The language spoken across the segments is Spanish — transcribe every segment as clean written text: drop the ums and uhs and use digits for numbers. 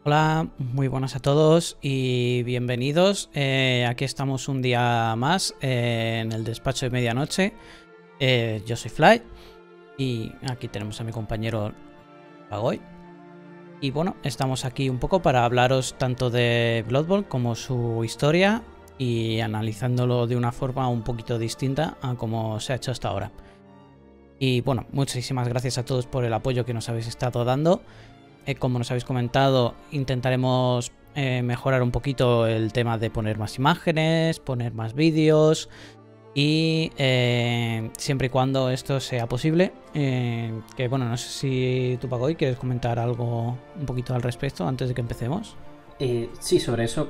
Hola, muy buenas a todos y bienvenidos. Aquí estamos un día más en el despacho de medianoche. Yo soy Fly y aquí tenemos a mi compañero Pagoy. Y bueno, estamos aquí un poco para hablaros tanto de Bloodborne como su historia y analizándolo de una forma un poquito distinta a como se ha hecho hasta ahora. Y bueno, muchísimas gracias a todos por el apoyo que nos habéis estado dando. Como nos habéis comentado, intentaremos mejorar un poquito el tema de poner más imágenes, poner más vídeos y siempre y cuando esto sea posible. Que bueno, no sé si tú, Pagoy, quieres comentar algo un poquito al respecto antes de que empecemos. Sí, sobre eso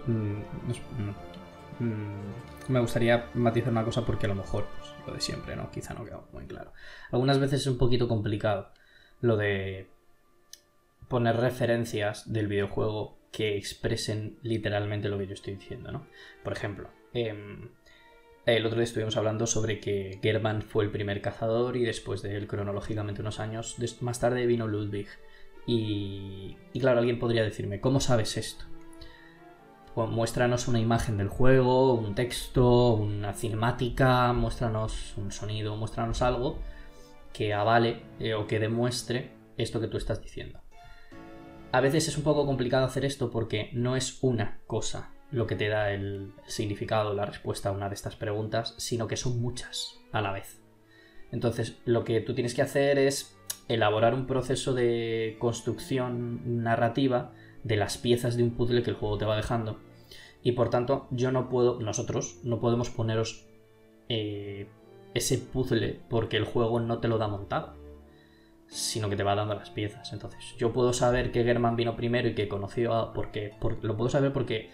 me gustaría matizar una cosa porque a lo mejor pues, lo de siempre, ¿no? Quizá no queda muy claro. Algunas veces es un poquito complicado lo de poner referencias del videojuego que expresen literalmente lo que yo estoy diciendo, ¿no? Por ejemplo, el otro día estuvimos hablando sobre que Gehrman fue el primer cazador y después de él, cronológicamente unos años más tarde, vino Ludwig. Y claro, alguien podría decirme, ¿cómo sabes esto? Pues muéstranos una imagen del juego, un texto, una cinemática, muéstranos un sonido, muéstranos algo que avale o que demuestre esto que tú estás diciendo. A veces es un poco complicado hacer esto porque no es una cosa lo que te da el significado, la respuesta a una de estas preguntas, sino que son muchas a la vez. Entonces, lo que tú tienes que hacer es elaborar un proceso de construcción narrativa de las piezas de un puzzle que el juego te va dejando. Y por tanto, nosotros no podemos poneros ese puzzle porque el juego no te lo da montado, sino que te va dando las piezas. Entonces, yo puedo saber que Gehrman vino primero y que conoció a... lo puedo saber porque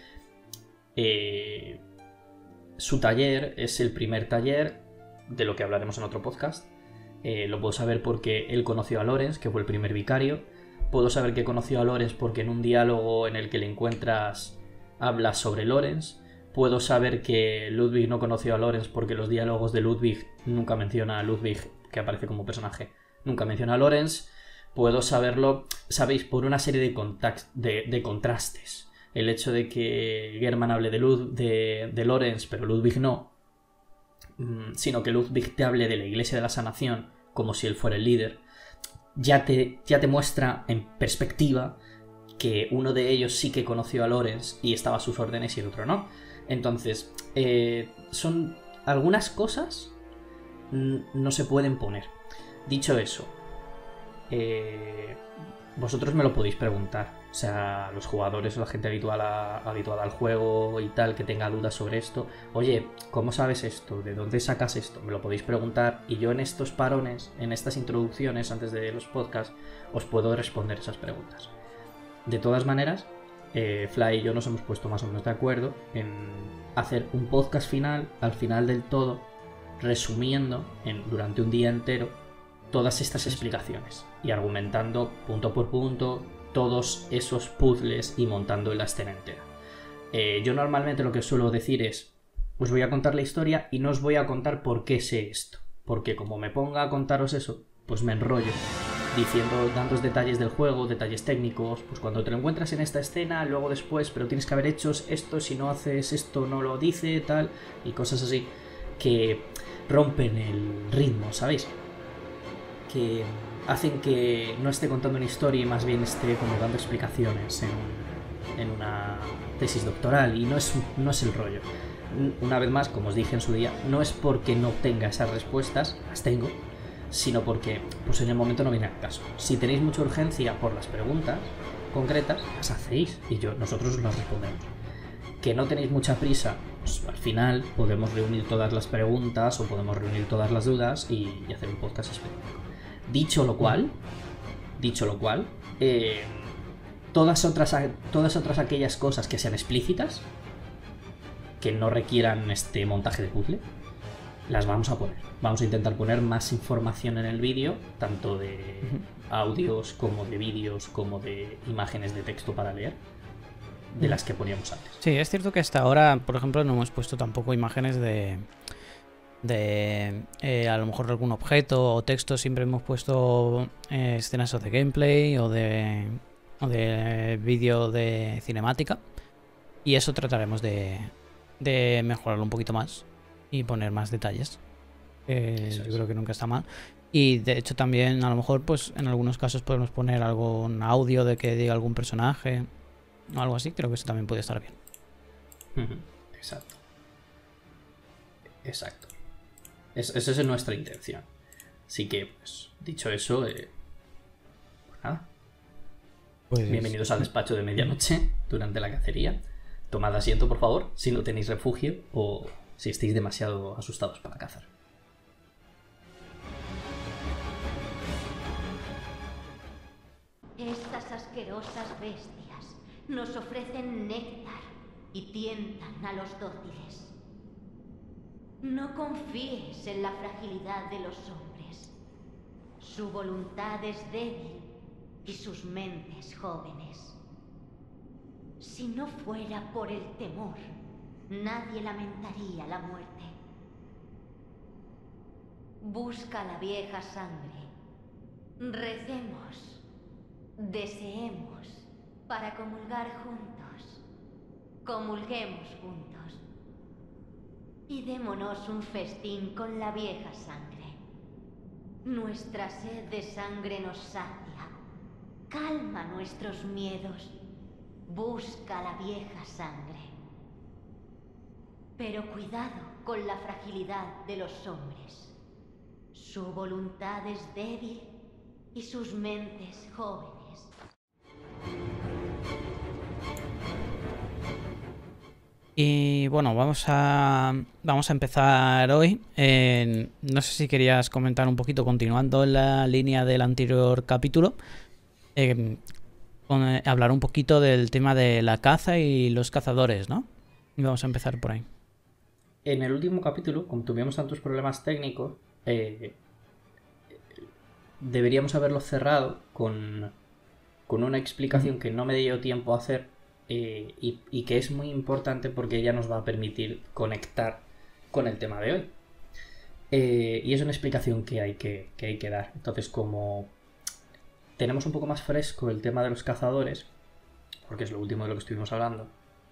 su taller es el primer taller de lo que hablaremos en otro podcast. Lo puedo saber porque él conoció a Lorenz, que fue el primer vicario. Puedo saber que conoció a Lorenz porque en un diálogo en el que le encuentras habla sobre Lorenz. Puedo saber que Ludwig no conoció a Lorenz porque los diálogos de Ludwig nunca menciona a Ludwig, que aparece como personaje, nunca menciona a Lorenz. Puedo saberlo, sabéis, por una serie de contrastes. El hecho de que Gehrman hable de Lorenz, pero Ludwig no, sino que Ludwig te hable de la Iglesia de la Sanación como si él fuera el líder, ya te muestra en perspectiva que uno de ellos sí que conoció a Lorenz y estaba a sus órdenes y el otro no. Entonces, son algunas cosas no se pueden poner. Dicho eso, vosotros me lo podéis preguntar. O sea, los jugadores o la gente habituada al juego y tal, que tenga dudas sobre esto. Oye, ¿cómo sabes esto? ¿De dónde sacas esto? Me lo podéis preguntar y yo en estos parones, en estas introducciones antes de los podcasts, os puedo responder esas preguntas. De todas maneras, Fly y yo nos hemos puesto más o menos de acuerdo en hacer un podcast final, al final del todo, resumiendo durante un día entero todas estas explicaciones y argumentando punto por punto todos esos puzzles y montando la escena entera. Yo normalmente lo que suelo decir es, os voy a contar la historia y no os voy a contar por qué sé esto, porque como me ponga a contaros eso, pues me enrollo diciendo tantos detalles del juego, detalles técnicos, pues cuando te lo encuentras en esta escena, luego después, pero tienes que haber hecho esto, si no haces esto no lo dice, tal, y cosas así que rompen el ritmo, ¿sabéis? Que hacen que no esté contando una historia y más bien esté como dando explicaciones en una tesis doctoral, y no es el rollo. Una vez más, como os dije en su día, no es porque no tenga esas respuestas, las tengo, sino porque pues en el momento no viene al caso. Si tenéis mucha urgencia por las preguntas concretas, las hacéis y nosotros os las respondemos. Que no tenéis mucha prisa, pues al final podemos reunir todas las preguntas o podemos reunir todas las dudas y hacer un podcast específico. Dicho lo cual, todas otras aquellas cosas que sean explícitas, que no requieran este montaje de puzzle, las vamos a poner. Vamos a intentar poner más información en el vídeo, tanto de audios como de vídeos, como de imágenes de texto para leer, de las que poníamos antes. Sí, es cierto que hasta ahora, por ejemplo, no hemos puesto tampoco imágenes de a lo mejor algún objeto o texto. Siempre hemos puesto escenas o de gameplay o de o de vídeo de cinemática. Y eso trataremos de mejorarlo un poquito más y poner más detalles. Yo creo que nunca está mal. Y de hecho también a lo mejor pues en algunos casos podemos poner algún audio de que diga algún personaje o algo así. Creo que eso también puede estar bien. Exacto. Exacto. Esa es nuestra intención. Así que, pues, dicho eso, pues nada. Pues... bienvenidos al despacho de medianoche durante la cacería. Tomad asiento, por favor, si no tenéis refugio o si estáis demasiado asustados para cazar. Estas asquerosas bestias nos ofrecen néctar y tientan a los dóciles. No confíes en la fragilidad de los hombres. Su voluntad es débil y sus mentes jóvenes. Si no fuera por el temor, nadie lamentaría la muerte. Busca la vieja sangre. Recemos. Deseemos para comulgar juntos. Comulguemos juntos. Y démonos un festín con la vieja sangre. Nuestra sed de sangre nos sacia. Calma nuestros miedos. Busca la vieja sangre. Pero cuidado con la fragilidad de los hombres. Su voluntad es débil y sus mentes jóvenes. Y bueno, vamos a empezar hoy. No sé si querías comentar un poquito, continuando en la línea del anterior capítulo, hablar un poquito del tema de la caza y los cazadores, ¿no? Y vamos a empezar por ahí. En el último capítulo, como tuvimos tantos problemas técnicos, deberíamos haberlo cerrado con una explicación que no me dio tiempo a hacer. Y que es muy importante porque ella nos va a permitir conectar con el tema de hoy. Y es una explicación que hay que dar. Entonces, como tenemos un poco más fresco el tema de los cazadores, porque es lo último de lo que estuvimos hablando,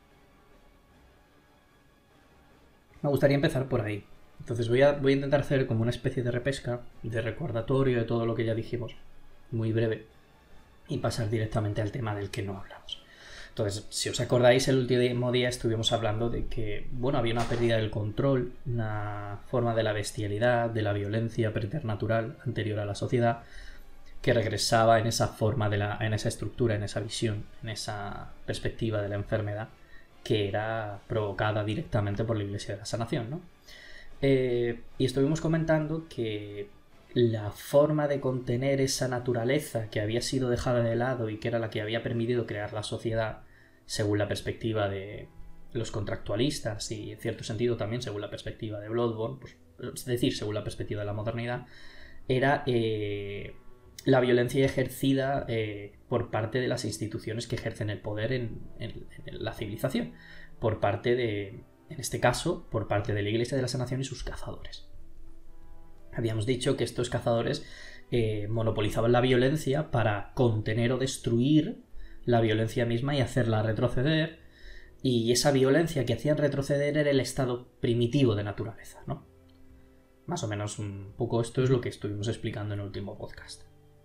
me gustaría empezar por ahí. Entonces voy a intentar hacer como una especie de repesca, de recordatorio de todo lo que ya dijimos, muy breve, y pasar directamente al tema del que no hablamos. Entonces, si os acordáis, el último día estuvimos hablando de que, bueno, había una pérdida del control, una forma de la bestialidad, de la violencia preternatural anterior a la sociedad, que regresaba en esa forma, en esa estructura, en esa visión, en esa perspectiva de la enfermedad, que era provocada directamente por la Iglesia de la Sanación, ¿no? Y estuvimos comentando que la forma de contener esa naturaleza que había sido dejada de lado y que era la que había permitido crear la sociedad según la perspectiva de los contractualistas y en cierto sentido también según la perspectiva de Bloodborne, pues, es decir, según la perspectiva de la modernidad, era la violencia ejercida por parte de las instituciones que ejercen el poder en la civilización, por parte de, en este caso, por parte de la Iglesia de la Sanación y sus cazadores. Habíamos dicho que estos cazadores monopolizaban la violencia para contener o destruir la violencia misma y hacerla retroceder, y esa violencia que hacían retroceder era el estado primitivo de naturaleza, ¿no? Más o menos un poco esto es lo que estuvimos explicando en el último podcast.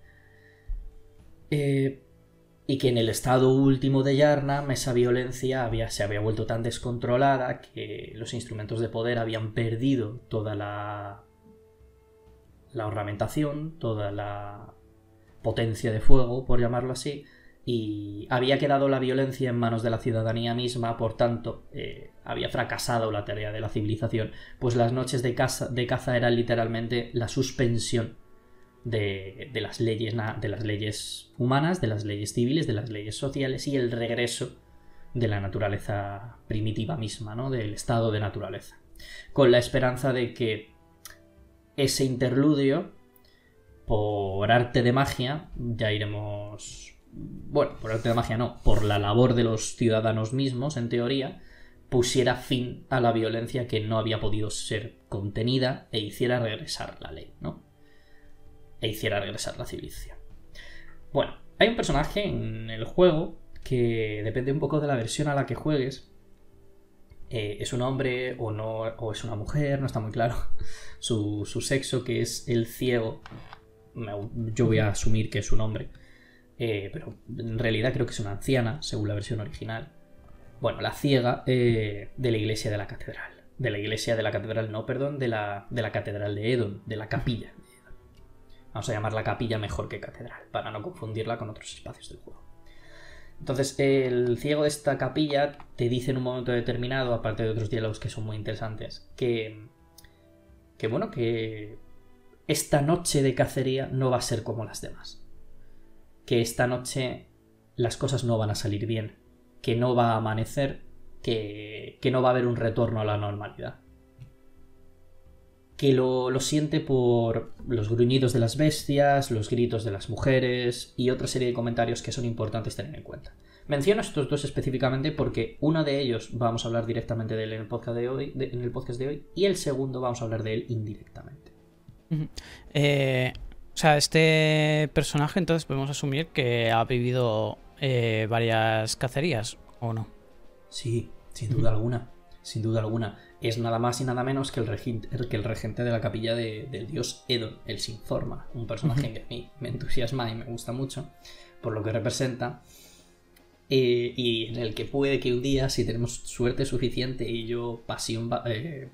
Y que en el estado último de Yharnam esa violencia se había vuelto tan descontrolada que los instrumentos de poder habían perdido toda la ornamentación, toda la potencia de fuego, por llamarlo así, y había quedado la violencia en manos de la ciudadanía misma, por tanto, había fracasado la tarea de la civilización, pues las noches de caza eran literalmente la suspensión de las leyes humanas, de las leyes civiles, de las leyes sociales y el regreso de la naturaleza primitiva misma, ¿no? Del estado de naturaleza, con la esperanza de que ese interludio, por arte de magia, ya iremos... Bueno, por arte de magia no, por la labor de los ciudadanos mismos, en teoría, pusiera fin a la violencia que no había podido ser contenida e hiciera regresar la ley, ¿no? E hiciera regresar la civilización. Bueno, Hay un personaje en el juego que depende un poco de la versión a la que juegues. Es un hombre o no, o es una mujer, no está muy claro su sexo, que es el ciego. Yo voy a asumir que es un hombre, pero en realidad creo que es una anciana, según la versión original. Bueno, la ciega de la iglesia de la catedral. De la iglesia de la catedral, no, perdón, de la catedral de Edon, de la capilla de Edon. Vamos a llamarla capilla mejor que catedral, para no confundirla con otros espacios del juego. Entonces, el ciego de esta capilla te dice en un momento determinado, aparte de otros diálogos que son muy interesantes, que bueno, que esta noche de cacería no va a ser como las demás. Que esta noche las cosas no van a salir bien. Que no va a amanecer, que no va a haber un retorno a la normalidad. Que lo siente por los gruñidos de las bestias, los gritos de las mujeres y otra serie de comentarios que son importantes tener en cuenta. Menciono estos dos específicamente porque uno de ellos vamos a hablar directamente de él en el podcast de hoy, y el segundo vamos a hablar de él indirectamente. O sea, este personaje entonces podemos asumir que ha vivido varias cacerías, ¿o no? Sí, sin duda alguna. Sin duda alguna. Es nada más y nada menos que el regente de la capilla del dios Edon, el Sin Forma. Un personaje que a mí me entusiasma y me gusta mucho por lo que representa. Y en el que puede que un día, si tenemos suerte suficiente y yo bastante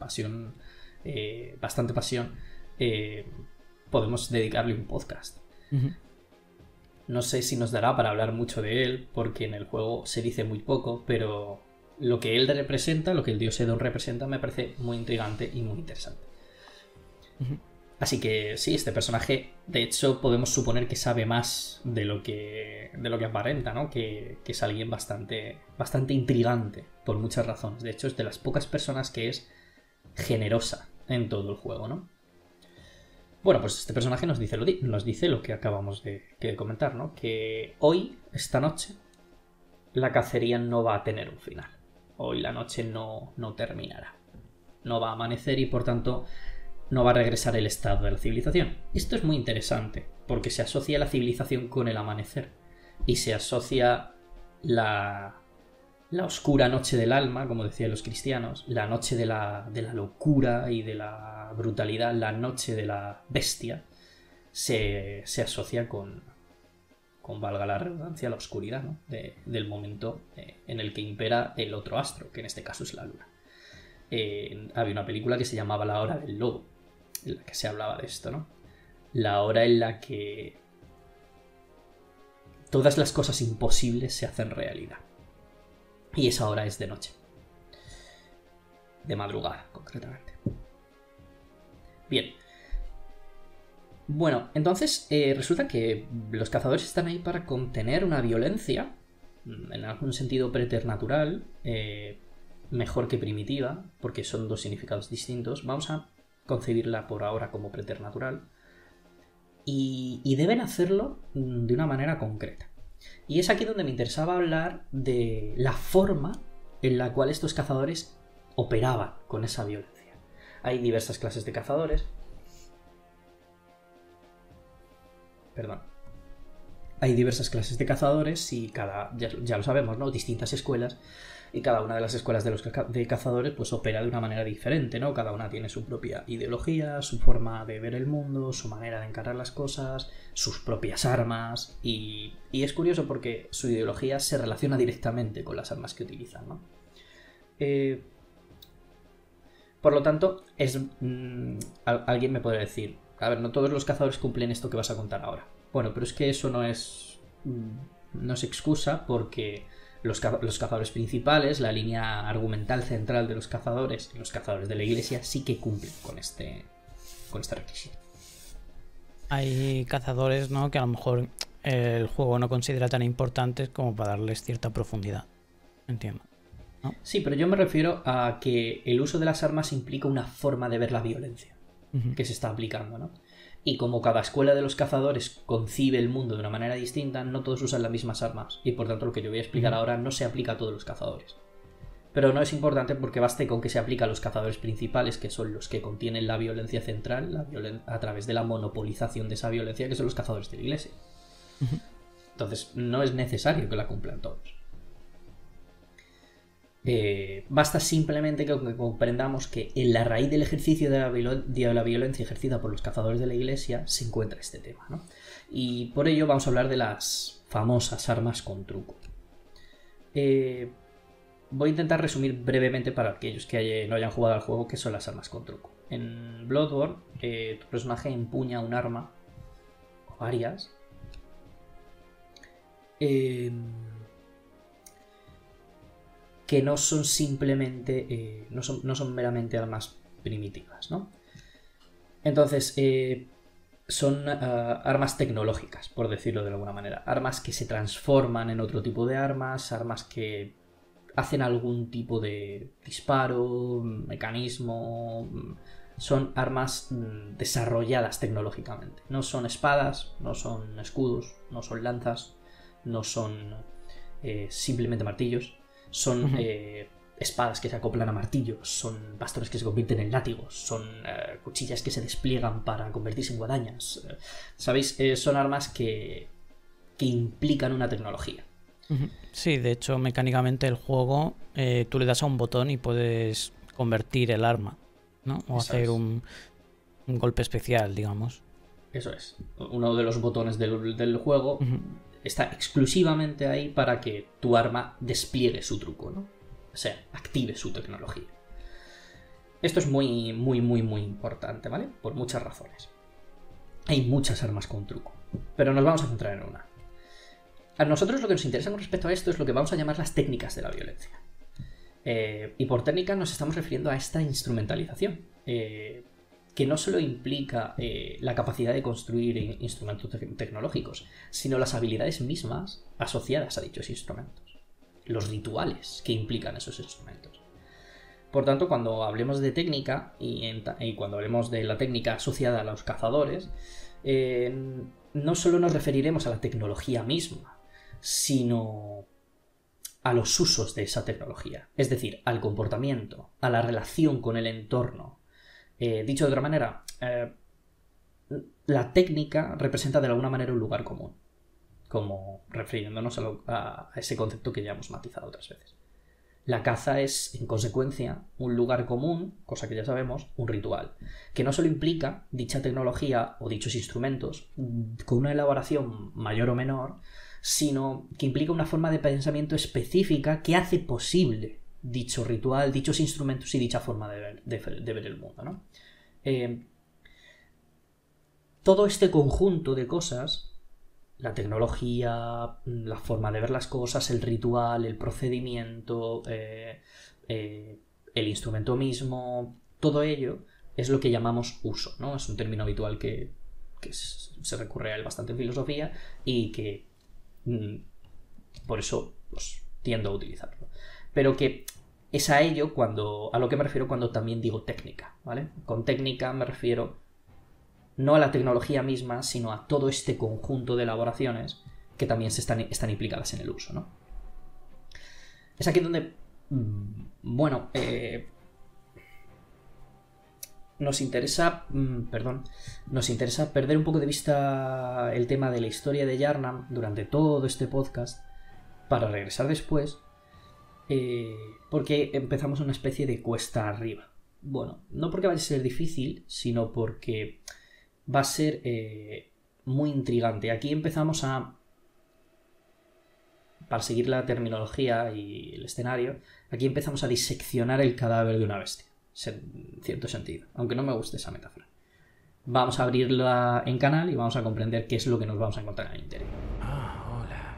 pasión, podemos dedicarle un podcast. No sé si nos dará para hablar mucho de él, porque en el juego se dice muy poco, pero lo que él representa, lo que el dios Edon representa, me parece muy intrigante y muy interesante. Así que sí, este personaje, de hecho, podemos suponer que sabe más de lo que aparenta, ¿no? Que es alguien bastante intrigante, por muchas razones. De hecho, es de las pocas personas que es generosa en todo el juego, ¿no? Bueno, pues este personaje nos dice lo que acabamos de comentar, ¿no? Que hoy, esta noche, la cacería no va a tener un final. Hoy la noche no terminará. No va a amanecer y, por tanto, no va a regresar el estado de la civilización. Esto es muy interesante, porque se asocia la civilización con el amanecer. Y se asocia la oscura noche del alma, como decían los cristianos, la noche de la locura y de la brutalidad, la noche de la bestia, se asocia con valga la redundancia, la oscuridad, ¿no? del momento en el que impera el otro astro, que en este caso es la luna. Había una película que se llamaba La Hora del Lobo, en la que se hablaba de esto, ¿no? La hora en la que todas las cosas imposibles se hacen realidad. Y esa hora es de noche. De madrugada, concretamente. Bien. Bueno, entonces resulta que los cazadores están ahí para contener una violencia, en algún sentido preternatural, mejor que primitiva, porque son dos significados distintos. Vamos a concebirla por ahora como preternatural. Y deben hacerlo de una manera concreta. Y es aquí donde me interesaba hablar de la forma en la cual estos cazadores operaban con esa violencia. Hay diversas clases de cazadores. Hay diversas clases de cazadores y ya lo sabemos, ¿no? Distintas escuelas. Y cada una de las escuelas de cazadores pues opera de una manera diferente, ¿no? Cada una tiene su propia ideología, su forma de ver el mundo, su manera de encarar las cosas, sus propias armas. Y es curioso porque su ideología se relaciona directamente con las armas que utilizan, ¿no? Por lo tanto, alguien me podría decir, a ver, no todos los cazadores cumplen esto que vas a contar ahora. Bueno, pero es que eso no es excusa, porque los cazadores principales, la línea argumental central de los cazadores y los cazadores de la iglesia sí que cumplen con este requisito. Hay cazadores, ¿no?, que a lo mejor el juego no considera tan importantes como para darles cierta profundidad. Entiendo, ¿no? Sí, pero yo me refiero a que el uso de las armas implica una forma de ver la violencia que se está aplicando, ¿no? Y como cada escuela de los cazadores concibe el mundo de una manera distinta, no todos usan las mismas armas. Y por tanto lo que yo voy a explicar ahora no se aplica a todos los cazadores. Pero no es importante porque baste con que se aplique a los cazadores principales, que son los que contienen la violencia central, a través de la monopolización de esa violencia, que son los cazadores de la iglesia. Entonces no es necesario que la cumplan todos. Basta simplemente que comprendamos que en la raíz del ejercicio de la violencia ejercida por los cazadores de la iglesia se encuentra este tema, ¿no? Y por ello vamos a hablar de las famosas armas con truco. Voy a intentar resumir brevemente para aquellos que no hayan jugado al juego qué son las armas con truco. En Bloodborne, tu personaje empuña un arma, o varias, que no son simplemente, no son meramente armas primitivas, ¿no? Entonces, son armas tecnológicas, por decirlo de alguna manera. Armas que se transforman en otro tipo de armas, armas que hacen algún tipo de disparo, mecanismo. Son armas desarrolladas tecnológicamente. No son espadas, no son escudos, no son lanzas, no son simplemente martillos. Son espadas que se acoplan a martillos, son bastones que se convierten en látigos, son cuchillas que se despliegan para convertirse en guadañas. ¿Sabéis? Son armas que implican una tecnología. Sí, de hecho, mecánicamente el juego, tú le das a un botón y puedes convertir el arma, ¿no? O hacer un golpe especial, digamos. Eso es. Uno de los botones del juego está exclusivamente ahí para que tu arma despliegue su truco, ¿no? O sea, active su tecnología. Esto es muy, muy, muy, muy importante, ¿vale? Por muchas razones. Hay muchas armas con truco, pero nos vamos a centrar en una. A nosotros lo que nos interesa con respecto a esto es lo que vamos a llamar las técnicas de la violencia. Y por técnica nos estamos refiriendo a esta instrumentalización, que no solo implica la capacidad de construir instrumentos tecnológicos, sino las habilidades mismas asociadas a dichos instrumentos, los rituales que implican esos instrumentos. Por tanto, cuando hablemos de técnica y cuando hablemos de la técnica asociada a los cazadores, no solo nos referiremos a la tecnología misma, sino a los usos de esa tecnología, es decir, al comportamiento, a la relación con el entorno. Dicho de otra manera, la técnica representa de alguna manera un lugar común, como refiriéndonos a ese concepto que ya hemos matizado otras veces. La caza es, en consecuencia, un lugar común, cosa que ya sabemos, un ritual, que no solo implica dicha tecnología o dichos instrumentos con una elaboración mayor o menor, sino que implica una forma de pensamiento específica que hace posible dicho ritual, dichos instrumentos y dicha forma de ver el mundo, ¿no? Todo este conjunto de cosas, la tecnología, la forma de ver las cosas, el ritual, el procedimiento, el instrumento mismo, todo ello es lo que llamamos uso, ¿no? Es un término habitual que se recurre a él bastante en filosofía y que por eso pues, tiendo a utilizarlo. Pero que es a ello a lo que me refiero cuando también digo técnica, ¿vale? Con técnica me refiero no a la tecnología misma, sino a todo este conjunto de elaboraciones que también están implicadas en el uso, ¿no? Es aquí donde, nos interesa perder un poco de vista el tema de la historia de Yharnam durante todo este podcast para regresar después, porque empezamos una especie de cuesta arriba. Bueno, no porque vaya a ser difícil, sino porque va a ser muy intrigante. Aquí empezamos para seguir la terminología y el escenario, aquí empezamos a diseccionar el cadáver de una bestia, en cierto sentido, aunque no me guste esa metáfora. Vamos a abrirla en canal y vamos a comprender qué es lo que nos vamos a encontrar en el interior. Ah, hola.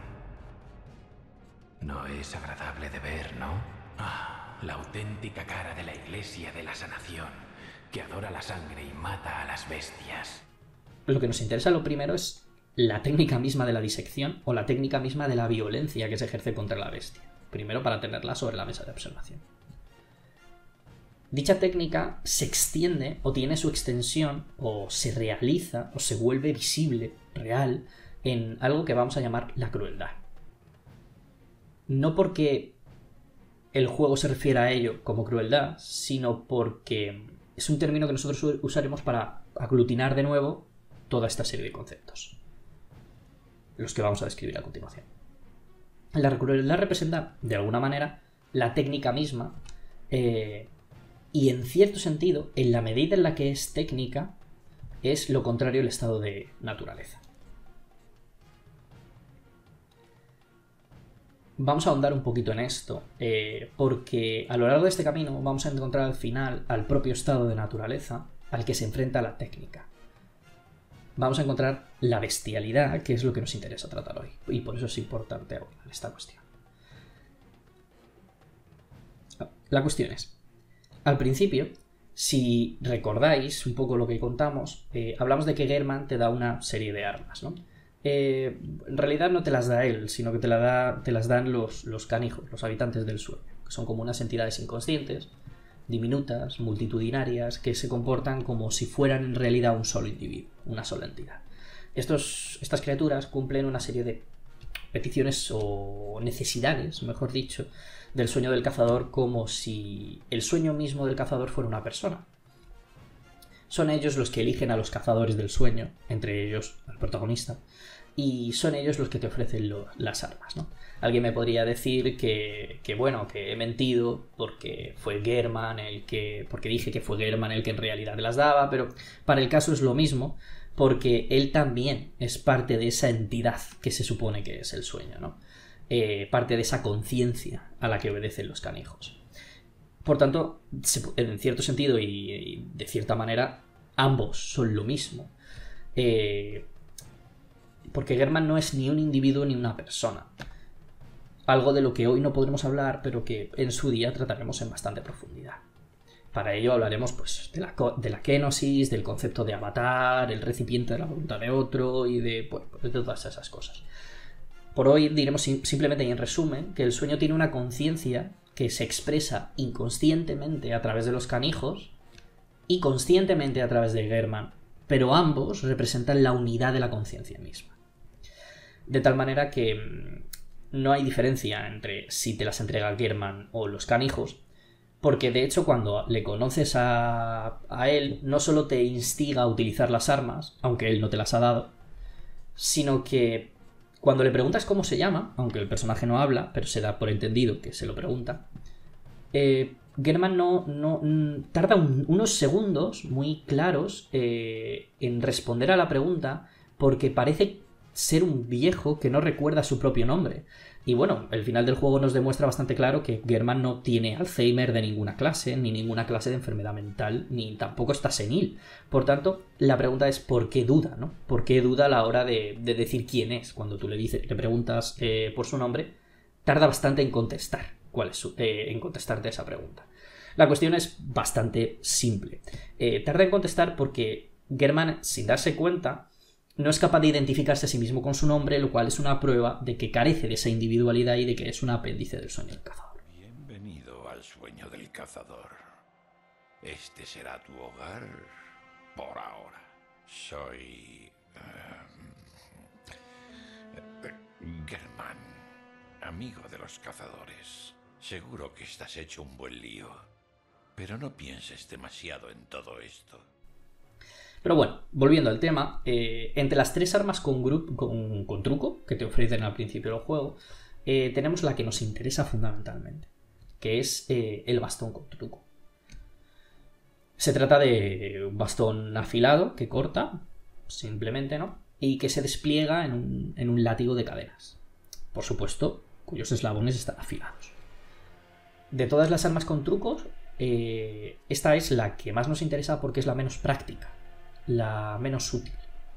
No es agradable de ver, ¿no? Ah, la auténtica cara de la Iglesia de la Sanación, que adora la sangre y mata a las bestias. Lo que nos interesa lo primero es la técnica misma de la disección o la técnica misma de la violencia que se ejerce contra la bestia. Primero para tenerla sobre la mesa de observación. Dicha técnica se extiende o tiene su extensión o se realiza o se vuelve visible, real, en algo que vamos a llamar la crueldad. No porque el juego se refiera a ello como crueldad, sino porque es un término que nosotros usaremos para aglutinar de nuevo toda esta serie de conceptos. los que vamos a describir a continuación. La regularidad representa, de alguna manera, la técnica misma, y en cierto sentido, en la medida en la que es técnica, es lo contrario al estado de naturaleza. Vamos a ahondar un poquito en esto, porque a lo largo de este camino vamos a encontrar al final al propio estado de naturaleza al que se enfrenta la técnica. Vamos a encontrar la bestialidad, que es lo que nos interesa tratar hoy, y por eso es importante abordar esta cuestión. La cuestión es, al principio, si recordáis un poco lo que contamos, hablamos de que Gehrman te da una serie de armas, ¿no? En realidad no te las da él, sino que te las dan los canijos, los habitantes del sueño, que son como unas entidades inconscientes, diminutas, multitudinarias, que se comportan como si fueran en realidad un solo individuo, una sola entidad. Estas criaturas cumplen una serie de peticiones o necesidades, mejor dicho, del sueño del cazador, como si el sueño mismo del cazador fuera una persona. Son ellos los que eligen a los cazadores del sueño, entre ellos al protagonista, y son ellos los que te ofrecen las armas, ¿no? Alguien me podría decir que he mentido porque fue Gehrman porque dije que fue Gehrman el que en realidad las daba, pero para el caso es lo mismo, porque él también es parte de esa entidad que se supone que es el sueño, ¿no? Parte de esa conciencia a la que obedecen los canijos. Por tanto, en cierto sentido y de cierta manera, ambos son lo mismo. Porque Gehrman no es ni un individuo ni una persona. Algo de lo que hoy no podremos hablar, pero que en su día trataremos en bastante profundidad. Para ello hablaremos pues, de la kenosis, del concepto de avatar, el recipiente de la voluntad de otro y de todas esas cosas. Por hoy diremos simplemente y en resumen que el sueño tiene una conciencia que se expresa inconscientemente a través de los canijos y conscientemente a través de Gehrman, pero ambos representan la unidad de la conciencia misma. De tal manera que no hay diferencia entre si te las entrega Gehrman o los canijos, porque de hecho cuando le conoces a él, no solo te instiga a utilizar las armas, aunque él no te las ha dado, sino que cuando le preguntas cómo se llama, aunque el personaje no habla, pero se da por entendido que se lo pregunta, Gehrman no tarda unos segundos muy claros en responder a la pregunta, porque parece ser un viejo que no recuerda su propio nombre. Y bueno, el final del juego nos demuestra bastante claro que Gehrman no tiene Alzheimer de ninguna clase, ni ninguna clase de enfermedad mental, ni tampoco está senil. Por tanto, la pregunta es ¿por qué duda, no? ¿Por qué duda a la hora de decir quién es? Cuando tú le preguntas por su nombre, tarda bastante en contestar en contestarte esa pregunta. La cuestión es bastante simple. Tarda en contestar porque Gehrman, sin darse cuenta, no es capaz de identificarse a sí mismo con su nombre, lo cual es una prueba de que carece de esa individualidad y de que es un apéndice del sueño del cazador. Bienvenido al sueño del cazador. Este será tu hogar por ahora. Soy Gehrman, amigo de los cazadores. Seguro que estás hecho un buen lío, pero no pienses demasiado en todo esto. Pero bueno, volviendo al tema, entre las tres armas con truco que te ofrecen al principio del juego, tenemos la que nos interesa fundamentalmente, que es el bastón con truco. Se trata de un bastón afilado que corta, simplemente, ¿no? Y que se despliega en un látigo de cadenas. Por supuesto, cuyos eslabones están afilados. De todas las armas con trucos, esta es la que más nos interesa porque es la menos práctica, la menos útil.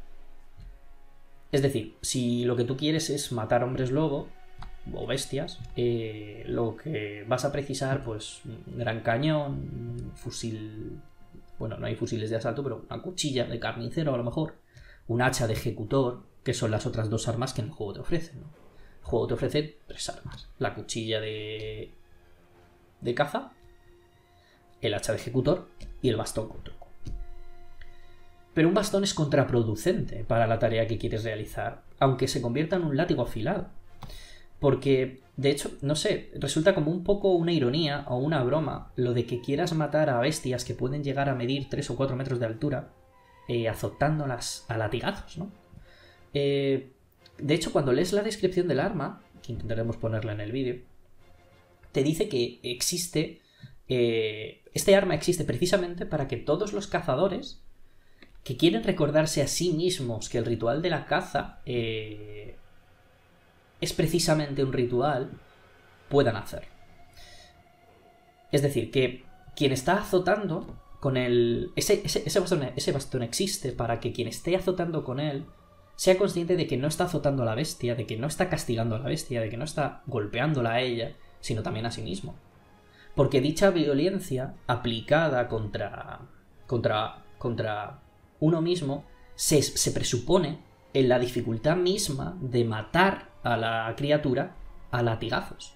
Es decir, si lo que tú quieres es matar hombres lobo o bestias, lo que vas a precisar, pues, un gran cañón, un fusil. Bueno, no hay fusiles de asalto, pero una cuchilla de carnicero a lo mejor, un hacha de ejecutor, que son las otras dos armas que en el juego te ofrecen, ¿no? El juego te ofrece tres armas: la cuchilla de caza, el hacha de ejecutor y el bastón con truco. Pero un bastón es contraproducente para la tarea que quieres realizar, aunque se convierta en un látigo afilado. Porque, de hecho, no sé, resulta como un poco una ironía o una broma lo de que quieras matar a bestias que pueden llegar a medir 3 o 4 metros de altura, azotándolas a latigazos, ¿no? De hecho, cuando lees la descripción del arma, que intentaremos ponerla en el vídeo, te dice que existe... este arma existe precisamente para que todos los cazadores que quieren recordarse a sí mismos que el ritual de la caza es precisamente un ritual, puedan hacer. Es decir, que quien está azotando con el... Ese bastón existe para que quien esté azotando con él sea consciente de que no está azotando a la bestia, de que no está castigando a la bestia, de que no está golpeándola a ella, sino también a sí mismo. Porque dicha violencia aplicada contra uno mismo se presupone en la dificultad misma de matar a la criatura a latigazos.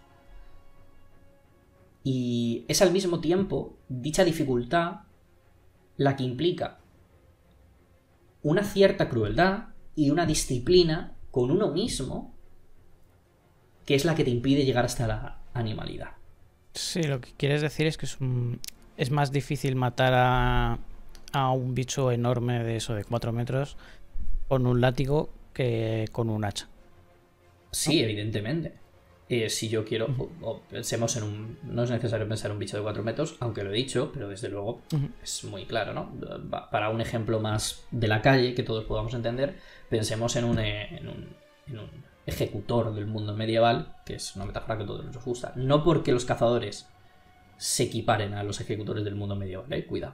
Y es al mismo tiempo dicha dificultad la que implica una cierta crueldad y una disciplina con uno mismo que es la que te impide llegar hasta la animalidad. Sí, lo que quieres decir es que es más difícil matar a un bicho enorme de eso, de 4 metros, con un látigo que con un hacha. Sí, evidentemente. Si yo quiero, o pensemos en un... No es necesario pensar en un bicho de 4 metros, aunque lo he dicho, pero desde luego es muy claro, ¿no? Para un ejemplo más de la calle, que todos podamos entender, pensemos en un ejecutor del mundo medieval, que es una metáfora que a todos nos gusta. No porque los cazadores se equiparen a los ejecutores del mundo medieval, cuidado.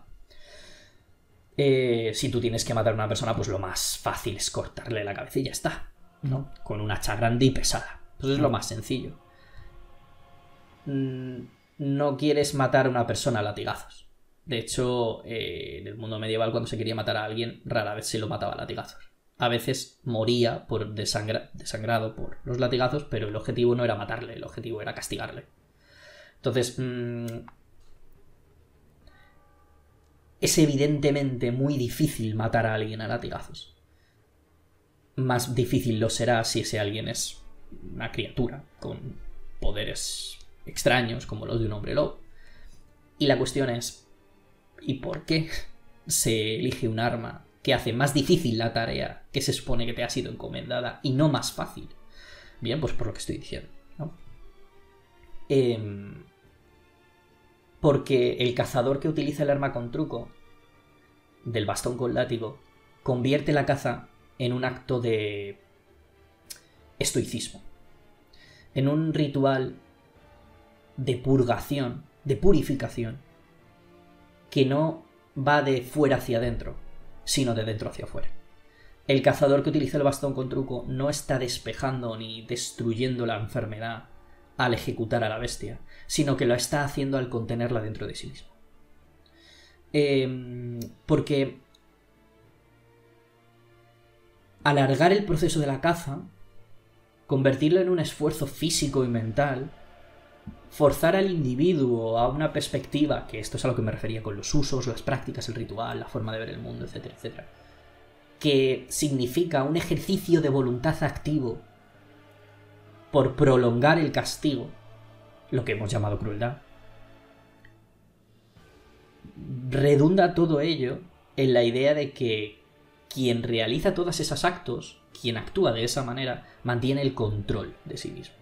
Si tú tienes que matar a una persona, pues lo más fácil es cortarle la cabeza y ya está, ¿no? Con un hacha grande y pesada. Pues es lo más sencillo. No quieres matar a una persona a latigazos. De hecho, en el mundo medieval, cuando se quería matar a alguien, rara vez se lo mataba a latigazos. A veces moría por desangrado por los latigazos, pero el objetivo no era matarle, el objetivo era castigarle. Entonces, es evidentemente muy difícil matar a alguien a latigazos. Más difícil lo será si ese alguien es una criatura con poderes extraños como los de un hombre lobo. Y la cuestión es, ¿y por qué se elige un arma que hace más difícil la tarea que se supone que te ha sido encomendada y no más fácil? Bien, pues por lo que estoy diciendo, ¿no? Porque el cazador que utiliza el arma con truco del bastón con látigo convierte la caza en un acto de estoicismo, en un ritual de purgación, de purificación, que no va de fuera hacia adentro, sino de dentro hacia afuera. El cazador que utiliza el bastón con truco no está despejando ni destruyendo la enfermedad al ejecutar a la bestia, sino que lo está haciendo al contenerla dentro de sí mismo. Porque alargar el proceso de la caza, convertirlo en un esfuerzo físico y mental, forzar al individuo a una perspectiva, que esto es a lo que me refería con los usos, las prácticas, el ritual, la forma de ver el mundo, etcétera, etcétera, que significa un ejercicio de voluntad activo por prolongar el castigo, lo que hemos llamado crueldad, redunda todo ello en la idea de que quien realiza todos esos actos, quien actúa de esa manera, mantiene el control de sí mismo.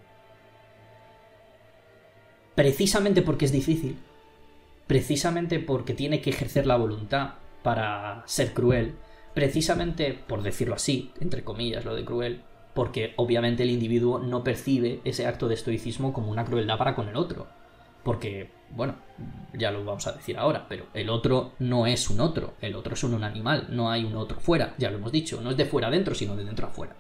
Precisamente porque es difícil, precisamente porque tiene que ejercer la voluntad para ser cruel, precisamente, por decirlo así, entre comillas lo de cruel, porque obviamente el individuo no percibe ese acto de estoicismo como una crueldad para con el otro. Porque, bueno, ya lo vamos a decir ahora, pero el otro no es un otro, el otro es un animal, no hay un otro fuera, ya lo hemos dicho, no es de fuera adentro, sino de dentro afuera.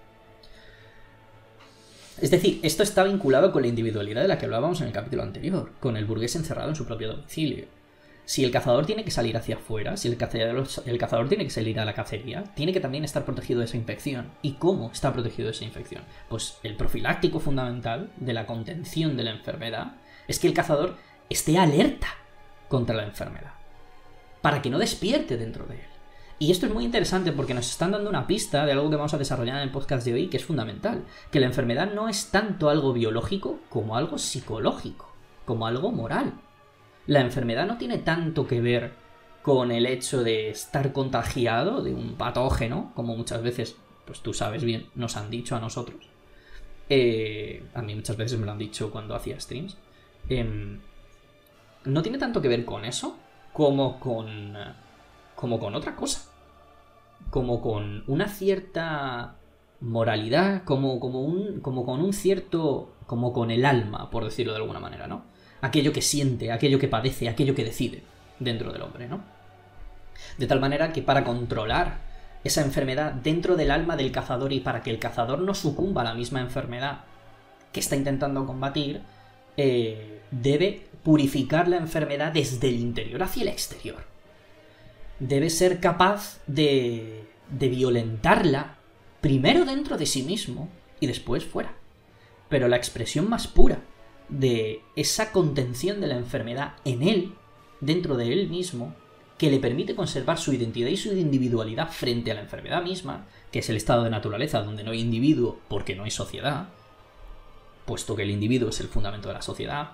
Es decir, esto está vinculado con la individualidad de la que hablábamos en el capítulo anterior, con el burgués encerrado en su propio domicilio. Si el cazador tiene que salir hacia afuera, si el cazador tiene que salir a la cacería, tiene que también estar protegido de esa infección. ¿Y cómo está protegido de esa infección? Pues el profiláctico fundamental de la contención de la enfermedad es que el cazador esté alerta contra la enfermedad, para que no despierte dentro de él. Y esto es muy interesante porque nos están dando una pista de algo que vamos a desarrollar en el podcast de hoy, que es fundamental, que la enfermedad no es tanto algo biológico como algo psicológico, como algo moral. La enfermedad no tiene tanto que ver con el hecho de estar contagiado de un patógeno, como muchas veces pues tú sabes bien, nos han dicho a nosotros, a mí muchas veces me lo han dicho cuando hacía streams, no tiene tanto que ver con eso como con otra cosa, como con una cierta moralidad, como con un cierto, como con el alma, por decirlo de alguna manera, ¿no? Aquello que siente, aquello que padece, aquello que decide dentro del hombre, ¿no? De tal manera que para controlar esa enfermedad dentro del alma del cazador y para que el cazador no sucumba a la misma enfermedad que está intentando combatir, debe purificar la enfermedad desde el interior hacia el exterior. Debe ser capaz de violentarla primero dentro de sí mismo y después fuera. Pero la expresión más pura de esa contención de la enfermedad en él, dentro de él mismo, que le permite conservar su identidad y su individualidad frente a la enfermedad misma, que es el estado de naturaleza donde no hay individuo porque no hay sociedad, puesto que el individuo es el fundamento de la sociedad,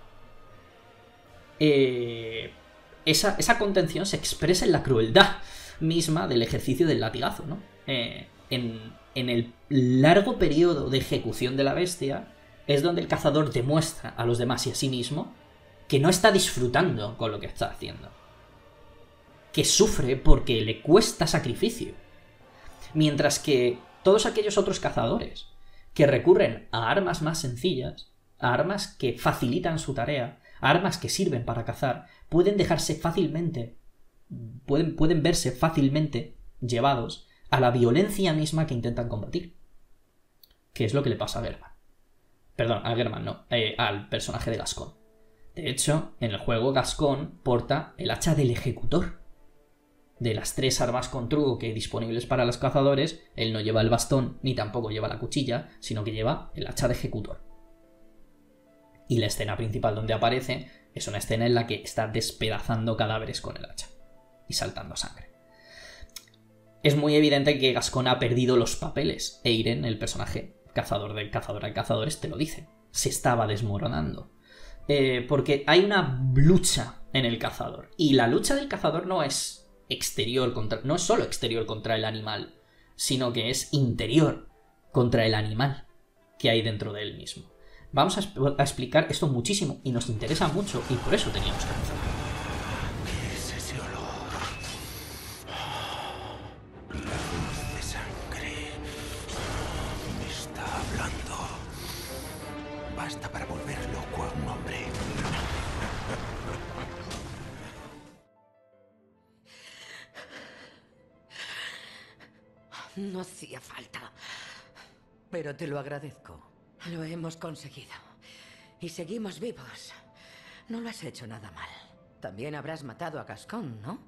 esa contención se expresa en la crueldad misma del ejercicio del latigazo, ¿no? En el largo periodo de ejecución de la bestia es donde el cazador demuestra a los demás y a sí mismo que no está disfrutando con lo que está haciendo, que sufre porque le cuesta sacrificio, mientras que todos aquellos otros cazadores que recurren a armas más sencillas, a armas que facilitan su tarea, a armas que sirven para cazar, pueden dejarse fácilmente, pueden verse fácilmente llevados a la violencia misma que intentan combatir. Que es lo que le pasa a Germán. Perdón, a Germán no, al personaje de Gascón. De hecho, en el juego Gascón porta el hacha del ejecutor. De las 3 armas con truco que hay disponibles para los cazadores, él no lleva el bastón ni tampoco lleva la cuchilla, sino que lleva el hacha de ejecutor. Y la escena principal donde aparece es una escena en la que está despedazando cadáveres con el hacha y saltando sangre. Es muy evidente que Gascón ha perdido los papeles. Eiren, el personaje cazador del cazador al cazadores, te lo dice. Se estaba desmoronando. Porque hay una lucha en el cazador. Y la lucha del cazador no es no es solo exterior contra el animal, sino que es interior contra el animal que hay dentro de él mismo. Vamos a explicar esto muchísimo y nos interesa mucho y por eso teníamos que hacerlo. ¿Qué es ese olor? La luz de sangre me está hablando. Basta para volver loco a un hombre. No hacía falta, pero te lo agradezco. Lo hemos conseguido. Y seguimos vivos. No lo has hecho nada mal. También habrás matado a Gascón, ¿no?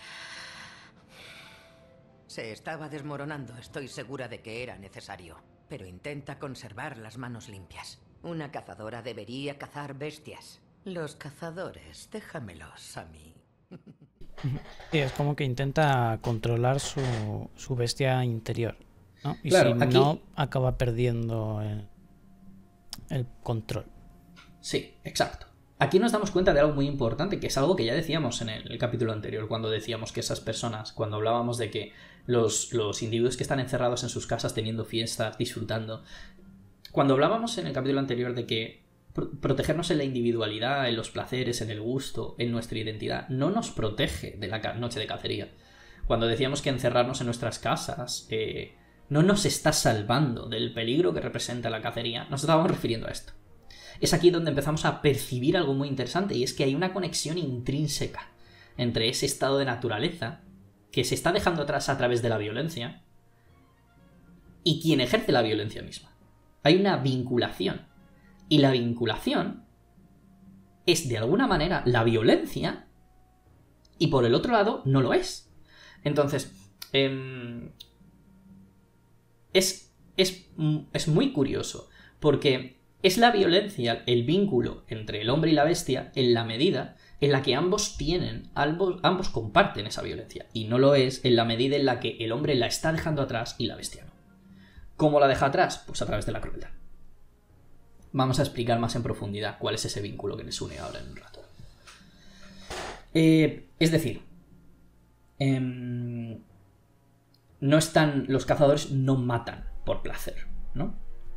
Se estaba desmoronando. Estoy segura de que era necesario. Pero intenta conservar las manos limpias. Una cazadora debería cazar bestias. Los cazadores, déjamelos a mí. Sí, es como que intenta controlar su bestia interior, ¿no? Y claro, si aquí no, acaba perdiendo el control. Sí, exacto. Aquí nos damos cuenta de algo muy importante, que es algo que ya decíamos en el capítulo anterior, cuando decíamos que esas personas, cuando hablábamos de que los individuos que están encerrados en sus casas teniendo fiestas, disfrutando, cuando hablábamos en el capítulo anterior de que protegernos en la individualidad, en los placeres, en el gusto, en nuestra identidad, no nos protege de la noche de cacería. Cuando decíamos que encerrarnos en nuestras casas no nos está salvando del peligro que representa la cacería, nos estábamos refiriendo a esto. Es aquí donde empezamos a percibir algo muy interesante, y es que hay una conexión intrínseca entre ese estado de naturaleza que se está dejando atrás a través de la violencia y quien ejerce la violencia misma. Hay una vinculación. Y la vinculación es, de alguna manera, la violencia, y por el otro lado, no lo es. Entonces, es muy curioso, porque es la violencia, el vínculo entre el hombre y la bestia, en la medida en la que ambos comparten esa violencia, y no lo es en la medida en la que el hombre la está dejando atrás y la bestia no. ¿Cómo la deja atrás? Pues a través de la crueldad. Vamos a explicar más en profundidad cuál es ese vínculo que les une ahora en un rato. Es decir, los cazadores no matan por placer, ¿no?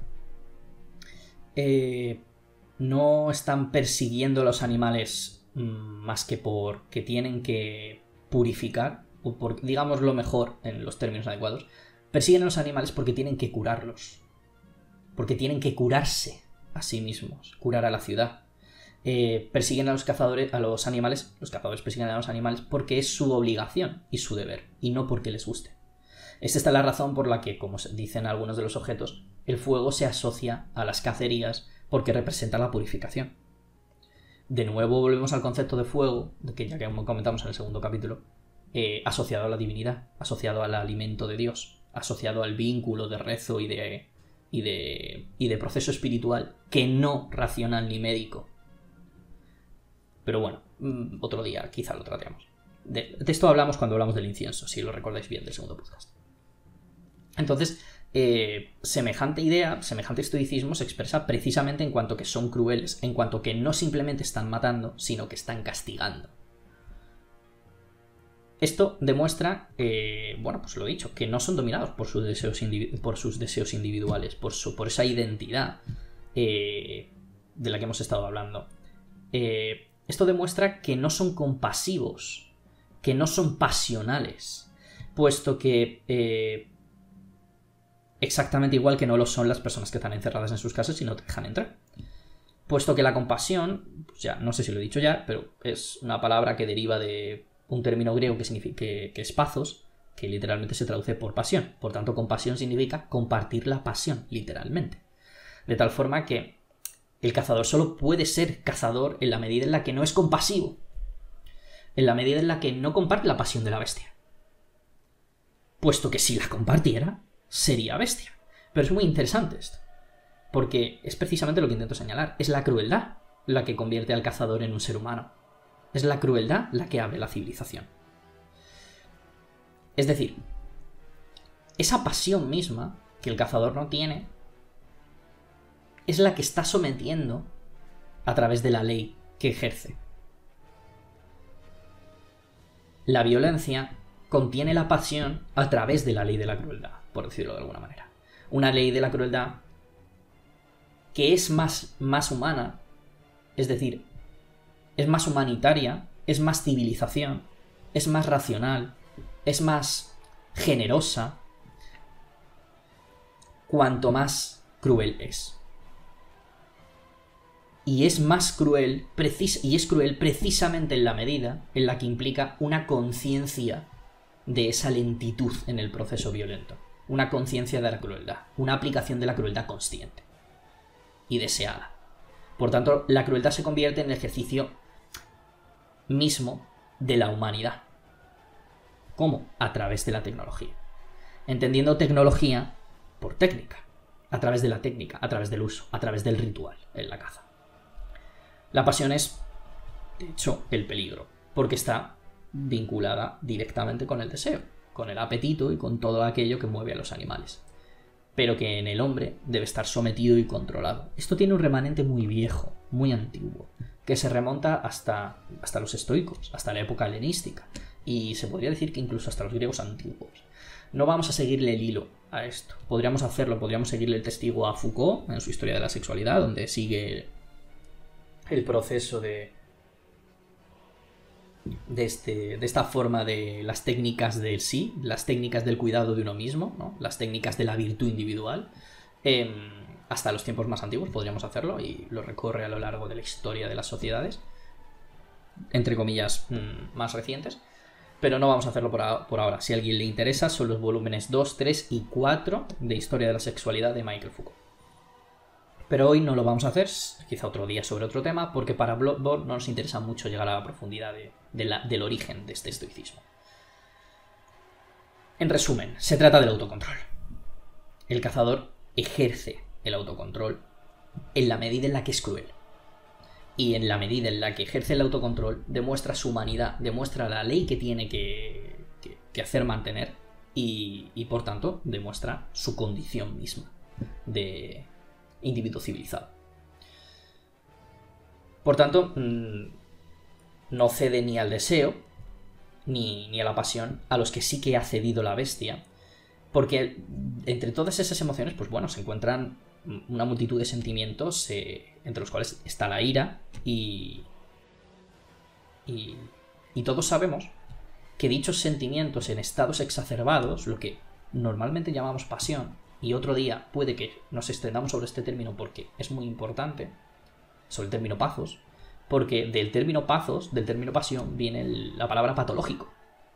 No están persiguiendo a los animales más que porque tienen que purificar, o por, digámoslo mejor en los términos adecuados, persiguen a los animales porque tienen que curarlos, porque tienen que curarse a sí mismos, curar a la ciudad. Persiguen a los cazadores, a los animales, los cazadores persiguen a los animales porque es su obligación y su deber, y no porque les guste. Esta es la razón por la que, como dicen algunos de los objetos, el fuego se asocia a las cacerías porque representa la purificación. De nuevo volvemos al concepto de fuego, que ya que comentamos en el segundo capítulo, asociado a la divinidad, asociado al alimento de Dios, asociado al vínculo de rezo y de proceso espiritual que no racional ni médico. Pero bueno, otro día quizá lo tratemos. De esto hablamos cuando hablamos del incienso, si lo recordáis bien del segundo podcast. Entonces, semejante idea, semejante estoicismo se expresa precisamente en cuanto que son crueles, en cuanto que no simplemente están matando, sino que están castigando. Esto demuestra, bueno, pues lo he dicho, que no son dominados por sus deseos individuales, por esa identidad de la que hemos estado hablando. Esto demuestra que no son compasivos, que no son pasionales, puesto que exactamente igual que no lo son las personas que están encerradas en sus casas y no te dejan entrar. Puesto que la compasión, pues ya no sé si lo he dicho ya, pero es una palabra que deriva de un término griego que significa que es pathos, que literalmente se traduce por pasión. Por tanto, compasión significa compartir la pasión, literalmente. De tal forma que el cazador solo puede ser cazador en la medida en la que no es compasivo, en la medida en la que no comparte la pasión de la bestia. Puesto que si la compartiera, sería bestia. Pero es muy interesante esto, porque es precisamente lo que intento señalar. Es la crueldad la que convierte al cazador en un ser humano. Es la crueldad la que abre la civilización. Es decir, esa pasión misma que el cazador no tiene es la que está sometiendo a través de la ley que ejerce. La violencia contiene la pasión a través de la ley de la crueldad, por decirlo de alguna manera. Una ley de la crueldad que es más humana, es decir, es más humanitaria, es más civilización, es más racional, es más generosa, cuanto más cruel es. Y es más cruel, y es cruel precisamente en la medida en la que implica una conciencia de esa lentitud en el proceso violento. Una conciencia de la crueldad, una aplicación de la crueldad consciente y deseada. Por tanto, la crueldad se convierte en el ejercicio mismo de la humanidad. ¿Cómo? A través de la tecnología. Entendiendo tecnología por técnica. A través de la técnica, a través del uso, a través del ritual en la caza. La pasión es, de hecho, el peligro, porque está vinculada directamente con el deseo, con el apetito y con todo aquello que mueve a los animales. Pero que en el hombre debe estar sometido y controlado. Esto tiene un remanente muy viejo, muy antiguo, que se remonta hasta los estoicos, hasta la época helenística, y se podría decir que incluso hasta los griegos antiguos. No vamos a seguirle el hilo a esto. Podríamos seguirle el testigo a Foucault en su Historia de la Sexualidad, donde sigue el proceso de esta forma de las técnicas del sí, las técnicas del cuidado de uno mismo, ¿no? Las técnicas de la virtud individual. Hasta los tiempos más antiguos podríamos hacerlo, y lo recorre a lo largo de la historia de las sociedades, entre comillas, más recientes. Pero no vamos a hacerlo por ahora. Si a alguien le interesa, son los volúmenes 2, 3 y 4 de Historia de la Sexualidad de Michael Foucault. Pero hoy no lo vamos a hacer, quizá otro día sobre otro tema, porque para Bloodborne no nos interesa mucho llegar a la profundidad del origen de este estoicismo. En resumen, se trata del autocontrol. El cazador ejerce el autocontrol en la medida en la que es cruel. Y en la medida en la que ejerce el autocontrol, demuestra su humanidad, demuestra la ley que tiene que hacer mantener y por tanto demuestra su condición misma de individuo civilizado. Por tanto, no cede ni al deseo ni a la pasión a los que sí que ha cedido la bestia, Porque entre todas esas emociones, pues bueno, se encuentran una multitud de sentimientos entre los cuales está la ira y todos sabemos que dichos sentimientos en estados exacerbados, lo que normalmente llamamos pasión, y otro día puede que nos extendamos sobre este término porque es muy importante, sobre el término pathos, porque del término pathos, del término pasión, viene la palabra patológico,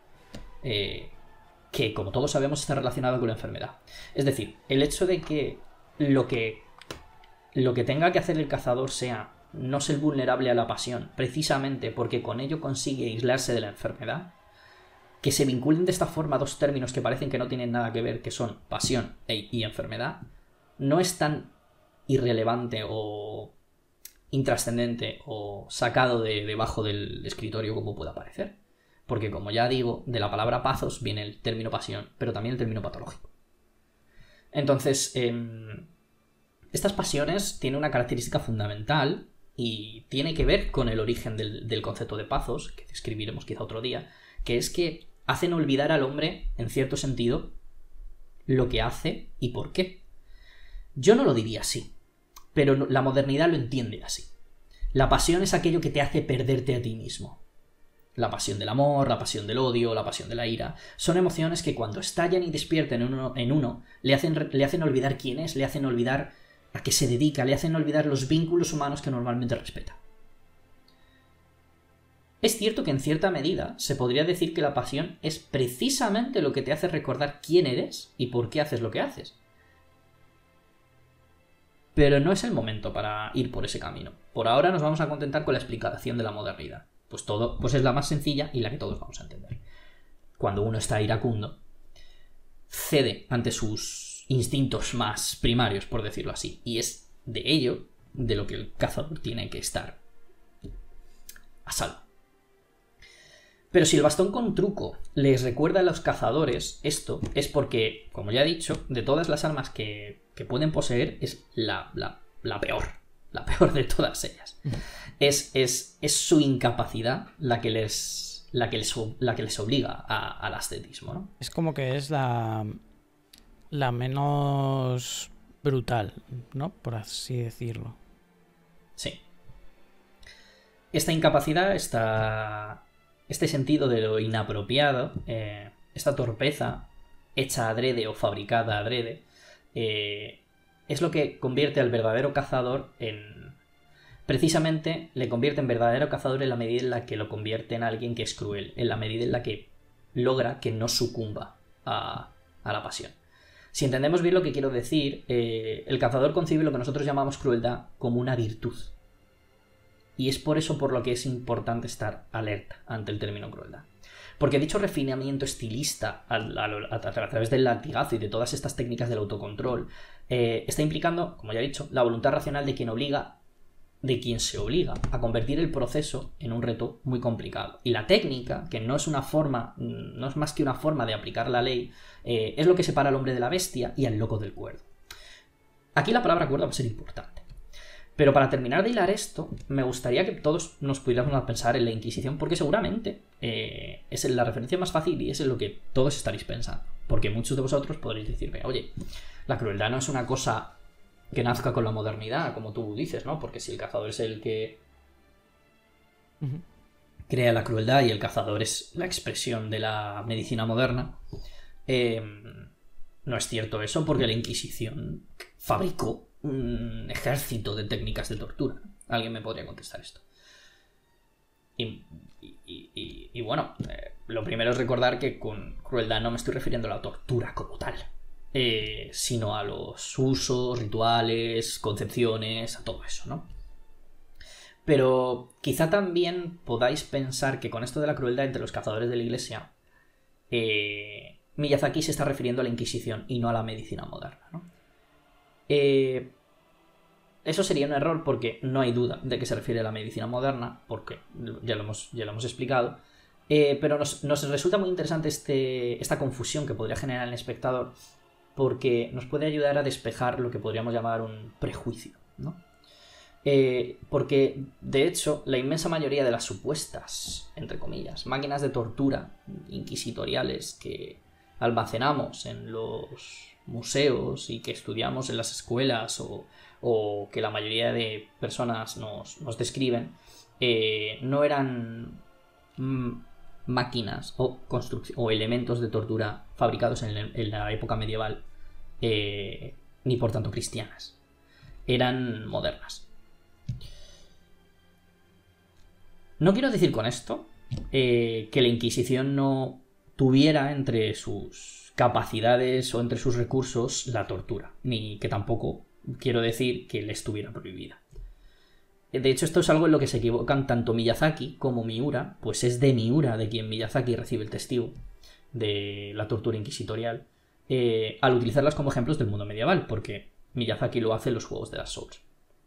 que como todos sabemos está relacionado con la enfermedad. Es decir, el hecho de que lo que tenga que hacer el cazador sea no ser vulnerable a la pasión, precisamente porque con ello consigue aislarse de la enfermedad, que se vinculen de esta forma dos términos que parecen que no tienen nada que ver, que son pasión y enfermedad, no es tan irrelevante o intrascendente o sacado de debajo del escritorio como pueda parecer. Porque, como ya digo, de la palabra pathos viene el término pasión, pero también el término patológico. Entonces, estas pasiones tienen una característica fundamental y tiene que ver con el origen del concepto de pathos, que describiremos quizá otro día, que es que hacen olvidar al hombre, en cierto sentido, lo que hace y por qué. Yo no lo diría así, pero la modernidad lo entiende así. La pasión es aquello que te hace perderte a ti mismo. La pasión del amor, la pasión del odio, la pasión de la ira. Son emociones que cuando estallan y despiertan en uno le hacen olvidar quién es, le hacen olvidar a qué se dedica, le hacen olvidar los vínculos humanos que normalmente respeta. Es cierto que en cierta medida se podría decir que la pasión es precisamente lo que te hace recordar quién eres y por qué haces lo que haces. Pero no es el momento para ir por ese camino. Por ahora nos vamos a contentar con la explicación de la modernidad. Pues es la más sencilla y la que todos vamos a entender. Cuando uno está iracundo, cede ante sus instintos más primarios, por decirlo así, y es de ello de lo que el cazador tiene que estar a salvo. Pero si el bastón con truco les recuerda a los cazadores esto, es porque, como ya he dicho, de todas las armas que pueden poseer es la peor de todas ellas. Es su incapacidad la que les obliga al ascetismo, ¿no? Es como que es la menos brutal, ¿no? Por así decirlo. Sí. Esta incapacidad, este sentido de lo inapropiado, esta torpeza hecha adrede o fabricada adrede, es lo que convierte al verdadero cazador precisamente le convierte en verdadero cazador en la medida en la que lo convierte en alguien que es cruel, en la medida en la que logra que no sucumba a la pasión. Si entendemos bien lo que quiero decir, el cazador concibe lo que nosotros llamamos crueldad como una virtud. Y es por eso por lo que es importante estar alerta ante el término crueldad. Porque dicho refinamiento estilista a través del latigazo y de todas estas técnicas del autocontrol está implicando, como ya he dicho, la voluntad racional de quien se obliga a convertir el proceso en un reto muy complicado. Y la técnica, que no es más que una forma de aplicar la ley, es lo que separa al hombre de la bestia y al loco del cuerdo. Aquí la palabra cuerdo va a ser importante. Pero para terminar de hilar esto, me gustaría que todos nos pudiéramos pensar en la Inquisición, porque seguramente es la referencia más fácil y es en lo que todos estaréis pensando. Porque muchos de vosotros podréis decirme, oye, la crueldad no es una cosa que nazca con la modernidad, como tú dices, ¿no? Porque si el cazador es el que crea la crueldad y el cazador es la expresión de la medicina moderna, no es cierto eso, porque la Inquisición fabricó un ejército de técnicas de tortura. Alguien me podría contestar esto. Y bueno, lo primero es recordar que con crueldad no me estoy refiriendo a la tortura como tal, sino a los usos, rituales, concepciones, a todo eso, ¿no? Pero quizá también podáis pensar que con esto de la crueldad entre los cazadores de la Iglesia, Miyazaki se está refiriendo a la Inquisición y no a la medicina moderna, ¿no? Eso sería un error porque no hay duda de que se refiere a la medicina moderna, porque ya lo hemos explicado, pero nos resulta muy interesante esta confusión que podría generar en el espectador, porque nos puede ayudar a despejar lo que podríamos llamar un prejuicio, ¿no? Porque, de hecho, la inmensa mayoría de las supuestas, entre comillas, máquinas de tortura inquisitoriales que almacenamos en los museos y que estudiamos en las escuelas o que la mayoría de personas nos describen, no eran máquinas o elementos de tortura fabricados en la época medieval, ni por tanto cristianas. Eran modernas. No quiero decir con esto que la Inquisición no tuviera entre sus capacidades o entre sus recursos la tortura, ni que tampoco quiero decir que le estuviera prohibida. De hecho, esto es algo en lo que se equivocan tanto Miyazaki como Miura, pues es de Miura de quien Miyazaki recibe el testigo de la tortura inquisitorial, al utilizarlas como ejemplos del mundo medieval, porque Miyazaki lo hace en los juegos de Dark Souls.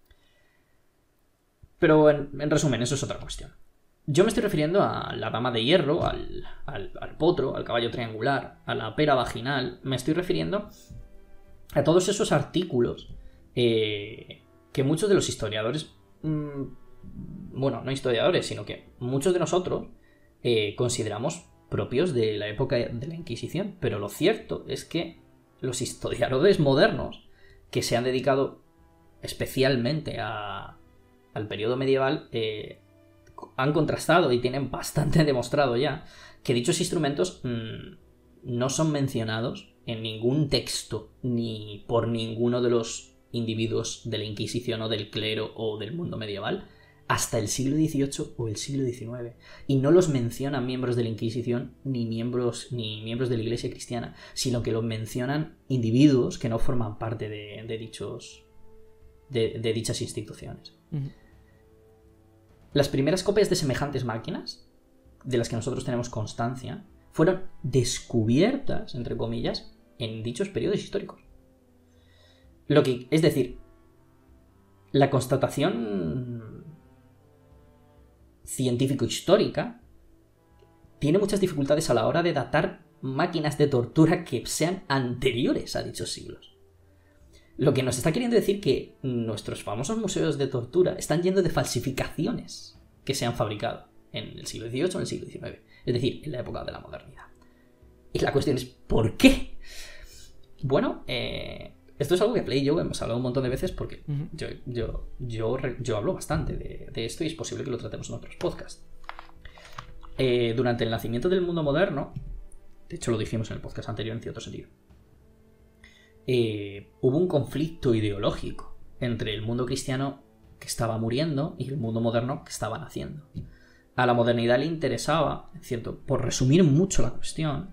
Pero en resumen, eso es otra cuestión. Yo me estoy refiriendo a la dama de hierro, al potro, al caballo triangular, a la pera vaginal. Me estoy refiriendo a todos esos artículos que muchos de los historiadores, bueno, no historiadores, sino que muchos de nosotros consideramos propios de la época de la Inquisición. Pero lo cierto es que los historiadores modernos que se han dedicado especialmente al periodo medieval han contrastado y tienen bastante demostrado ya que dichos instrumentos no son mencionados en ningún texto ni por ninguno de los individuos de la Inquisición o del clero o del mundo medieval hasta el siglo XVIII o el siglo XIX. Y no los mencionan miembros de la Inquisición ni miembros de la Iglesia cristiana, sino que los mencionan individuos que no forman parte de dichas instituciones. Uh-huh. Las primeras copias de semejantes máquinas, de las que nosotros tenemos constancia, fueron descubiertas, entre comillas, en dichos periodos históricos. Es decir, la constatación científico-histórica tiene muchas dificultades a la hora de datar máquinas de tortura que sean anteriores a dichos siglos. Lo que nos está queriendo decir que nuestros famosos museos de tortura están llenos de falsificaciones que se han fabricado en el siglo XVIII o en el siglo XIX. Es decir, en la época de la modernidad. Y la cuestión es, ¿por qué? Bueno, esto es algo que Play y yo hemos hablado un montón de veces porque yo hablo bastante de esto y es posible que lo tratemos en otros podcasts. Durante el nacimiento del mundo moderno, de hecho lo dijimos en el podcast anterior en cierto sentido, hubo un conflicto ideológico entre el mundo cristiano que estaba muriendo y el mundo moderno que estaba naciendo. A la modernidad le interesaba, ¿cierto?, por resumir mucho la cuestión,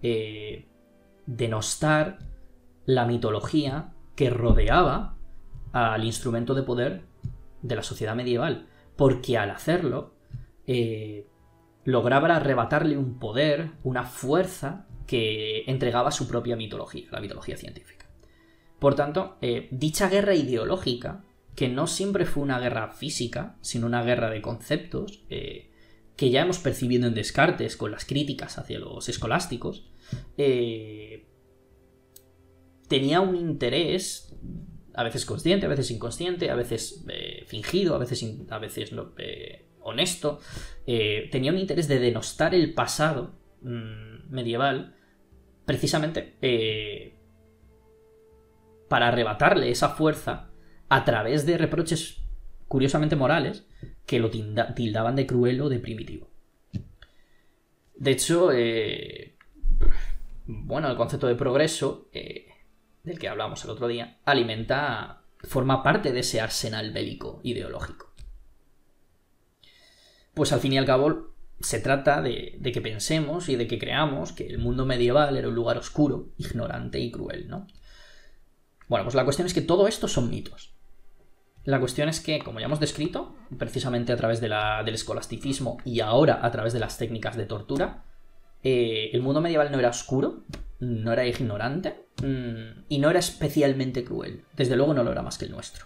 denostar la mitología que rodeaba al instrumento de poder de la sociedad medieval, porque al hacerlo lograba arrebatarle un poder, una fuerza que entregaba su propia mitología, la mitología científica. Por tanto, dicha guerra ideológica, que no siempre fue una guerra física, sino una guerra de conceptos, que ya hemos percibido en Descartes con las críticas hacia los escolásticos, tenía un interés, a veces consciente, a veces inconsciente, a veces fingido, a veces no, honesto, tenía un interés de denostar el pasado medieval, precisamente para arrebatarle esa fuerza a través de reproches curiosamente morales que lo tildaban de cruel o de primitivo. De hecho, bueno, el concepto de progreso, del que hablamos el otro día, forma parte de ese arsenal bélico ideológico. Pues al fin y al cabo se trata de que pensemos y de que creamos que el mundo medieval era un lugar oscuro, ignorante y cruel, ¿no? Bueno, pues la cuestión es que todo esto son mitos. La cuestión es que, como ya hemos descrito, precisamente a través del escolasticismo y ahora a través de las técnicas de tortura, el mundo medieval no era oscuro, no era ignorante y no era especialmente cruel. Desde luego no lo era más que el nuestro.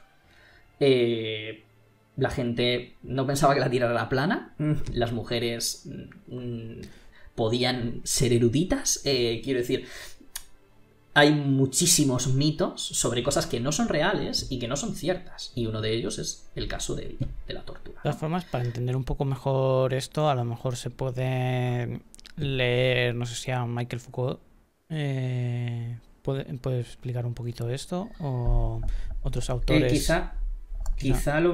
La gente no pensaba que la Tierra era plana, las mujeres podían ser eruditas, quiero decir, hay muchísimos mitos sobre cosas que no son reales y que no son ciertas, y uno de ellos es el caso de la tortura. De todas formas, para entender un poco mejor esto, a lo mejor se puede leer, no sé si a Michael Foucault, ¿Puedes explicar un poquito esto? ¿O otros autores? Quizá lo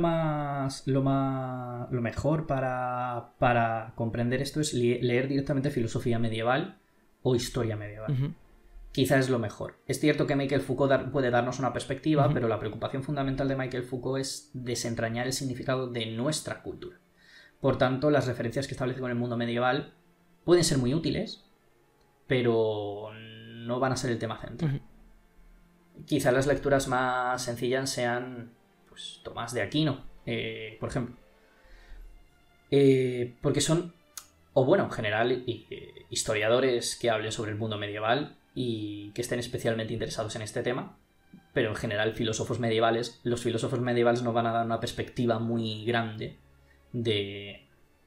mejor para comprender esto es leer directamente filosofía medieval o historia medieval. Uh-huh. Quizá es lo mejor. Es cierto que Michael Foucault puede darnos una perspectiva, uh-huh, pero la preocupación fundamental de Michael Foucault es desentrañar el significado de nuestra cultura. Por tanto, las referencias que establece con el mundo medieval pueden ser muy útiles, pero no van a ser el tema central. Uh-huh. Quizá las lecturas más sencillas sean pues, Tomás de Aquino, por ejemplo. Porque son, o bueno, en general, historiadores que hablen sobre el mundo medieval y que estén especialmente interesados en este tema, pero en general filósofos medievales. Los filósofos medievales nos van a dar una perspectiva muy grande de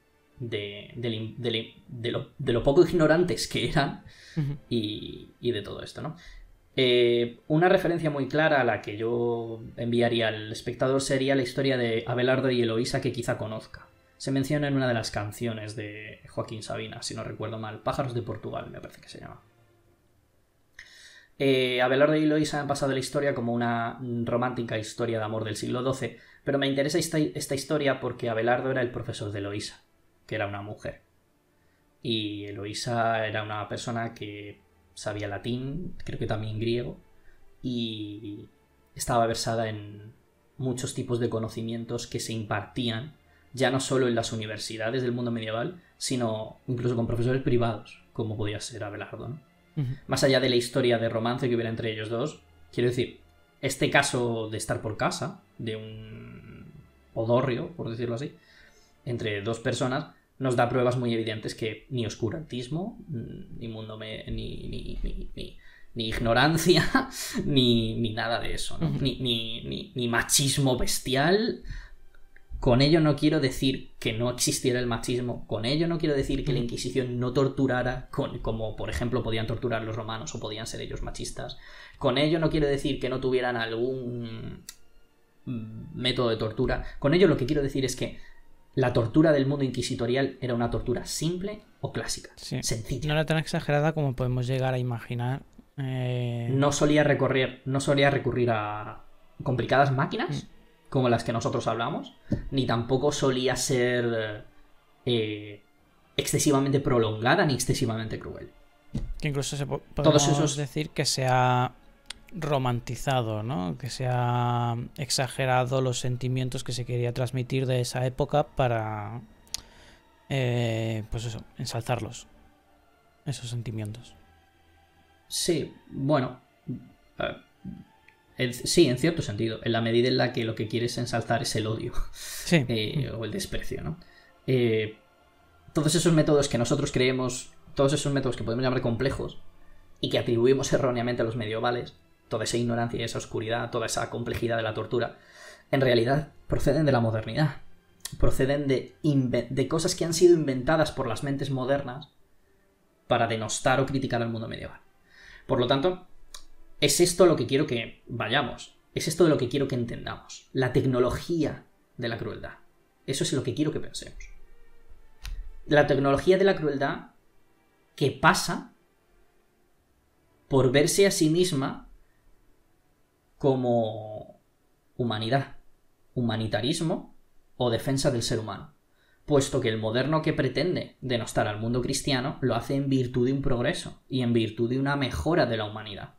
lo poco ignorantes que eran uh-huh, y de todo esto, ¿no? Una referencia muy clara a la que yo enviaría al espectador sería la historia de Abelardo y Eloísa, que quizá conozca. Se menciona en una de las canciones de Joaquín Sabina, si no recuerdo mal, Pájaros de Portugal me parece que se llama. Abelardo y Eloísa han pasado la historia como una romántica historia de amor del siglo XII, pero me interesa esta historia porque Abelardo era el profesor de Eloísa, que era una mujer, y Eloísa era una persona que sabía latín, creo que también griego, y estaba versada en muchos tipos de conocimientos que se impartían ya no solo en las universidades del mundo medieval, sino incluso con profesores privados, como podía ser Abelardo, ¿no? Uh-huh. Más allá de la historia de romance que hubiera entre ellos dos, quiero decir, este caso de estar por casa, de un odorrio, por decirlo así, entre dos personas, nos da pruebas muy evidentes que ni oscurantismo, ni mundo ni ignorancia, ni nada de eso, ¿no? Uh-huh. Ni machismo bestial. Con ello no quiero decir que no existiera el machismo, con ello no quiero decir que la Inquisición no torturara, como por ejemplo podían torturar los romanos o podían ser ellos machistas. Con ello no quiero decir que no tuvieran algún método de tortura. Con ello lo que quiero decir es que la tortura del mundo inquisitorial era una tortura simple o clásica, sí, sencilla. No era tan exagerada como podemos llegar a imaginar. No solía recurrir a complicadas máquinas como las que nosotros hablamos, ni tampoco solía ser excesivamente prolongada ni excesivamente cruel. Que incluso podemos decir que se ha romantizado, ¿no? Que se ha exagerado los sentimientos que se quería transmitir de esa época para pues eso, ensalzarlos, esos sentimientos. Sí, bueno, sí, en cierto sentido, en la medida en la que lo que quieres ensalzar es el odio, sí, o el desprecio, ¿no? Todos esos métodos que nosotros creemos, todos esos métodos que podemos llamar complejos y que atribuimos erróneamente a los medievales, toda esa ignorancia y esa oscuridad, toda esa complejidad de la tortura, en realidad proceden de la modernidad, proceden de cosas que han sido inventadas por las mentes modernas para denostar o criticar al mundo medieval. Por lo tanto, es esto lo que quiero que vayamos, es esto de lo que quiero que entendamos, la tecnología de la crueldad. Eso es lo que quiero que pensemos. La tecnología de la crueldad que pasa por verse a sí misma como humanidad, humanitarismo o defensa del ser humano, puesto que el moderno que pretende denostar al mundo cristiano lo hace en virtud de un progreso y en virtud de una mejora de la humanidad.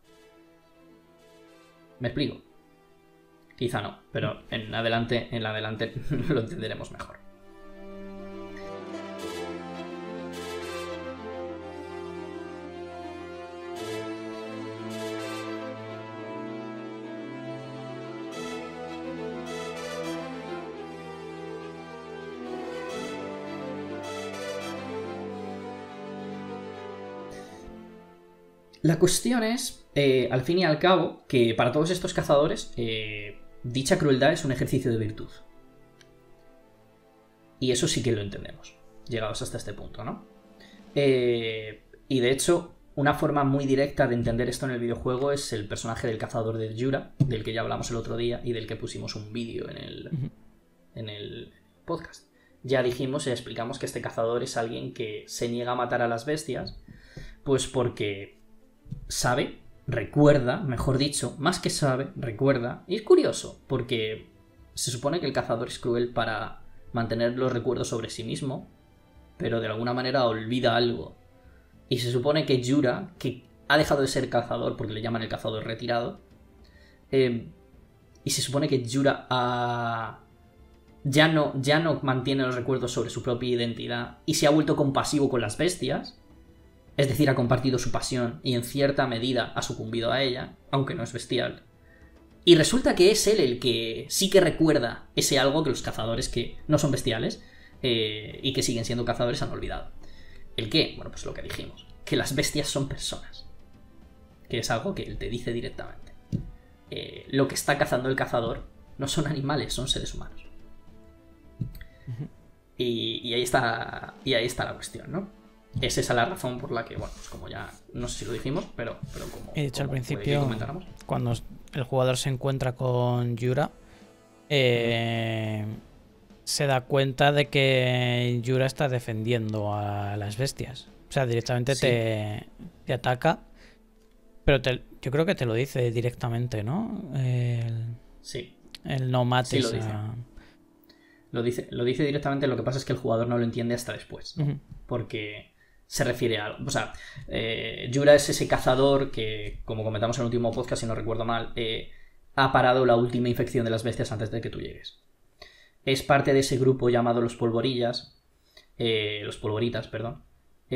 ¿Me explico? Quizá no, pero en adelante lo entenderemos mejor. La cuestión es, al fin y al cabo, que para todos estos cazadores, dicha crueldad es un ejercicio de virtud. Y eso sí que lo entendemos, llegados hasta este punto, ¿no? Y de hecho, una forma muy directa de entender esto en el videojuego es el personaje del cazador de Jura, del que ya hablamos el otro día y del que pusimos un vídeo en el podcast. Ya dijimos y explicamos que este cazador es alguien que se niega a matar a las bestias, pues porque sabe, recuerda, mejor dicho, más que sabe, recuerda. Y es curioso, porque se supone que el cazador es cruel para mantener los recuerdos sobre sí mismo, pero de alguna manera olvida algo. Y se supone que Yura, que ha dejado de ser cazador, porque le llaman el cazador retirado, y se supone que Yura ya no mantiene los recuerdos sobre su propia identidad y se ha vuelto compasivo con las bestias, es decir, ha compartido su pasión y en cierta medida ha sucumbido a ella, aunque no es bestial. Y resulta que es él el que sí que recuerda ese algo que los cazadores que no son bestiales y que siguen siendo cazadores han olvidado. ¿El qué? Bueno, pues lo que dijimos, que las bestias son personas, que es algo que él te dice directamente. Lo que está cazando el cazador no son animales, son seres humanos. Y ahí está la cuestión, ¿no? Es esa la razón por la que, bueno, pues como ya no sé si lo dijimos, pero como he dicho al principio, comentáramos, cuando el jugador se encuentra con Yura, se da cuenta de que Yura está defendiendo a las bestias. O sea, directamente sí. te ataca, pero yo creo que te lo dice directamente, ¿no? Sí. El no mates. Sí, lo dice directamente. Lo que pasa es que el jugador no lo entiende hasta después, ¿no? Porque se refiere a algo. O sea, Yura es ese cazador que, como comentamos en el último podcast, si no recuerdo mal, ha parado la última infección de las bestias antes de que tú llegues. Es parte de ese grupo llamado los polvoritas, perdón,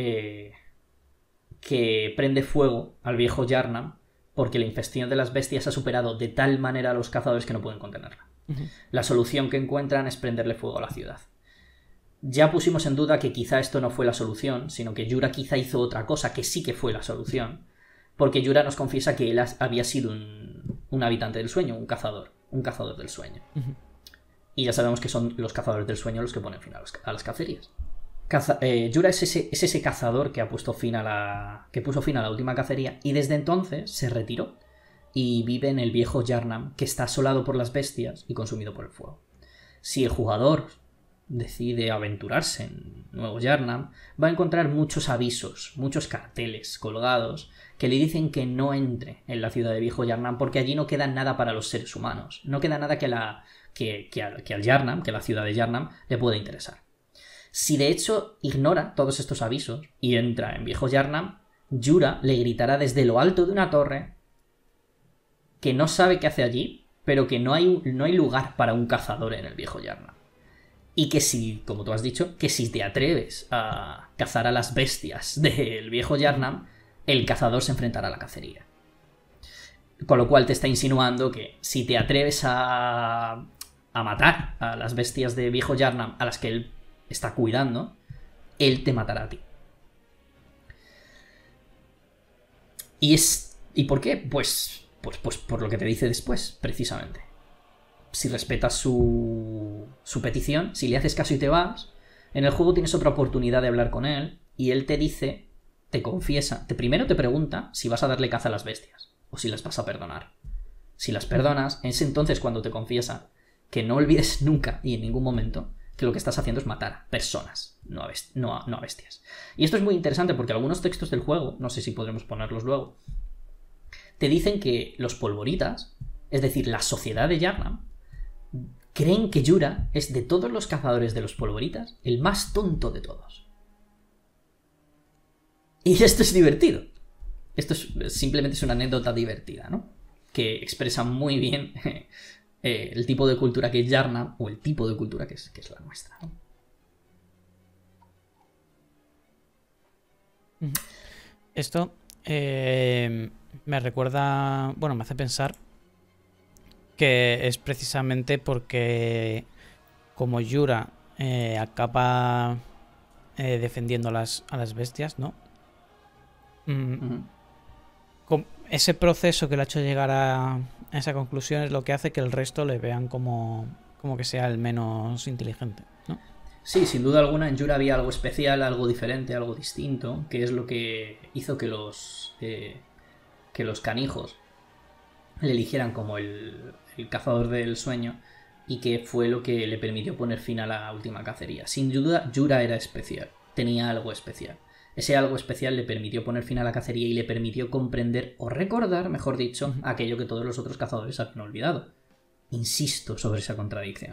que prende fuego al viejo Yharnam porque la infección de las bestias ha superado de tal manera a los cazadores que no pueden contenerla. La solución que encuentran es prenderle fuego a la ciudad. Ya pusimos en duda que quizá esto no fue la solución, sino que Yura quizá hizo otra cosa que sí que fue la solución, porque Yura nos confiesa que él había sido un habitante del sueño, un cazador del sueño. Y ya sabemos que son los cazadores del sueño los que ponen fin a las cacerías. Yura es ese cazador que puso fin a la última cacería y desde entonces se retiró y vive en el viejo Yharnam, que está asolado por las bestias y consumido por el fuego. Si el jugador decide aventurarse en Nuevo Yharnam, va a encontrar muchos avisos, muchos carteles colgados que le dicen que no entre en la ciudad de Viejo Yharnam porque allí no queda nada para los seres humanos. No queda nada que al Yharnam, que la ciudad de Yharnam, le pueda interesar. Si de hecho ignora todos estos avisos y entra en Viejo Yharnam, Yura le gritará desde lo alto de una torre que no sabe qué hace allí, pero que no hay lugar para un cazador en el Viejo Yharnam. Y que si, como tú has dicho, que si te atreves a cazar a las bestias del Viejo Yharnam, el cazador se enfrentará a la cacería. Con lo cual te está insinuando que si te atreves a matar a las bestias de Viejo Yharnam a las que él está cuidando, él te matará a ti. ¿Y por qué? Pues por lo que te dice después, precisamente. Si respetas su petición, si le haces caso y te vas, en el juego tienes otra oportunidad de hablar con él y él te dice, te confiesa, primero te pregunta si vas a darle caza a las bestias o si las vas a perdonar. Si las perdonas, es entonces cuando te confiesa que no olvides nunca y en ningún momento que lo que estás haciendo es matar a personas, no a bestias. Y esto es muy interesante porque algunos textos del juego, no sé si podremos ponerlos luego, te dicen que los polvoritas, es decir, la sociedad de Yharnam, creen que Yura es, de todos los cazadores de los polvoritas, el más tonto de todos. Y esto es divertido. Esto simplemente es una anécdota divertida, ¿no? Que expresa muy bien el tipo de cultura que es Yharnam, o el tipo de cultura que es la nuestra, ¿no? Esto me recuerda, bueno, me hace pensar que es precisamente porque como Yura acaba defendiendo a las bestias, ¿no? Ese proceso que le ha hecho llegar a esa conclusión es lo que hace que el resto le vean como que sea el menos inteligente, ¿no? Sí, sin duda alguna en Yura había algo especial, algo diferente, algo distinto, que es lo que hizo que los canijos le eligieran como el cazador del sueño y que fue lo que le permitió poner fin a la última cacería. Sin duda, Yura era especial, tenía algo especial. Ese algo especial le permitió poner fin a la cacería y le permitió comprender, o recordar, mejor dicho, aquello que todos los otros cazadores habían olvidado. Insisto sobre esa contradicción.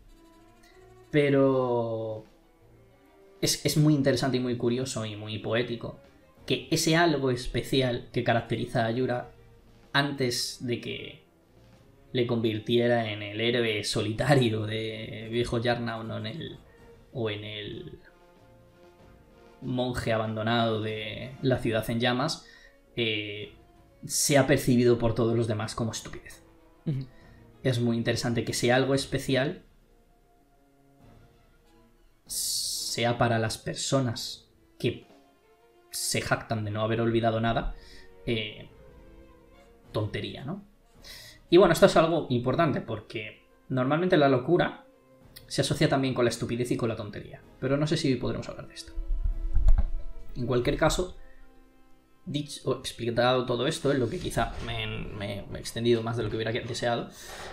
Pero es muy interesante y muy curioso y muy poético que ese algo especial que caracteriza a Yura, antes de que le convirtiera en el héroe solitario de viejo Yarnau o en el monje abandonado de la ciudad en llamas, sea percibido por todos los demás como estupidez. Es muy interesante que sea algo especial sea para las personas que se jactan de no haber olvidado nada, tontería, ¿no? Y bueno, esto es algo importante porque normalmente la locura se asocia también con la estupidez y con la tontería, pero no sé si hoy podremos hablar de esto. En cualquier caso, dicho o explicado todo esto, en lo que quizá me he extendido más de lo que hubiera deseado,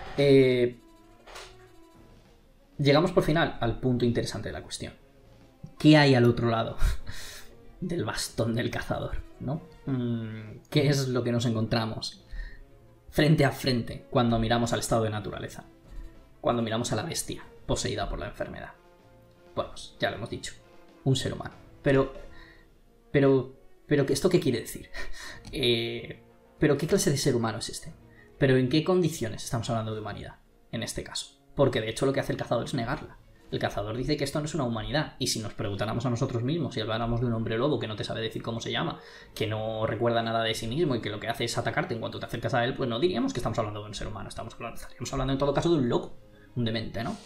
llegamos por final al punto interesante de la cuestión. ¿Qué hay al otro lado del bastón del cazador, ¿no? ¿Qué es lo que nos encontramos frente a frente cuando miramos al estado de naturaleza? Cuando miramos a la bestia poseída por la enfermedad. Bueno, pues ya lo hemos dicho, un ser humano. Pero ¿esto qué quiere decir? ¿Pero qué clase de ser humano es este? ¿Pero en qué condiciones estamos hablando de humanidad en este caso? Porque de hecho lo que hace el cazador es negarla. El cazador dice que esto no es una humanidad, y si nos preguntáramos a nosotros mismos y habláramos de un hombre lobo que no te sabe decir cómo se llama, que no recuerda nada de sí mismo y que lo que hace es atacarte en cuanto te acercas a él, pues no diríamos que estamos hablando de un ser humano, estaríamos hablando en todo caso de un loco, un demente, ¿no?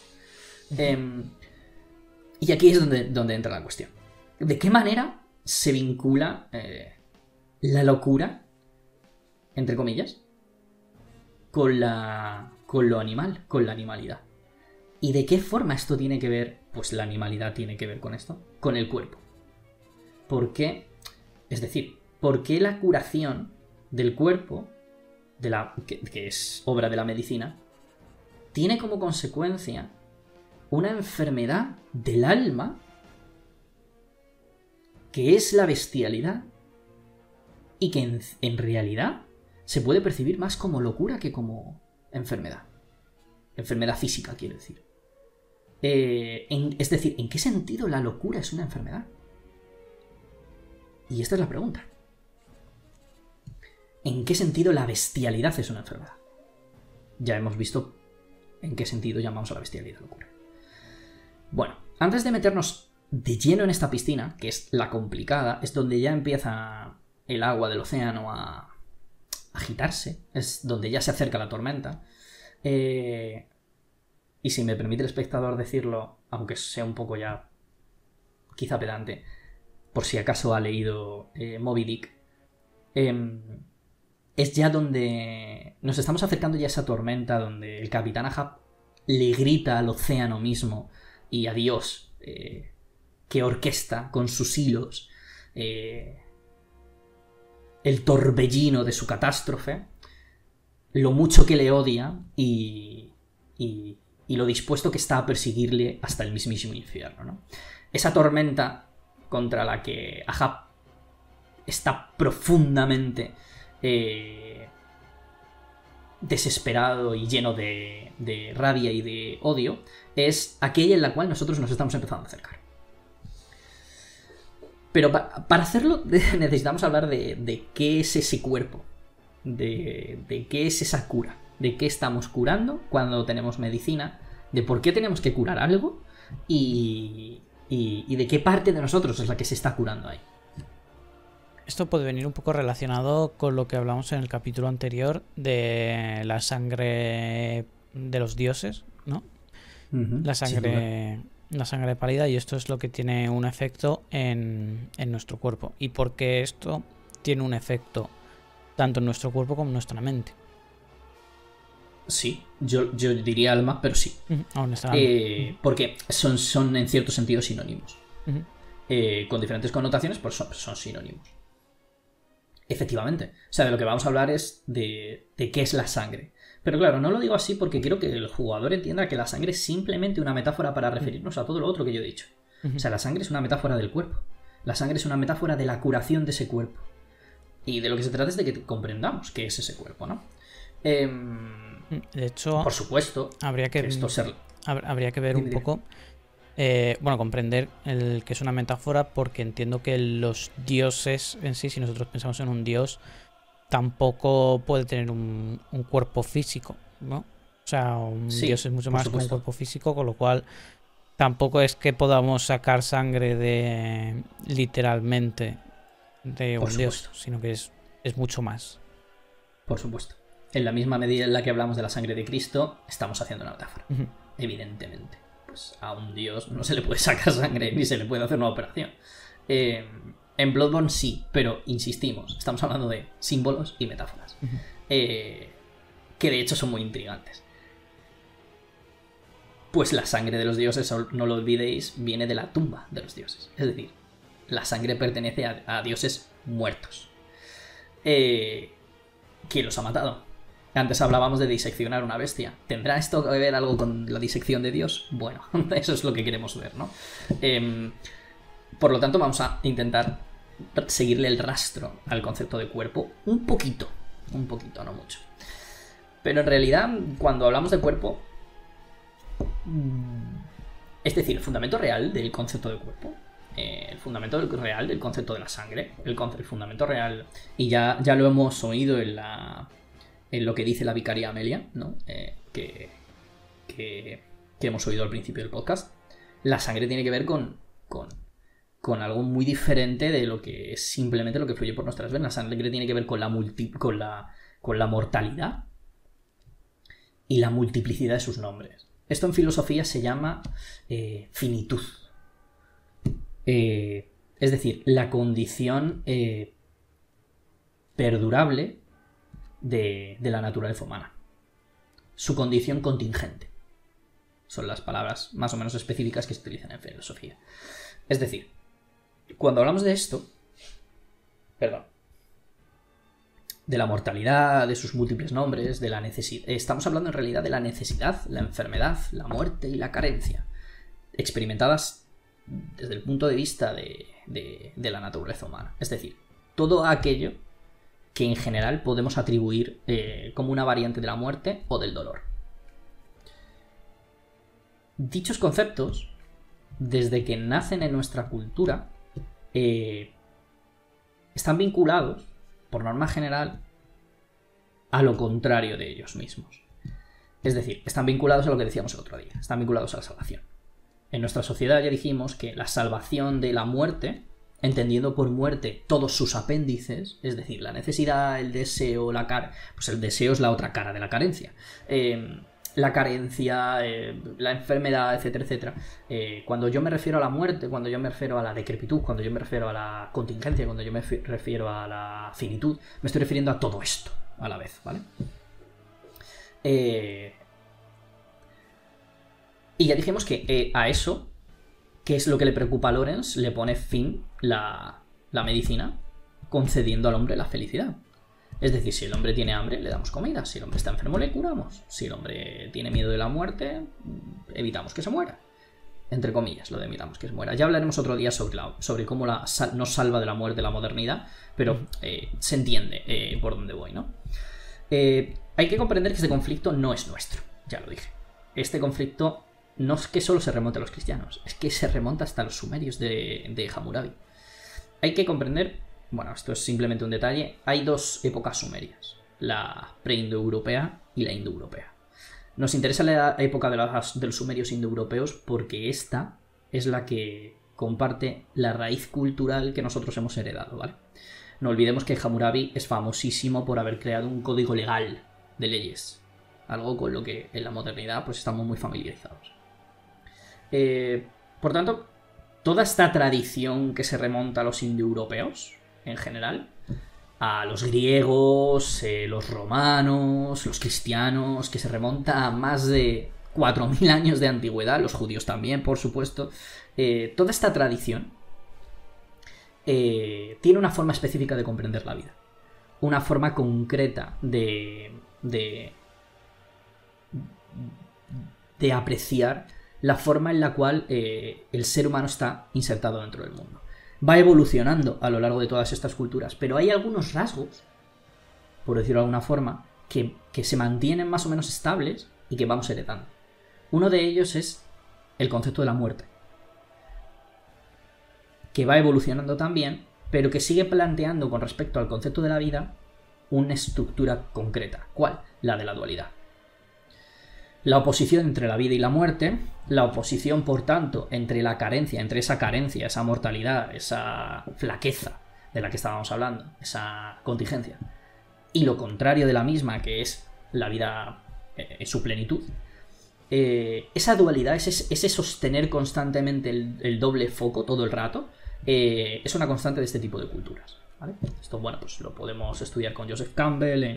Y aquí es donde entra la cuestión. ¿De qué manera se vincula la locura, entre comillas, con lo animal, con la animalidad? ¿Y de qué forma esto tiene que ver? Pues la animalidad tiene que ver con esto, con el cuerpo. ¿Por qué? Es decir, ¿por qué la curación del cuerpo, que es obra de la medicina, tiene como consecuencia una enfermedad del alma que es la bestialidad y que en realidad se puede percibir más como locura que como enfermedad? Enfermedad física, quiero decir. Es decir, ¿en qué sentido la locura es una enfermedad? Y esta es la pregunta. ¿En qué sentido la bestialidad es una enfermedad? Ya hemos visto en qué sentido llamamos a la bestialidad locura. Bueno, antes de meternos de lleno en esta piscina, que es la complicada, es donde ya empieza el agua del océano a agitarse, es donde ya se acerca la tormenta. Y si me permite el espectador decirlo, aunque sea un poco ya quizá pedante, por si acaso ha leído Moby Dick, es ya donde nos estamos acercando ya a esa tormenta donde el capitán Ahab le grita al océano mismo y a Dios, que orquesta con sus hilos el torbellino de su catástrofe, lo mucho que le odia y lo dispuesto que está a perseguirle hasta el mismísimo infierno, ¿no? Esa tormenta contra la que Ahab está profundamente desesperado y lleno de rabia y de odio, es aquella en la cual nosotros nos estamos empezando a acercar. Pero para hacerlo necesitamos hablar de qué es ese cuerpo, de qué es esa cura, de qué estamos curando cuando tenemos medicina, de por qué tenemos que curar algo y de qué parte de nosotros es la que se está curando ahí. Esto puede venir un poco relacionado con lo que hablamos en el capítulo anterior de la sangre de los dioses, ¿no? La sangre pálida, y esto es lo que tiene un efecto en nuestro cuerpo. Y por qué esto tiene un efecto tanto en nuestro cuerpo como en nuestra mente. Sí, yo diría alma, pero sí. Porque son en cierto sentido sinónimos. Con diferentes connotaciones, pues son sinónimos. Efectivamente. O sea, de lo que vamos a hablar es de qué es la sangre. Pero claro, no lo digo así porque quiero que el jugador entienda que la sangre es simplemente una metáfora para referirnos a todo lo otro que yo he dicho. O sea, la sangre es una metáfora del cuerpo. La sangre es una metáfora de la curación de ese cuerpo. Y de lo que se trata es de que comprendamos qué es ese cuerpo, ¿no? De hecho, por supuesto, habría que ver un poco, comprender que es una metáfora, porque entiendo que los dioses en sí, si nosotros pensamos en un dios, tampoco puede tener un cuerpo físico, ¿no? O sea, un dios es mucho más que un cuerpo físico, con lo cual tampoco es que podamos sacar sangre literalmente de un dios, sino que es mucho más. Por supuesto. En la misma medida en la que hablamos de la sangre de Cristo, estamos haciendo una metáfora. Evidentemente. Pues a un dios no se le puede sacar sangre ni se le puede hacer una operación. En Bloodborne sí, pero insistimos, estamos hablando de símbolos y metáforas. Que de hecho son muy intrigantes. Pues la sangre de los dioses, no lo olvidéis, viene de la tumba de los dioses. Es decir, la sangre pertenece a dioses muertos. ¿Quién los ha matado? Antes hablábamos de diseccionar una bestia. ¿Tendrá esto que ver algo con la disección de Dios? Bueno, eso es lo que queremos ver, ¿no? Por lo tanto, vamos a intentar seguirle el rastro al concepto de cuerpo un poquito, no mucho. Pero en realidad, cuando hablamos de cuerpo, es decir, el fundamento real del concepto de cuerpo, el fundamento real del concepto de la sangre, el fundamento real, y ya lo hemos oído en lo que dice la vicaria Amelia, ¿no? Que hemos oído al principio del podcast. La sangre tiene que ver con algo muy diferente de lo que es simplemente lo que fluye por nuestras venas. La sangre tiene que ver con la mortalidad y la multiplicidad de sus nombres. Esto en filosofía se llama finitud. Es decir, la condición perdurable de la naturaleza humana. Su condición contingente. Son las palabras más o menos específicas que se utilizan en filosofía. Es decir, cuando hablamos de esto, de la mortalidad, de sus múltiples nombres, de la necesidad, estamos hablando en realidad de la necesidad, la enfermedad, la muerte y la carencia, experimentadas desde el punto de vista de la naturaleza humana. Es decir, todo aquello que en general podemos atribuir como una variante de la muerte o del dolor. Dichos conceptos, desde que nacen en nuestra cultura, están vinculados, por norma general, a lo contrario de ellos mismos. Es decir, están vinculados a lo que decíamos el otro día, están vinculados a la salvación. En nuestra sociedad ya dijimos que la salvación de la muerte, entendiendo por muerte todos sus apéndices, es decir, la necesidad, el deseo, pues el deseo es la otra cara de la carencia. La carencia, la enfermedad, etcétera, etcétera. Cuando yo me refiero a la muerte, cuando yo me refiero a la decrepitud, cuando yo me refiero a la contingencia, cuando yo me refiero a la finitud, me estoy refiriendo a todo esto a la vez, ¿vale? Y ya dijimos que a eso, que es lo que le preocupa a Lorenz, le pone fin la medicina, concediendo al hombre la felicidad. Es decir, si el hombre tiene hambre, le damos comida. Si el hombre está enfermo, le curamos. Si el hombre tiene miedo de la muerte, evitamos que se muera. Entre comillas, lo de evitamos que se muera. Ya hablaremos otro día sobre cómo nos salva de la muerte la modernidad, pero se entiende por dónde voy, ¿no? Hay que comprender que este conflicto no es nuestro, ya lo dije. Este conflicto no es que solo se remonte a los cristianos, es que se remonta hasta los sumerios de Hammurabi. Hay que comprender... Bueno, esto es simplemente un detalle. Hay dos épocas sumerias, la preindoeuropea y la indoeuropea. Nos interesa la época de los sumerios indoeuropeos porque esta es la que comparte la raíz cultural que nosotros hemos heredado, ¿vale? No olvidemos que Hammurabi es famosísimo por haber creado un código legal de leyes, algo con lo que en la modernidad pues estamos muy familiarizados. Por tanto, toda esta tradición que se remonta a los indoeuropeos en general, a los griegos, los romanos, los cristianos, que se remonta a más de 4.000 años de antigüedad, los judíos también, por supuesto. Toda esta tradición tiene una forma específica de comprender la vida, una forma concreta de apreciar la forma en la cual el ser humano está insertado dentro del mundo. va evolucionando a lo largo de todas estas culturas, pero hay algunos rasgos, por decirlo de alguna forma, que se mantienen más o menos estables y que vamos heredando. Uno de ellos es el concepto de la muerte, que va evolucionando también, pero que sigue planteando con respecto al concepto de la vida una estructura concreta. ¿Cuál? La de la dualidad. La oposición entre la vida y la muerte, la oposición, por tanto, entre la carencia, entre esa carencia, esa mortalidad, esa flaqueza de la que estábamos hablando, esa contingencia, y lo contrario de la misma, que es la vida en su plenitud. Esa dualidad, ese sostener constantemente el doble foco todo el rato, es una constante de este tipo de culturas, ¿vale? Esto, bueno, pues lo podemos estudiar con Joseph Campbell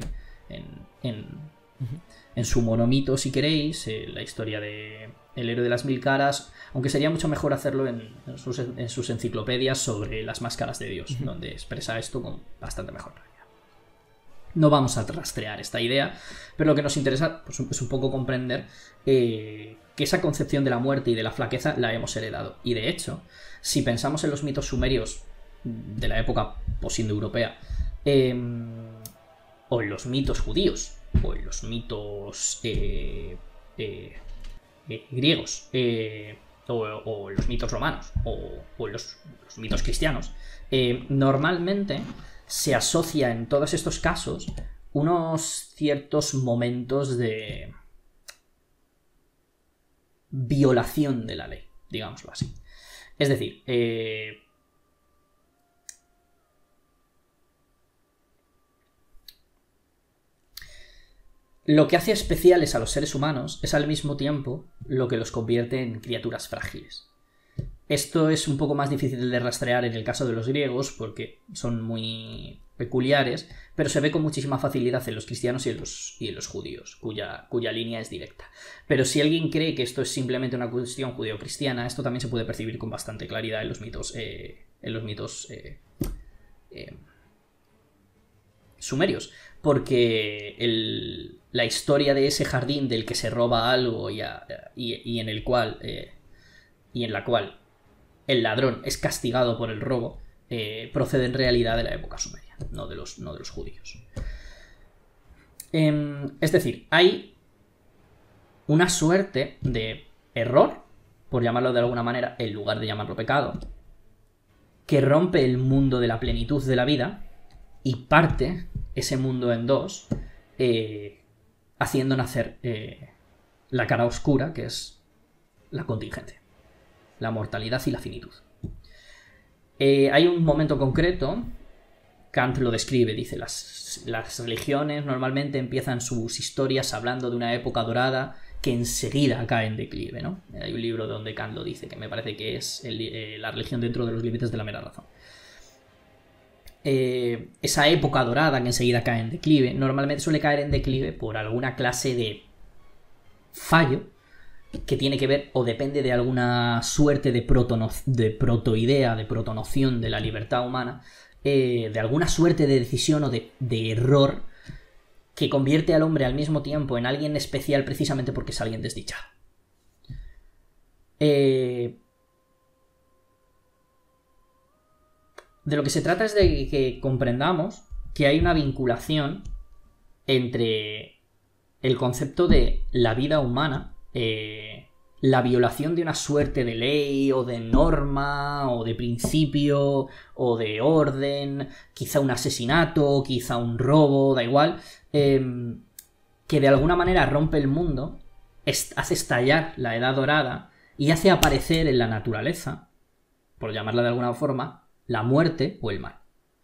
en su monomito, si queréis, la historia de El héroe de las mil caras, aunque sería mucho mejor hacerlo en sus enciclopedias sobre las máscaras de Dios, donde expresa esto con bastante mejor claridad. No vamos a rastrear esta idea, pero lo que nos interesa, pues, es un poco comprender que esa concepción de la muerte y de la flaqueza la hemos heredado. Y de hecho, si pensamos en los mitos sumerios de la época posindoeuropea, o en los mitos judíos, o en los mitos griegos, o en los mitos romanos, o en los mitos cristianos, normalmente se asocia en todos estos casos unos ciertos momentos de violación de la ley, digámoslo así. Es decir, lo que hace especiales a los seres humanos es al mismo tiempo lo que los convierte en criaturas frágiles. Esto es un poco más difícil de rastrear en el caso de los griegos porque son muy peculiares, pero se ve con muchísima facilidad en los cristianos y en los judíos, cuya línea es directa. Pero si alguien cree que esto es simplemente una cuestión judeo-cristiana, esto también se puede percibir con bastante claridad en los mitos sumerios, porque la historia de ese jardín del que se roba algo y en la cual el ladrón es castigado por el robo, procede en realidad de la época sumeria, no de los judíos. Es decir, hay una suerte de error, por llamarlo de alguna manera, en lugar de llamarlo pecado, que rompe el mundo de la plenitud de la vida y parte ese mundo en dos, haciendo nacer la cara oscura, que es la contingencia, la mortalidad y la finitud. Hay un momento concreto, Kant lo describe, dice, las religiones normalmente empiezan sus historias hablando de una época dorada que enseguida cae en declive, ¿no? Hay un libro donde Kant lo dice, que me parece que es la religión dentro de los límites de la mera razón. Esa época dorada que enseguida cae en declive, normalmente suele caer en declive por alguna clase de fallo que tiene que ver o depende de alguna suerte de protoidea, de protonoción de la libertad humana, de alguna suerte de decisión o de error que convierte al hombre al mismo tiempo en alguien especial precisamente porque es alguien desdichado. De lo que se trata es de que comprendamos que hay una vinculación entre el concepto de la vida humana, la violación de una suerte de ley o de norma o de principio o de orden, quizá un asesinato, quizá un robo, da igual, que de alguna manera rompe el mundo, hace estallar la edad dorada y hace aparecer en la naturaleza, por llamarla de alguna forma, la muerte o el mal.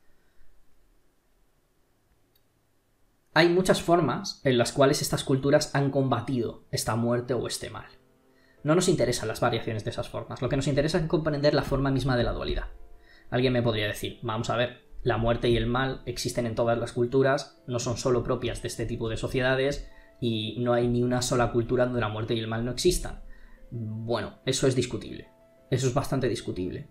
Hay muchas formas en las cuales estas culturas han combatido esta muerte o este mal. No nos interesan las variaciones de esas formas, lo que nos interesa es comprender la forma misma de la dualidad. Alguien me podría decir, vamos a ver, la muerte y el mal existen en todas las culturas, no son solo propias de este tipo de sociedades y no hay ni una sola cultura donde la muerte y el mal no existan. Bueno, eso es discutible, eso es bastante discutible.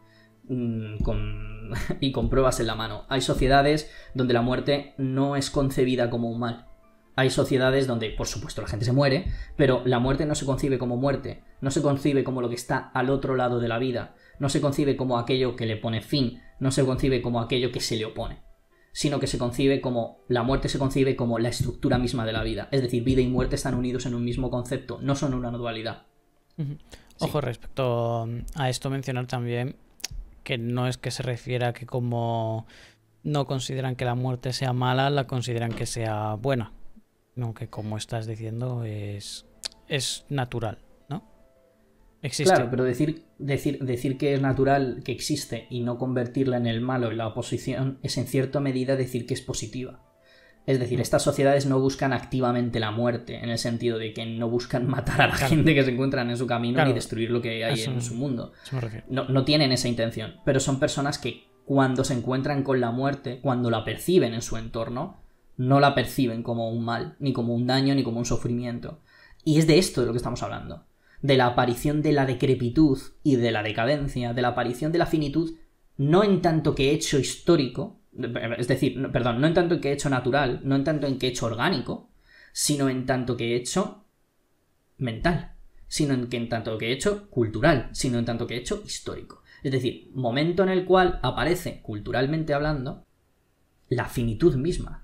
Y con pruebas en la mano. Hay sociedades donde la muerte no es concebida como un mal. Hay sociedades donde, por supuesto, la gente se muere, pero la muerte no se concibe como muerte, no se concibe como lo que está al otro lado de la vida, no se concibe como aquello que le pone fin, no se concibe como aquello que se le opone, sino que se concibe como, la muerte se concibe como la estructura misma de la vida. Es decir, vida y muerte están unidos en un mismo concepto, no son una dualidad. Ojo, respecto a esto, mencionar también que no es que se refiera a que como no consideran que la muerte sea mala, la consideran que sea buena. No, que como estás diciendo es natural, ¿no? Existe. Claro, pero decir que es natural, que existe, y no convertirla en el malo, en la oposición, es en cierta medida decir que es positiva. Es decir, estas sociedades no buscan activamente la muerte, en el sentido de que no buscan matar a la gente que se encuentran en su camino ni destruir lo que hay en su mundo. No tienen esa intención, pero son personas que cuando se encuentran con la muerte, cuando la perciben en su entorno, no la perciben como un mal, ni como un daño, ni como un sufrimiento. Y es de esto de lo que estamos hablando. De la aparición de la decrepitud y de la decadencia, de la aparición de la finitud, no en tanto que hecho histórico, es decir, perdón, no en tanto que hecho natural, no en tanto en que hecho orgánico, sino en tanto que hecho mental, sino en tanto que hecho cultural, sino en tanto que hecho histórico. Es decir, momento en el cual aparece, culturalmente hablando, la finitud misma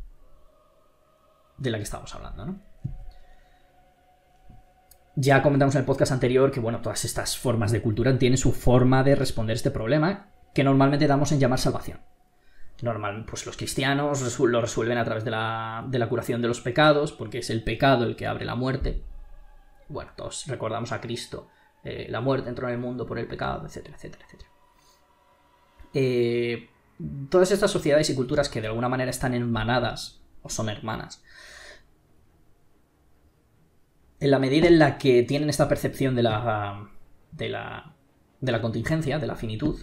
de la que estamos hablando, ¿no? Ya comentamos en el podcast anterior que, bueno, todas estas formas de cultura tienen su forma de responder este problema, que normalmente damos en llamar salvación. Pues los cristianos lo resuelven a través de la curación de los pecados, porque es el pecado el que abre la muerte. Bueno, todos recordamos a Cristo. La muerte entró en el mundo por el pecado, etcétera, etcétera, etcétera. Todas estas sociedades y culturas que de alguna manera están hermanadas, o son hermanas, en la medida en la que tienen esta percepción de la contingencia, de la finitud,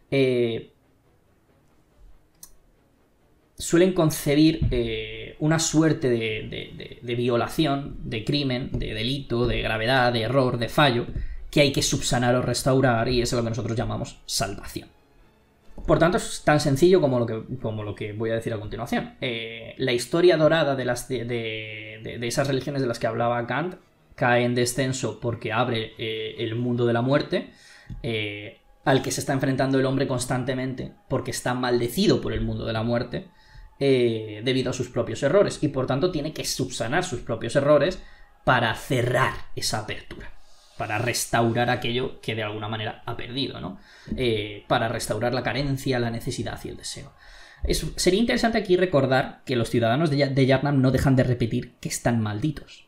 suelen concebir una suerte de violación, de crimen, de delito, de gravedad, de error, de fallo, que hay que subsanar o restaurar, y eso es lo que nosotros llamamos salvación. Por tanto, es tan sencillo como lo que voy a decir a continuación. La historia dorada de esas religiones de las que hablaba Kant cae en descenso porque abre el mundo de la muerte, al que se está enfrentando el hombre constantemente, porque está maldecido por el mundo de la muerte, debido a sus propios errores, y por tanto tiene que subsanar sus propios errores para cerrar esa apertura, para restaurar aquello que de alguna manera ha perdido, ¿no? Para restaurar la carencia, la necesidad y el deseo. Sería interesante aquí recordar que los ciudadanos de Yharnam no dejan de repetir que están malditos.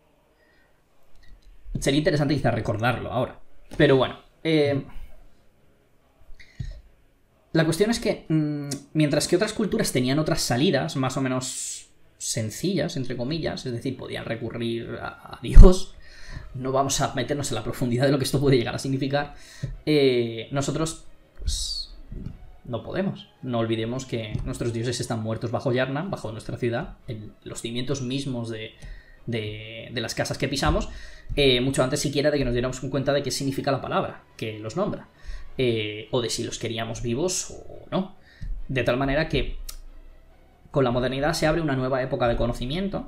Sería interesante quizá recordarlo ahora. Pero bueno, la cuestión es que mientras que otras culturas tenían otras salidas más o menos sencillas, entre comillas, es decir, podían recurrir a Dios, no vamos a meternos en la profundidad de lo que esto puede llegar a significar, nosotros pues, no podemos. No olvidemos que nuestros dioses están muertos bajo Yharnam, bajo nuestra ciudad, en los cimientos mismos de las casas que pisamos, mucho antes siquiera de que nos diéramos cuenta de qué significa la palabra que los nombra, o de si los queríamos vivos o no. De tal manera que con la modernidad se abre una nueva época de conocimiento,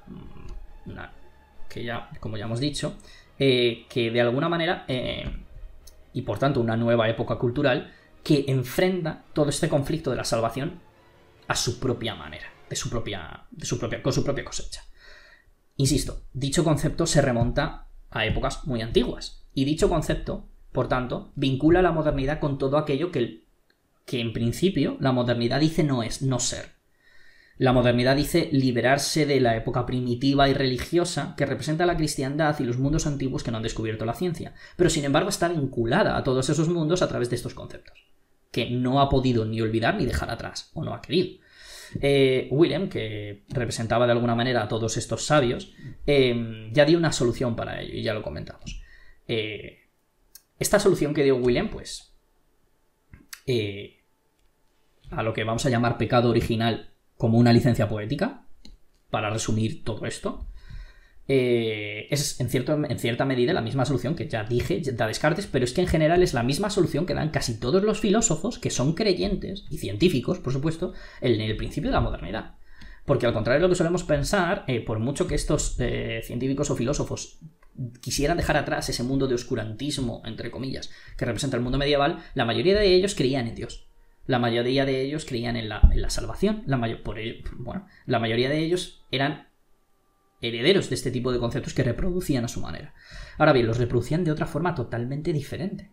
que ya, como ya hemos dicho, que de alguna manera, y por tanto una nueva época cultural, que enfrenta todo este conflicto de la salvación a su propia manera, con su propia cosecha. Insisto, dicho concepto se remonta a épocas muy antiguas, y dicho concepto, por tanto, vincula la modernidad con todo aquello que en principio la modernidad dice no ser. La modernidad dice liberarse de la época primitiva y religiosa que representa la cristiandad y los mundos antiguos que no han descubierto la ciencia, pero sin embargo está vinculada a todos esos mundos a través de estos conceptos, que no ha podido ni olvidar ni dejar atrás, o no ha querido. William, que representaba de alguna manera a todos estos sabios, ya dio una solución para ello, y ya lo comentamos. Esta solución que dio William, pues, a lo que vamos a llamar pecado original como una licencia poética, para resumir todo esto, es en cierta medida la misma solución que ya dije, da Descartes, pero es que en general es la misma solución que dan casi todos los filósofos que son creyentes, y científicos, por supuesto, en el principio de la modernidad. Porque al contrario de lo que solemos pensar, por mucho que estos científicos o filósofos quisieran dejar atrás ese mundo de oscurantismo, entre comillas, que representa el mundo medieval, la mayoría de ellos creían en Dios. La mayoría de ellos creían en la salvación. La mayoría de ellos eran herederos de este tipo de conceptos que reproducían a su manera. Ahora bien, los reproducían de otra forma totalmente diferente.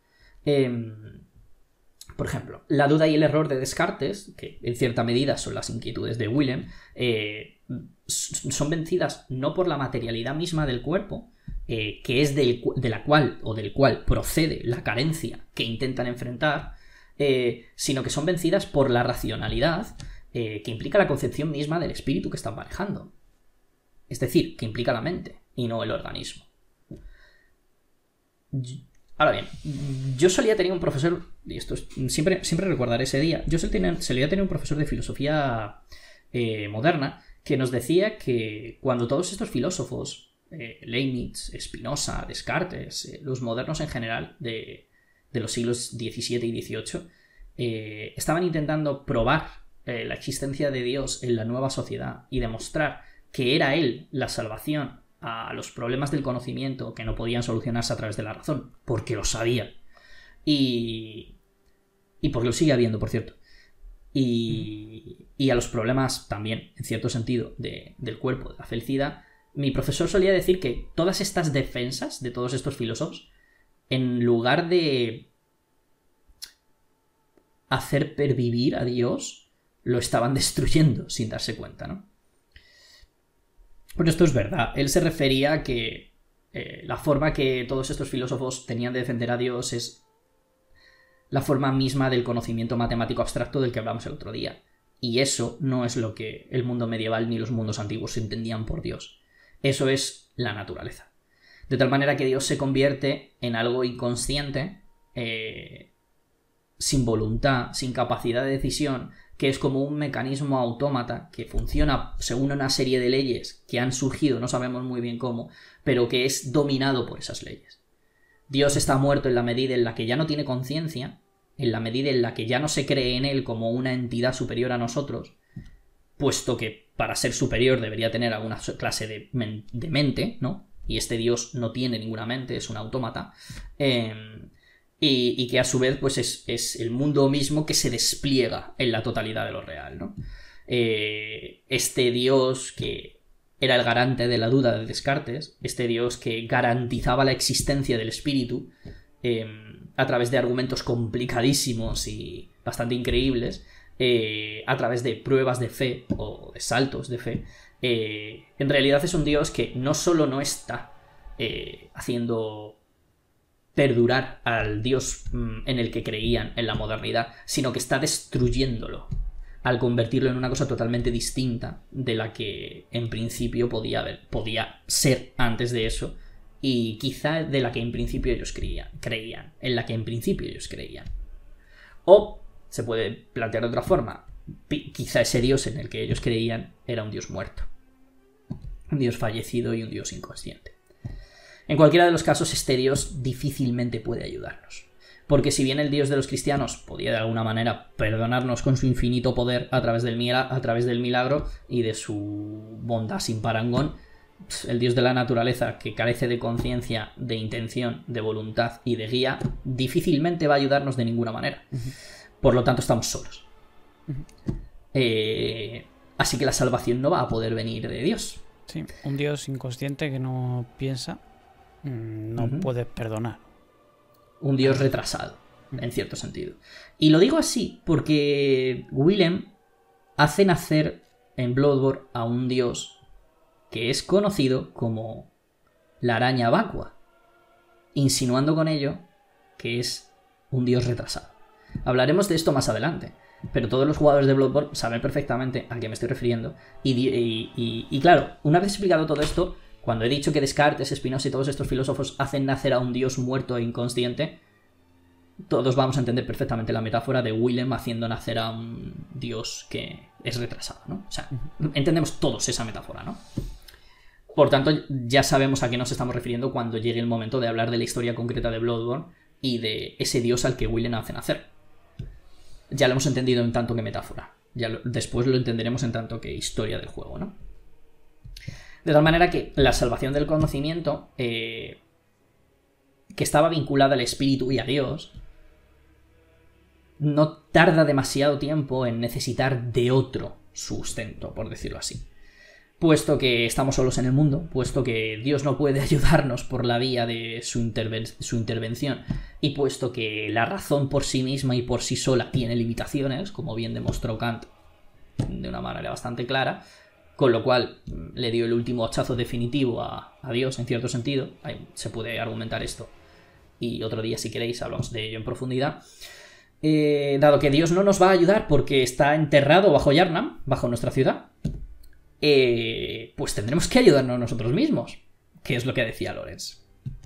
Por ejemplo, la duda y el error de Descartes, que en cierta medida son las inquietudes de Willem, son vencidas no por la materialidad misma del cuerpo, que es del cual procede la carencia que intentan enfrentar, sino que son vencidas por la racionalidad que implica la concepción misma del espíritu que están manejando. Es decir, que implica la mente y no el organismo. Ahora bien, yo solía tener un profesor, y esto siempre recordaré ese día, yo solía tener un profesor de filosofía moderna que nos decía que cuando todos estos filósofos, Leibniz, Spinoza, Descartes, los modernos en general de los siglos XVII y XVIII, estaban intentando probar la existencia de Dios en la nueva sociedad y demostrar que era él la salvación a los problemas del conocimiento que no podían solucionarse a través de la razón, porque lo sabía. Y porque lo sigue habiendo, por cierto. Y a los problemas también, en cierto sentido, del cuerpo, de la felicidad. Mi profesor solía decir que todas estas defensas de todos estos filósofos, en lugar de hacer pervivir a Dios, lo estaban destruyendo sin darse cuenta, ¿no? Pero esto es verdad. Él se refería a que la forma que todos estos filósofos tenían de defender a Dios es la forma misma del conocimiento matemático abstracto del que hablamos el otro día. Y eso no es lo que el mundo medieval ni los mundos antiguos entendían por Dios. Eso es la naturaleza. De tal manera que Dios se convierte en algo inconsciente, sin voluntad, sin capacidad de decisión, que es como un mecanismo autómata que funciona según una serie de leyes que han surgido, no sabemos muy bien cómo, pero que es dominado por esas leyes. Dios está muerto en la medida en la que ya no tiene conciencia, en la medida en la que ya no se cree en él como una entidad superior a nosotros, puesto que para ser superior debería tener alguna clase de mente, ¿no? Y este Dios no tiene ninguna mente, es un autómata. Y que a su vez pues es el mundo mismo que se despliega en la totalidad de lo real, ¿no? Este Dios que era el garante de la duda de Descartes, este Dios que garantizaba la existencia del espíritu a través de argumentos complicadísimos y bastante increíbles, a través de pruebas de fe o de saltos de fe, en realidad es un Dios que no solo no está haciendo perdurar al Dios en el que creían en la modernidad, sino que está destruyéndolo al convertirlo en una cosa totalmente distinta de la que en principio podía ser antes de eso, y quizá de la que en principio ellos creían, en la que en principio ellos creían. O se puede plantear de otra forma, quizá ese Dios en el que ellos creían era un Dios muerto, un Dios fallecido y un Dios inconsciente. En cualquiera de los casos, este Dios difícilmente puede ayudarnos. Porque si bien el Dios de los cristianos podía de alguna manera perdonarnos con su infinito poder a través del milagro y de su bondad sin parangón, el Dios de la naturaleza, que carece de conciencia, de intención, de voluntad y de guía, difícilmente va a ayudarnos de ninguna manera. Por lo tanto, estamos solos. Así que la salvación no va a poder venir de Dios. Sí, un Dios inconsciente que no piensa, no puede perdonar. Un Dios retrasado, en cierto sentido. Y lo digo así porque Willem hace nacer en Bloodborne a un Dios que es conocido como la araña vacua, insinuando con ello que es un Dios retrasado. Hablaremos de esto más adelante, pero todos los jugadores de Bloodborne saben perfectamente a qué me estoy refiriendo. Y claro, una vez explicado todo esto, cuando he dicho que Descartes, Spinoza y todos estos filósofos hacen nacer a un Dios muerto e inconsciente, todos vamos a entender perfectamente la metáfora de Willem haciendo nacer a un Dios que es retrasado, ¿no? O sea, entendemos todos esa metáfora, ¿no? Por tanto, ya sabemos a qué nos estamos refiriendo cuando llegue el momento de hablar de la historia concreta de Bloodborne y de ese Dios al que Willem hace nacer. Ya lo hemos entendido en tanto que metáfora. Después lo entenderemos en tanto que historia del juego, ¿no? De tal manera que la salvación del conocimiento, que estaba vinculada al espíritu y a Dios, no tarda demasiado tiempo en necesitar de otro sustento, por decirlo así. Puesto que estamos solos en el mundo, puesto que Dios no puede ayudarnos por la vía de su intervención, y puesto que la razón por sí misma y por sí sola tiene limitaciones, como bien demostró Kant de una manera bastante clara, con lo cual le dio el último hachazo definitivo a Dios, en cierto sentido. Ahí se puede argumentar esto, y otro día, si queréis, hablamos de ello en profundidad. Dado que Dios no nos va a ayudar porque está enterrado bajo Yharnam, bajo nuestra ciudad, pues tendremos que ayudarnos nosotros mismos, que es lo que decía Lorenz.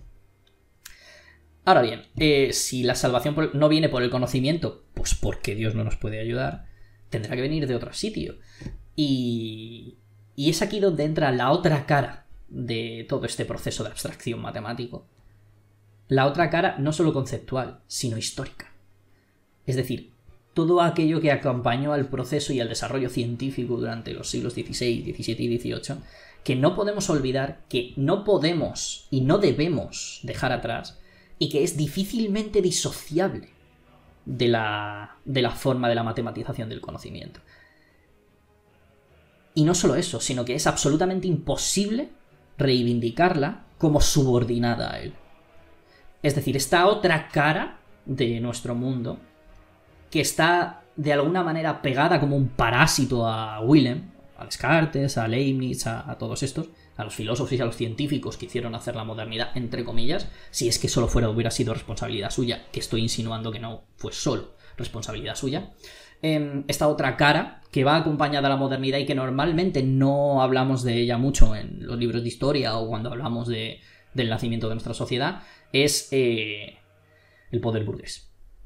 Ahora bien, si la salvación no viene por el conocimiento, pues porque Dios no nos puede ayudar, tendrá que venir de otro sitio. Y es aquí donde entra la otra cara de todo este proceso de abstracción matemático. La otra cara no solo conceptual, sino histórica. Es decir, todo aquello que acompañó al proceso y al desarrollo científico durante los siglos XVI, XVII y XVIII, que no podemos olvidar, que no podemos y no debemos dejar atrás, y que es difícilmente disociable de la forma de la matematización del conocimiento. Y no solo eso, sino que es absolutamente imposible reivindicarla como subordinada a él. Es decir, esta otra cara de nuestro mundo, que está de alguna manera pegada como un parásito a Willem, a Descartes, a Leibniz, a todos estos, a los filósofos y a los científicos que hicieron hacer la modernidad, entre comillas, si es que solo hubiera sido responsabilidad suya, que estoy insinuando que no fue solo responsabilidad suya. Esta otra cara, que va acompañada a la modernidad y que normalmente no hablamos de ella mucho en los libros de historia o cuando hablamos del nacimiento de nuestra sociedad, es el poder burgués.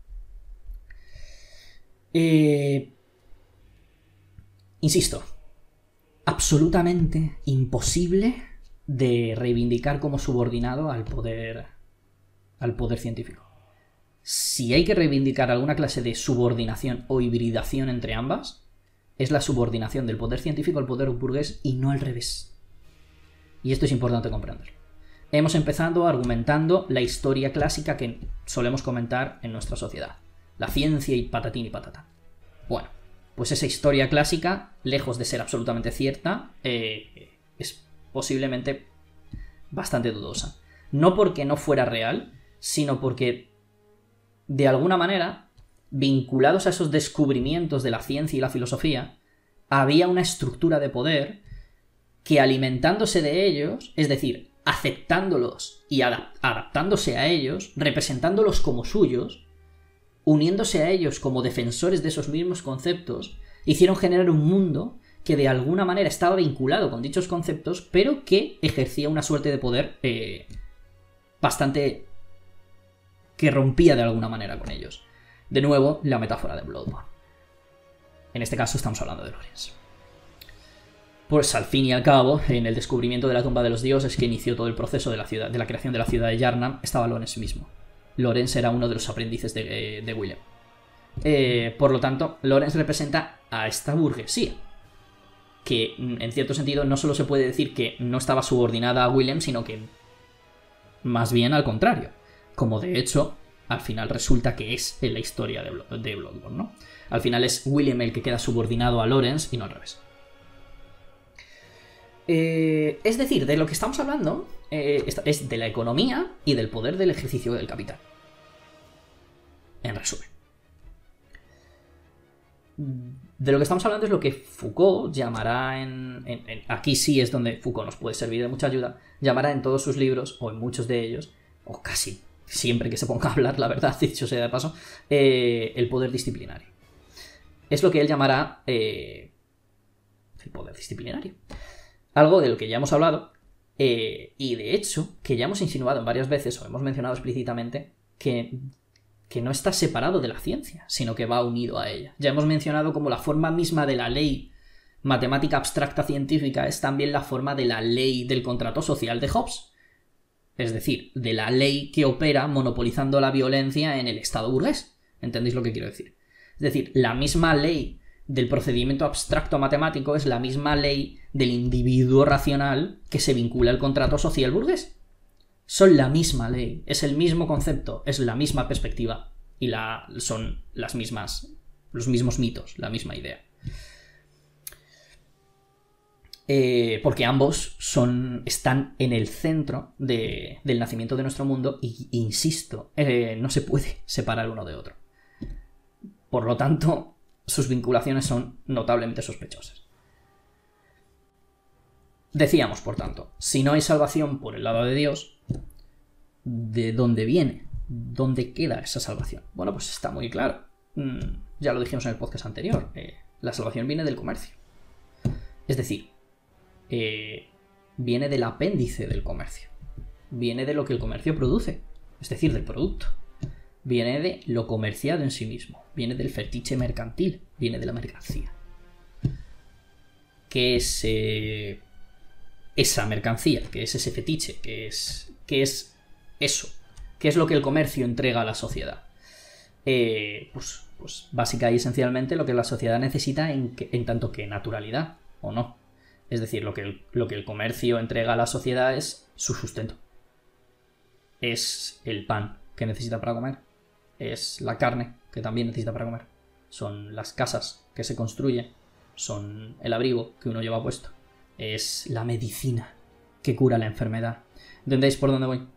Insisto, absolutamente imposible de reivindicar como subordinado al poder científico. Si hay que reivindicar alguna clase de subordinación o hibridación entre ambas, es la subordinación del poder científico al poder burgués y no al revés. Y esto es importante comprenderlo. Hemos empezado argumentando la historia clásica que solemos comentar en nuestra sociedad. La ciencia y patatín y patatán. Bueno, pues esa historia clásica, lejos de ser absolutamente cierta, es posiblemente bastante dudosa. No porque no fuera real, sino porque, de alguna manera, vinculados a esos descubrimientos de la ciencia y la filosofía, había una estructura de poder que, alimentándose de ellos, es decir, aceptándolos y adaptándose a ellos, representándolos como suyos, uniéndose a ellos como defensores de esos mismos conceptos, hicieron generar un mundo que de alguna manera estaba vinculado con dichos conceptos, pero que ejercía una suerte de poder bastante que rompía de alguna manera con ellos. De nuevo, la metáfora de Bloodborne. En este caso estamos hablando de Lorenz. Pues al fin y al cabo, en el descubrimiento de la tumba de los dioses que inició todo el proceso de la creación de la ciudad de Yharnam, estaba Lorenz mismo. Lorenz era uno de los aprendices de Willem. Por lo tanto, Lorenz representa a esta burguesía, que en cierto sentido no solo se puede decir que no estaba subordinada a Willem, sino que más bien al contrario, como de hecho al final resulta que es en la historia de Bloodborne, ¿no? Al final es Willem el que queda subordinado a Lorenz y no al revés. Es decir, de lo que estamos hablando es de la economía y del poder del ejercicio del capital. En resumen. De lo que estamos hablando es lo que Foucault llamará aquí sí es donde Foucault nos puede servir de mucha ayuda, llamará en todos sus libros, o en muchos de ellos, o casi siempre que se ponga a hablar, la verdad, dicho sea de paso, el poder disciplinario. Es lo que él llamará el poder disciplinario. Algo de lo que ya hemos hablado, y de hecho, que ya hemos insinuado en varias veces, o hemos mencionado explícitamente, que no está separado de la ciencia, sino que va unido a ella. Ya hemos mencionado como la forma misma de la ley matemática abstracta científica es también la forma de la ley del contrato social de Hobbes. Es decir, de la ley que opera monopolizando la violencia en el Estado burgués. ¿Entendéis lo que quiero decir? Es decir, la misma ley del procedimiento abstracto matemático es la misma ley del individuo racional que se vincula al contrato social burgués. Son la misma ley, es el mismo concepto, es la misma perspectiva y son los mismos mitos, la misma idea. Porque ambos están en el centro del nacimiento de nuestro mundo y, insisto, no se puede separar uno de otro. Por lo tanto, sus vinculaciones son notablemente sospechosas. Decíamos, por tanto, si no hay salvación por el lado de Dios, ¿de dónde viene? ¿Dónde queda esa salvación? Bueno, pues está muy claro. Ya lo dijimos en el podcast anterior. La salvación viene del comercio. Es decir, viene del apéndice del comercio. Viene de lo que el comercio produce. Es decir, del producto. Viene de lo comerciado en sí mismo. Viene del fetiche mercantil. Viene de la mercancía. ¿Qué es esa mercancía? ¿Qué es ese fetiche? ¿Qué es eso? ¿Qué es lo que el comercio entrega a la sociedad? Pues básica y esencialmente lo que la sociedad necesita en tanto que naturalidad, ¿o no? Es decir, lo que el comercio entrega a la sociedad es su sustento. Es el pan que necesita para comer. Es la carne que también necesita para comer. Son las casas que se construyen. Son el abrigo que uno lleva puesto. Es la medicina que cura la enfermedad. ¿Entendéis por dónde voy?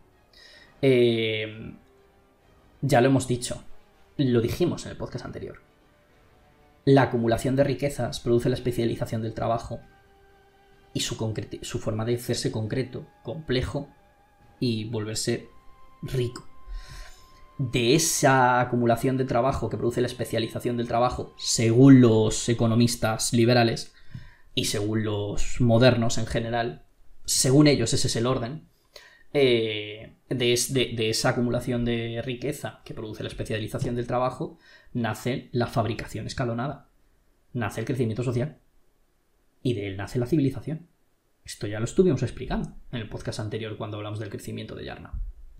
Ya lo hemos dicho. Lo dijimos en el podcast anterior. La acumulación de riquezas produce la especialización del trabajo y su forma de hacerse concreto, complejo y volverse rico. De esa acumulación de trabajo que produce la especialización del trabajo, según los economistas liberales y según los modernos en general, según ellos ese es el orden, de esa acumulación de riqueza que produce la especialización del trabajo, nace la fabricación escalonada, nace el crecimiento social y de él nace la civilización. Esto ya lo estuvimos explicando en el podcast anterior cuando hablamos del crecimiento de Yarna.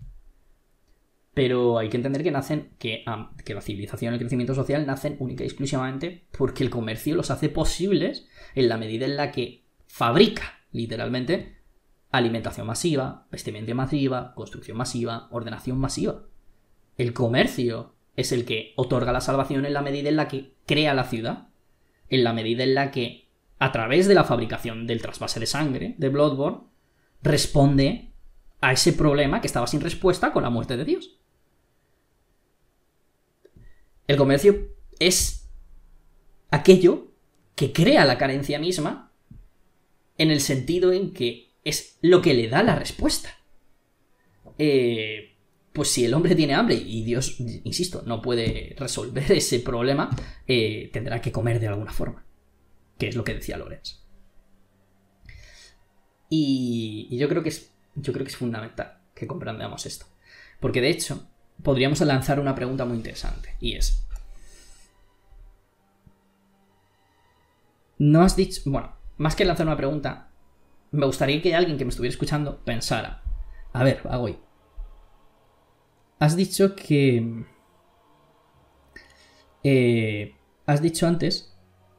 Pero hay que entender que la civilización y el crecimiento social nacen única y exclusivamente porque el comercio los hace posibles en la medida en la que fabrica, literalmente, alimentación masiva, vestimenta masiva, construcción masiva, ordenación masiva. El comercio es el que otorga la salvación en la medida en la que crea la ciudad, en la medida en la que, a través de la fabricación del trasvase de sangre, de Bloodborne, responde a ese problema que estaba sin respuesta con la muerte de Dios. El comercio es aquello que crea la carencia misma en el sentido en que es lo que le da la respuesta. Pues si el hombre tiene hambre y Dios, insisto, no puede resolver ese problema, tendrá que comer de alguna forma, que es lo que decía Lorenz. Y yo creo que es fundamental que comprendamos esto, porque de hecho podríamos lanzar una pregunta muy interesante, y es: no has dicho... Bueno, más que lanzar una pregunta, me gustaría que alguien que me estuviera escuchando pensara: a ver, Agoy, has dicho que... has dicho antes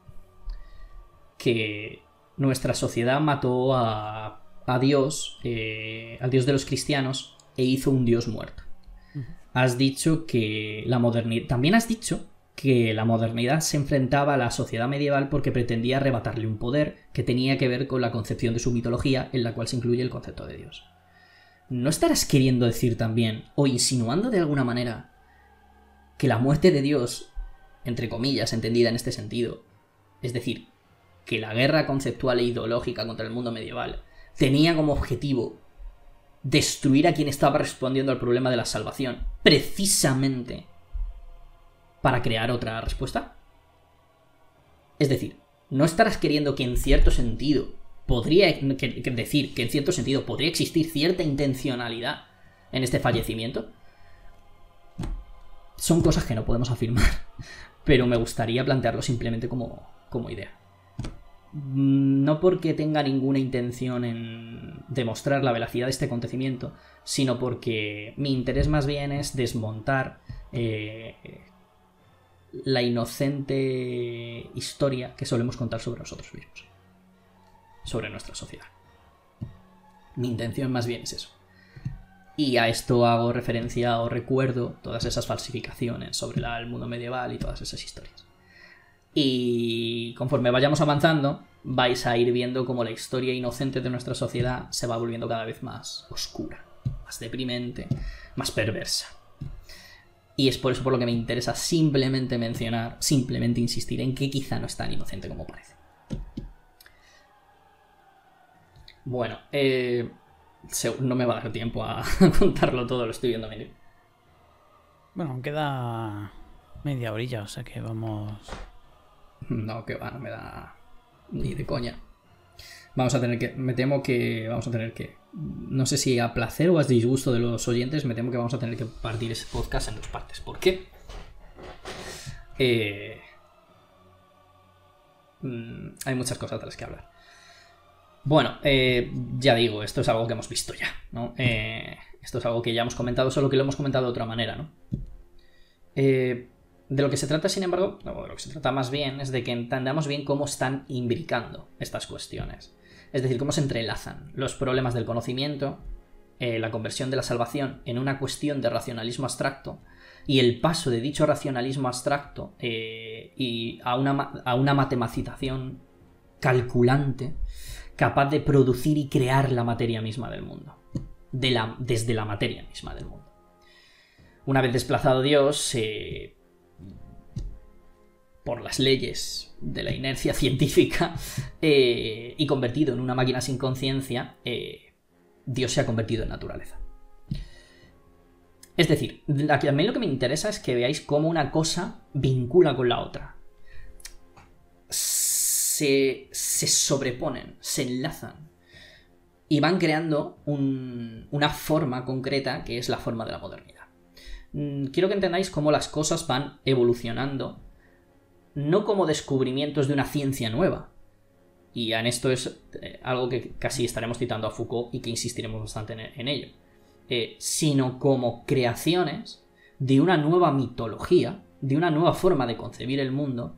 que nuestra sociedad mató a Dios, al Dios de los cristianos, e hizo un Dios muerto. Has dicho que la modernidad... También has dicho que la modernidad se enfrentaba a la sociedad medieval porque pretendía arrebatarle un poder que tenía que ver con la concepción de su mitología, en la cual se incluye el concepto de Dios. ¿No estarás queriendo decir también, o insinuando de alguna manera, que la muerte de Dios, entre comillas, entendida en este sentido, es decir, que la guerra conceptual e ideológica contra el mundo medieval tenía como objetivo destruir a quien estaba respondiendo al problema de la salvación, precisamente para crear otra respuesta? Es decir, ¿no estarás queriendo que en cierto sentido podría existir cierta intencionalidad en este fallecimiento? Son cosas que no podemos afirmar, pero me gustaría plantearlo simplemente como idea. No porque tenga ninguna intención en demostrar la veracidad de este acontecimiento, sino porque mi interés más bien es desmontar la inocente historia que solemos contar sobre nosotros mismos, sobre nuestra sociedad. Mi intención más bien es eso. Y a esto hago referencia o recuerdo todas esas falsificaciones sobre el mundo medieval y todas esas historias. Y conforme vayamos avanzando, vais a ir viendo cómo la historia inocente de nuestra sociedad se va volviendo cada vez más oscura, más deprimente, más perversa. Y es por eso por lo que me interesa simplemente mencionar, simplemente insistir en que quizá no es tan inocente como parece. Bueno, no me va a dar tiempo a contarlo todo, lo estoy viendo venir. Bueno, queda media horilla, o sea que vamos... No, que va, no me da ni de coña. Vamos a tener que... Me temo que vamos a tener que... No sé si a placer o a disgusto de los oyentes, me temo que vamos a tener que partir ese podcast en dos partes. ¿Por qué? Hay muchas cosas de las que hablar. Bueno, ya digo, esto es algo que hemos visto ya, ¿no? Esto es algo que ya hemos comentado, solo que lo hemos comentado de otra manera, ¿no? De lo que se trata, sin embargo, o de lo que se trata más bien, es de que entendamos bien cómo están imbricando estas cuestiones. Es decir, cómo se entrelazan los problemas del conocimiento, la conversión de la salvación en una cuestión de racionalismo abstracto, y el paso de dicho racionalismo abstracto y a una matematización calculante capaz de producir y crear la materia misma del mundo, desde la materia misma del mundo. Una vez desplazado Dios, por las leyes de la inercia científica y convertido en una máquina sin conciencia, Dios se ha convertido en naturaleza. Es decir, a mí lo que me interesa es que veáis cómo una cosa vincula con la otra. Se sobreponen, se enlazan y van creando una forma concreta que es la forma de la modernidad. Quiero que entendáis cómo las cosas van evolucionando, no como descubrimientos de una ciencia nueva, y en esto es algo que casi estaremos citando a Foucault y que insistiremos bastante en ello, sino como creaciones de una nueva mitología, de una nueva forma de concebir el mundo,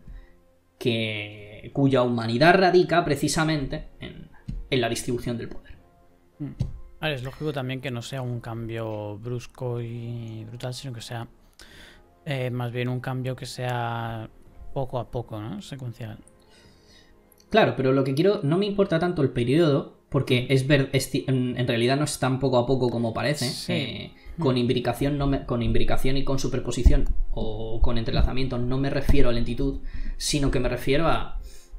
cuya humanidad radica precisamente en la distribución del poder. A ver, es lógico también que no sea un cambio brusco y brutal, sino que sea más bien un cambio que sea poco a poco, ¿no? Secuencial. Claro, pero lo que quiero, no me importa tanto el periodo, porque en realidad no es tan poco a poco como parece. Sí. Con imbricación y con superposición o con entrelazamiento no me refiero a lentitud, sino que me refiero a...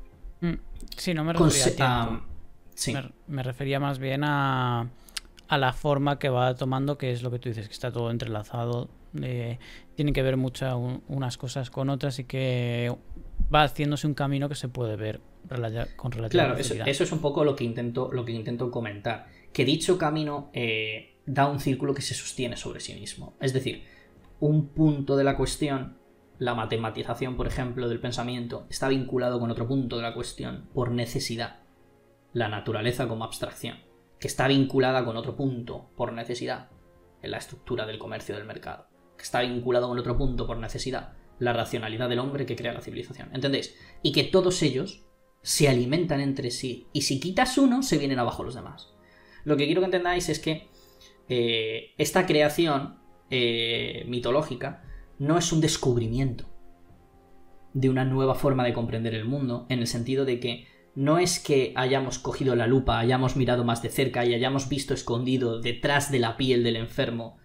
Sí, no me refería a tiempo. Sí. Me refería más bien a la forma que va tomando, que es lo que tú dices, que está todo entrelazado. Tienen que ver mucho unas cosas con otras y que va haciéndose un camino que se puede ver con relativa facilidad. Claro, eso es un poco lo que intento comentar. Que dicho camino da un círculo que se sostiene sobre sí mismo. Es decir, un punto de la cuestión, la matematización, por ejemplo, del pensamiento, está vinculado con otro punto de la cuestión por necesidad. La naturaleza como abstracción, que está vinculada con otro punto por necesidad, en la estructura del comercio del mercado, que está vinculado con otro punto por necesidad, la racionalidad del hombre que crea la civilización. ¿Entendéis? Y que todos ellos se alimentan entre sí, y si quitas uno, se vienen abajo los demás. Lo que quiero que entendáis es que esta creación mitológica no es un descubrimiento de una nueva forma de comprender el mundo, en el sentido de que no es que hayamos cogido la lupa, hayamos mirado más de cerca y hayamos visto escondido detrás de la piel del enfermo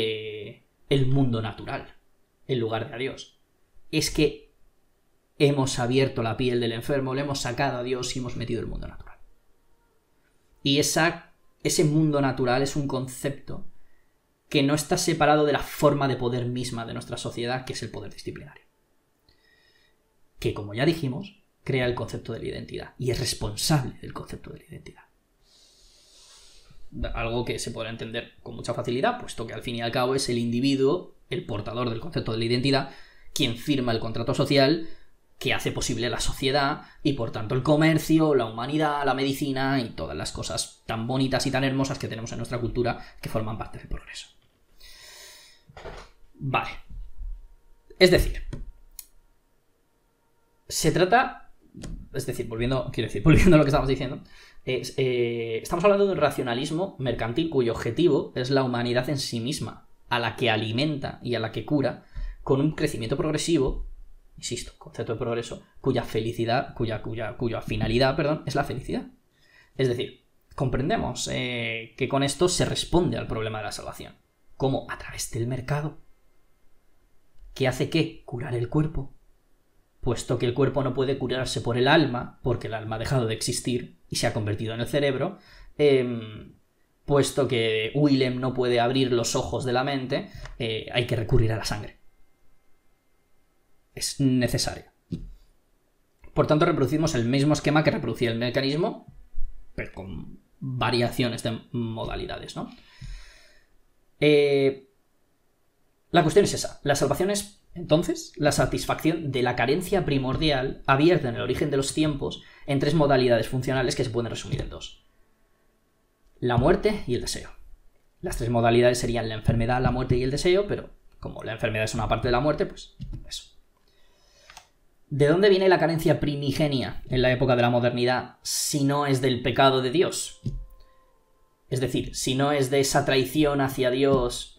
el mundo natural, en lugar de a Dios. Es que hemos abierto la piel del enfermo, le hemos sacado a Dios y hemos metido el mundo natural. Y ese mundo natural es un concepto que no está separado de la forma de poder misma de nuestra sociedad, que es el poder disciplinario. Que, como ya dijimos, crea el concepto de la identidad y es responsable del concepto de la identidad. Algo que se podrá entender con mucha facilidad, puesto que al fin y al cabo es el individuo, el portador del concepto de la identidad, quien firma el contrato social que hace posible la sociedad y por tanto el comercio, la humanidad, la medicina y todas las cosas tan bonitas y tan hermosas que tenemos en nuestra cultura que forman parte del progreso. Vale. Es decir, Se trata, es decir, volviendo a lo que estamos diciendo, estamos hablando de un racionalismo mercantil cuyo objetivo es la humanidad en sí misma, a la que alimenta y a la que cura, con un crecimiento progresivo, insisto, concepto de progreso, cuya finalidad, perdón, es la felicidad. Es decir, comprendemos que con esto se responde al problema de la salvación. ¿Cómo? A través del mercado. ¿Qué hace qué? Curar el cuerpo. Puesto que el cuerpo no puede curarse por el alma, porque el alma ha dejado de existir y se ha convertido en el cerebro, puesto que Willem no puede abrir los ojos de la mente, hay que recurrir a la sangre. Es necesario. Por tanto, reproducimos el mismo esquema que reproducía el mecanismo, pero con variaciones de modalidades, ¿no? La cuestión es esa. La salvación es, entonces, la satisfacción de la carencia primordial abierta en el origen de los tiempos en 3 modalidades funcionales que se pueden resumir en 2. La muerte y el deseo. Las 3 modalidades serían la enfermedad, la muerte y el deseo, pero como la enfermedad es una parte de la muerte, pues eso. ¿De dónde viene la carencia primigenia en la época de la modernidad si no es del pecado de Dios? Es decir, si no es de esa traición hacia Dios,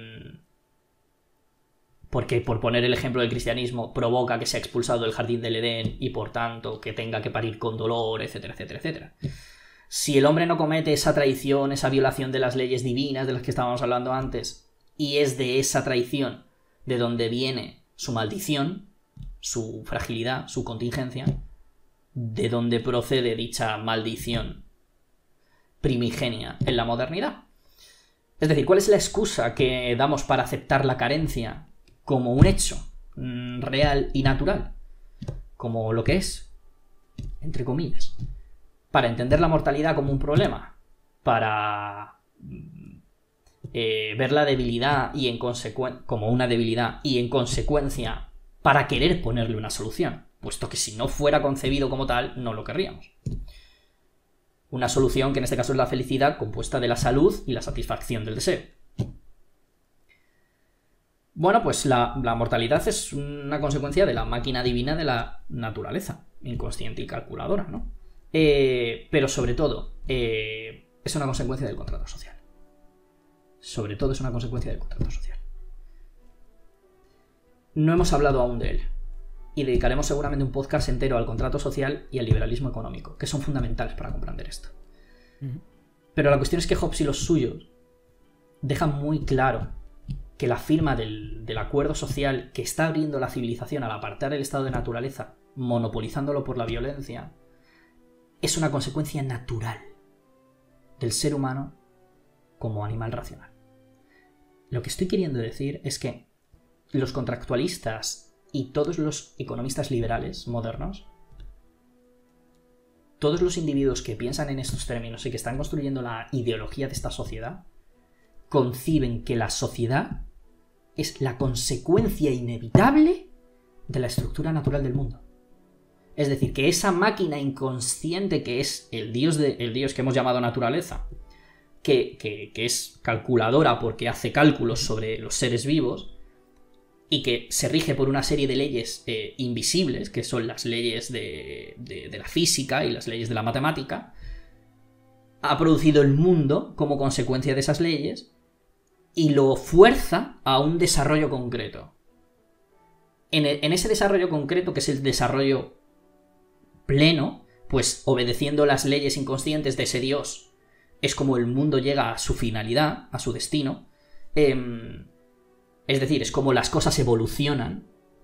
porque, por poner el ejemplo del cristianismo, provoca que sea expulsado del jardín del Edén y por tanto que tenga que parir con dolor, etcétera, etcétera, etcétera. Si el hombre no comete esa traición, esa violación de las leyes divinas de las que estábamos hablando antes, y es de esa traición de donde viene su maldición, su fragilidad, su contingencia, de donde procede dicha maldición primigenia en la modernidad. Es decir, ¿cuál es la excusa que damos para aceptar la carencia como un hecho real y natural? Como lo que es, entre comillas. Para entender la mortalidad como un problema, para ver la debilidad y como una debilidad y en consecuencia para querer ponerle una solución, puesto que si no fuera concebido como tal, no lo querríamos. Una solución que en este caso es la felicidad, compuesta de la salud y la satisfacción del deseo. Bueno, pues la mortalidad es una consecuencia de la máquina divina de la naturaleza, inconsciente y calculadora, ¿no? Pero sobre todo, es una consecuencia del contrato social. Sobre todo es una consecuencia del contrato social. No hemos hablado aún de él, y dedicaremos seguramente un podcast entero al contrato social y al liberalismo económico, que son fundamentales para comprender esto. Pero la cuestión es que Hobbes y los suyos dejan muy claro que la firma del acuerdo social que está abriendo la civilización al apartar el estado de naturaleza, monopolizándolo por la violencia, es una consecuencia natural del ser humano como animal racional. Lo que estoy queriendo decir es que los contractualistas y todos los economistas liberales modernos, todos los individuos que piensan en estos términos y que están construyendo la ideología de esta sociedad, conciben que la sociedad es la consecuencia inevitable de la estructura natural del mundo. Es decir, que esa máquina inconsciente que es el dios que hemos llamado naturaleza, que es calculadora porque hace cálculos sobre los seres vivos y que se rige por una serie de leyes invisibles, que son las leyes de la física y las leyes de la matemática, ha producido el mundo como consecuencia de esas leyes y lo fuerza a un desarrollo concreto. En ese desarrollo concreto, que es el desarrollo pleno, pues obedeciendo las leyes inconscientes de ese Dios, es como el mundo llega a su finalidad, a su destino. Es decir, es como las cosas evolucionan.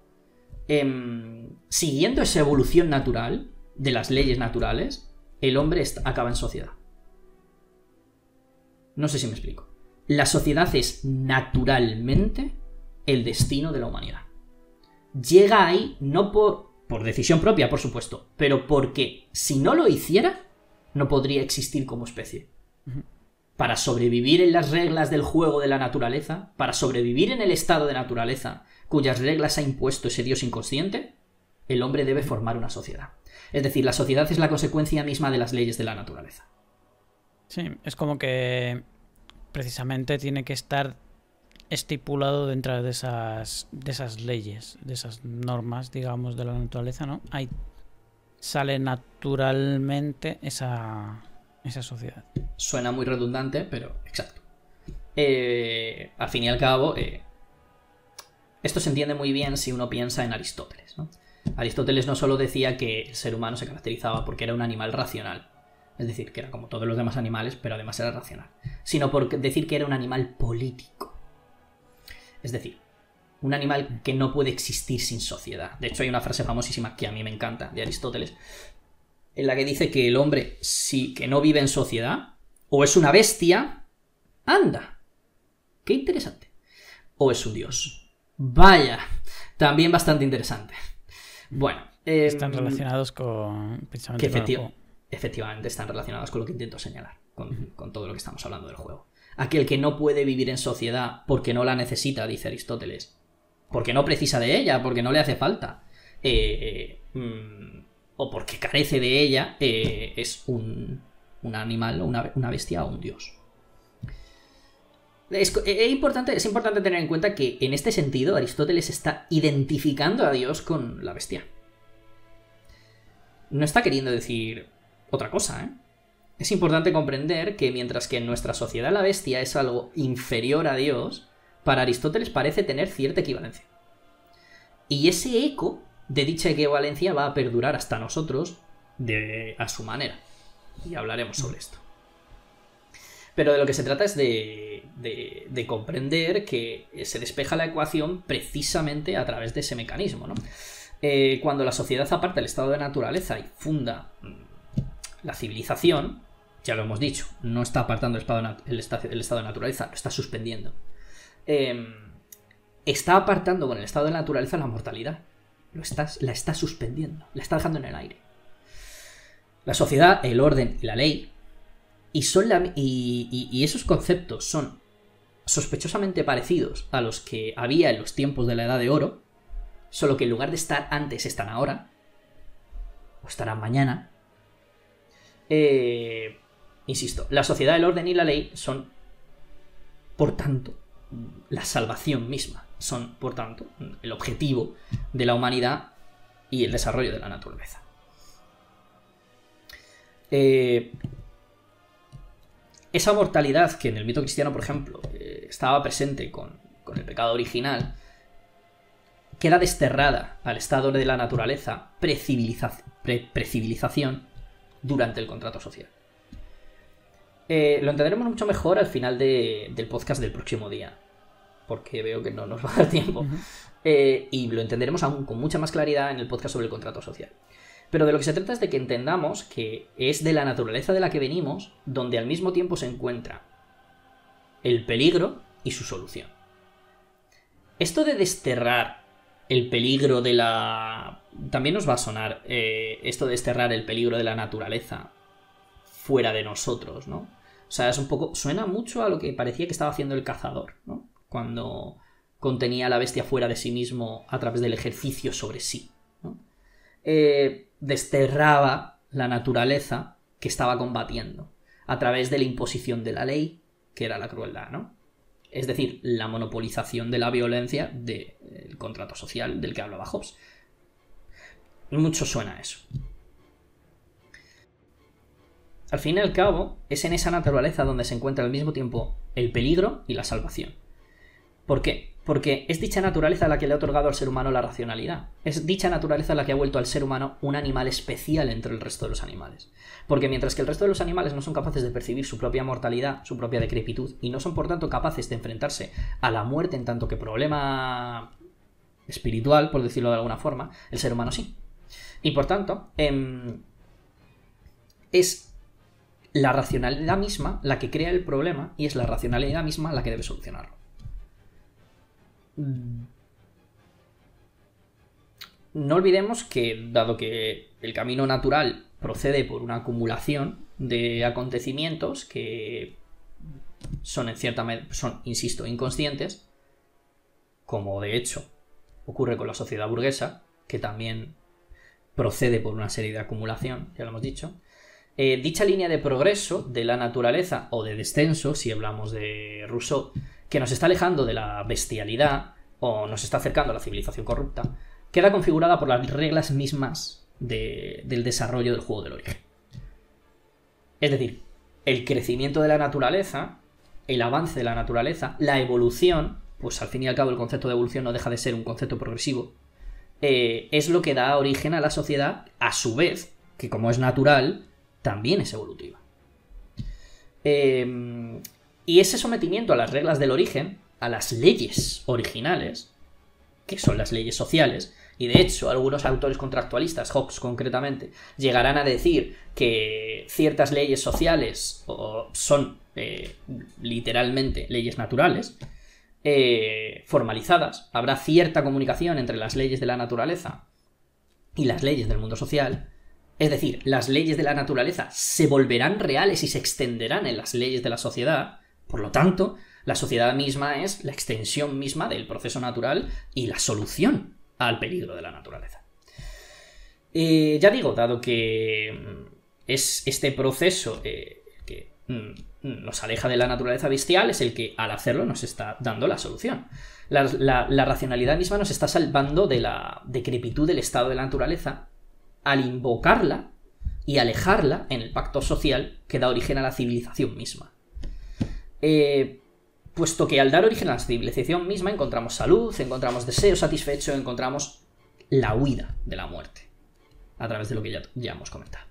Siguiendo esa evolución natural de las leyes naturales, el hombre acaba en sociedad. No sé si me explico. La sociedad es naturalmente el destino de la humanidad. Llega ahí no por decisión propia, por supuesto, pero porque si no lo hiciera, no podría existir como especie. Para sobrevivir en las reglas del juego de la naturaleza, para sobrevivir en el estado de naturaleza cuyas reglas ha impuesto ese Dios inconsciente, el hombre debe formar una sociedad. Es decir, la sociedad es la consecuencia misma de las leyes de la naturaleza. Sí, es como que precisamente tiene que estar estipulado dentro de esas leyes, de esas normas, digamos, de la naturaleza, ¿no? Ahí sale naturalmente esa sociedad. Suena muy redundante, pero exacto. Al fin y al cabo, esto se entiende muy bien si uno piensa en Aristóteles, ¿no? Aristóteles no solo decía que el ser humano se caracterizaba porque era un animal racional, es decir, que era como todos los demás animales, pero además era racional, sino por decir que era un animal político. Es decir, un animal que no puede existir sin sociedad. De hecho, hay una frase famosísima que a mí me encanta, de Aristóteles, en la que dice que el hombre, si que no vive en sociedad, o es una bestia, anda, qué interesante, o es un dios. Vaya, también bastante interesante. Bueno, están relacionados con precisamente con el juego. Efectivamente, están relacionados con lo que intento señalar, con todo lo que estamos hablando del juego. Aquel que no puede vivir en sociedad porque no la necesita, dice Aristóteles, porque no precisa de ella, porque no le hace falta, o porque carece de ella, es un animal, una bestia o un dios. Es importante tener en cuenta que en este sentido Aristóteles está identificando a Dios con la bestia. No está queriendo decir otra cosa, ¿eh? Es importante comprender que mientras que en nuestra sociedad la bestia es algo inferior a Dios, para Aristóteles parece tener cierta equivalencia. Y ese eco de dicha equivalencia va a perdurar hasta nosotros a su manera. Y hablaremos sobre esto. Pero de lo que se trata es de comprender que se despeja la ecuación precisamente a través de ese mecanismo, ¿no? Cuando la sociedad aparta el estado de naturaleza y funda la civilización, ya lo hemos dicho, no está apartando el estado de naturaleza, lo está suspendiendo. Está apartando con el estado de naturaleza la mortalidad. La está suspendiendo, la está dejando en el aire. La sociedad, el orden y la ley, y esos conceptos son sospechosamente parecidos a los que había en los tiempos de la Edad de Oro, solo que en lugar de estar antes están ahora, o estarán mañana. Insisto, la sociedad, el orden y la ley son, por tanto, la salvación misma. Son, por tanto, el objetivo de la humanidad y el desarrollo de la naturaleza. Esa mortalidad que en el mito cristiano, por ejemplo, estaba presente con el pecado original, queda desterrada al estado de la naturaleza precivilización durante el contrato social. Lo entenderemos mucho mejor al final del podcast del próximo día, porque veo que no nos va a dar tiempo. Y lo entenderemos aún con mucha más claridad en el podcast sobre el contrato social. Pero de lo que se trata es de que entendamos que es de la naturaleza de la que venimos, donde al mismo tiempo se encuentra el peligro y su solución. Esto de desterrar el peligro de la... También nos va a sonar esto de desterrar el peligro de la naturaleza fuera de nosotros, ¿no? O sea, es un poco... Suena mucho a lo que parecía que estaba haciendo el cazador, ¿no? Cuando contenía a la bestia fuera de sí mismo a través del ejercicio sobre sí, ¿no? Desterraba la naturaleza que estaba combatiendo a través de la imposición de la ley, que era la crueldad, ¿no? Es decir, la monopolización de la violencia del contrato social del que hablaba Hobbes. Mucho suena a eso. Al fin y al cabo, es en esa naturaleza donde se encuentra al mismo tiempo el peligro y la salvación. ¿Por qué? Porque es dicha naturaleza la que le ha otorgado al ser humano la racionalidad. Es dicha naturaleza la que ha vuelto al ser humano un animal especial entre el resto de los animales. Porque mientras que el resto de los animales no son capaces de percibir su propia mortalidad, su propia decrepitud, y no son por tanto capaces de enfrentarse a la muerte en tanto que problema espiritual, por decirlo de alguna forma, el ser humano sí. Y por tanto, es la racionalidad misma la que crea el problema y es la racionalidad misma la que debe solucionarlo. No olvidemos que, dado que el camino natural procede por una acumulación de acontecimientos que son en cierta medida, insisto, inconscientes, como de hecho ocurre con la sociedad burguesa, que también procede por una serie de acumulación, ya lo hemos dicho. Dicha línea de progreso de la naturaleza, o de descenso, si hablamos de Rousseau, que nos está alejando de la bestialidad o nos está acercando a la civilización corrupta, queda configurada por las reglas mismas del desarrollo del juego del origen. Es decir, el crecimiento de la naturaleza, el avance de la naturaleza, la evolución, pues al fin y al cabo el concepto de evolución no deja de ser un concepto progresivo, es lo que da origen a la sociedad, a su vez, que como es natural, también es evolutiva. Y ese sometimiento a las reglas del origen, a las leyes originales, que son las leyes sociales, y de hecho algunos autores contractualistas, Hobbes concretamente, llegarán a decir que ciertas leyes sociales son literalmente leyes naturales, formalizadas, habrá cierta comunicación entre las leyes de la naturaleza y las leyes del mundo social. Es decir, las leyes de la naturaleza se volverán reales y se extenderán en las leyes de la sociedad. Por lo tanto, la sociedad misma es la extensión misma del proceso natural y la solución al peligro de la naturaleza. Ya digo, dado que es este proceso que nos aleja de la naturaleza bestial, es el que al hacerlo nos está dando la solución. La racionalidad misma nos está salvando de la decrepitud del estado de la naturaleza al invocarla y alejarla en el pacto social que da origen a la civilización misma. Puesto que al dar origen a la civilización misma encontramos salud, encontramos deseo satisfecho, encontramos la huida de la muerte, a través de lo que ya hemos comentado.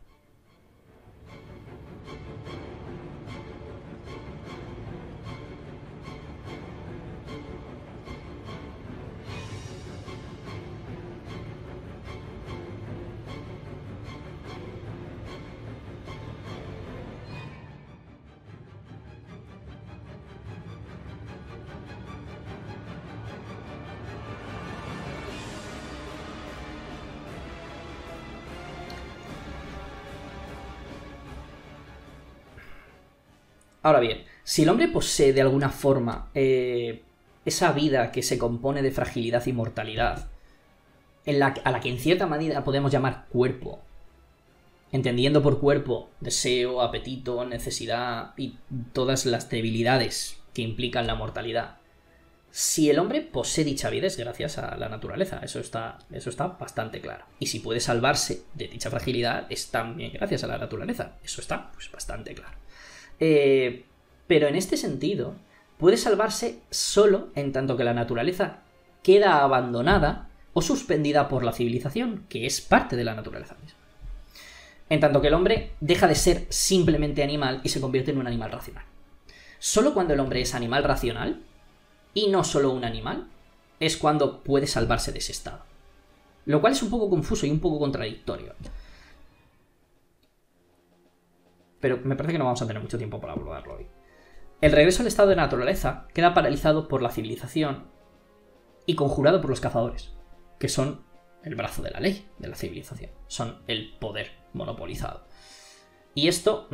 Ahora bien, si el hombre posee de alguna forma esa vida que se compone de fragilidad y mortalidad, a la que en cierta medida podemos llamar cuerpo, entendiendo por cuerpo deseo, apetito, necesidad y todas las debilidades que implican la mortalidad, si el hombre posee dicha vida es gracias a la naturaleza, eso está bastante claro. Y si puede salvarse de dicha fragilidad es también gracias a la naturaleza, eso está pues bastante claro. Pero en este sentido, puede salvarse solo en tanto que la naturaleza queda abandonada o suspendida por la civilización, que es parte de la naturaleza misma. En tanto que el hombre deja de ser simplemente animal y se convierte en un animal racional. Solo cuando el hombre es animal racional, y no solo un animal, es cuando puede salvarse de ese estado. Lo cual es un poco confuso y un poco contradictorio. Pero me parece que no vamos a tener mucho tiempo para abordarlo hoy. El regreso al estado de naturaleza queda paralizado por la civilización y conjurado por los cazadores, que son el brazo de la ley de la civilización, son el poder monopolizado. Y esto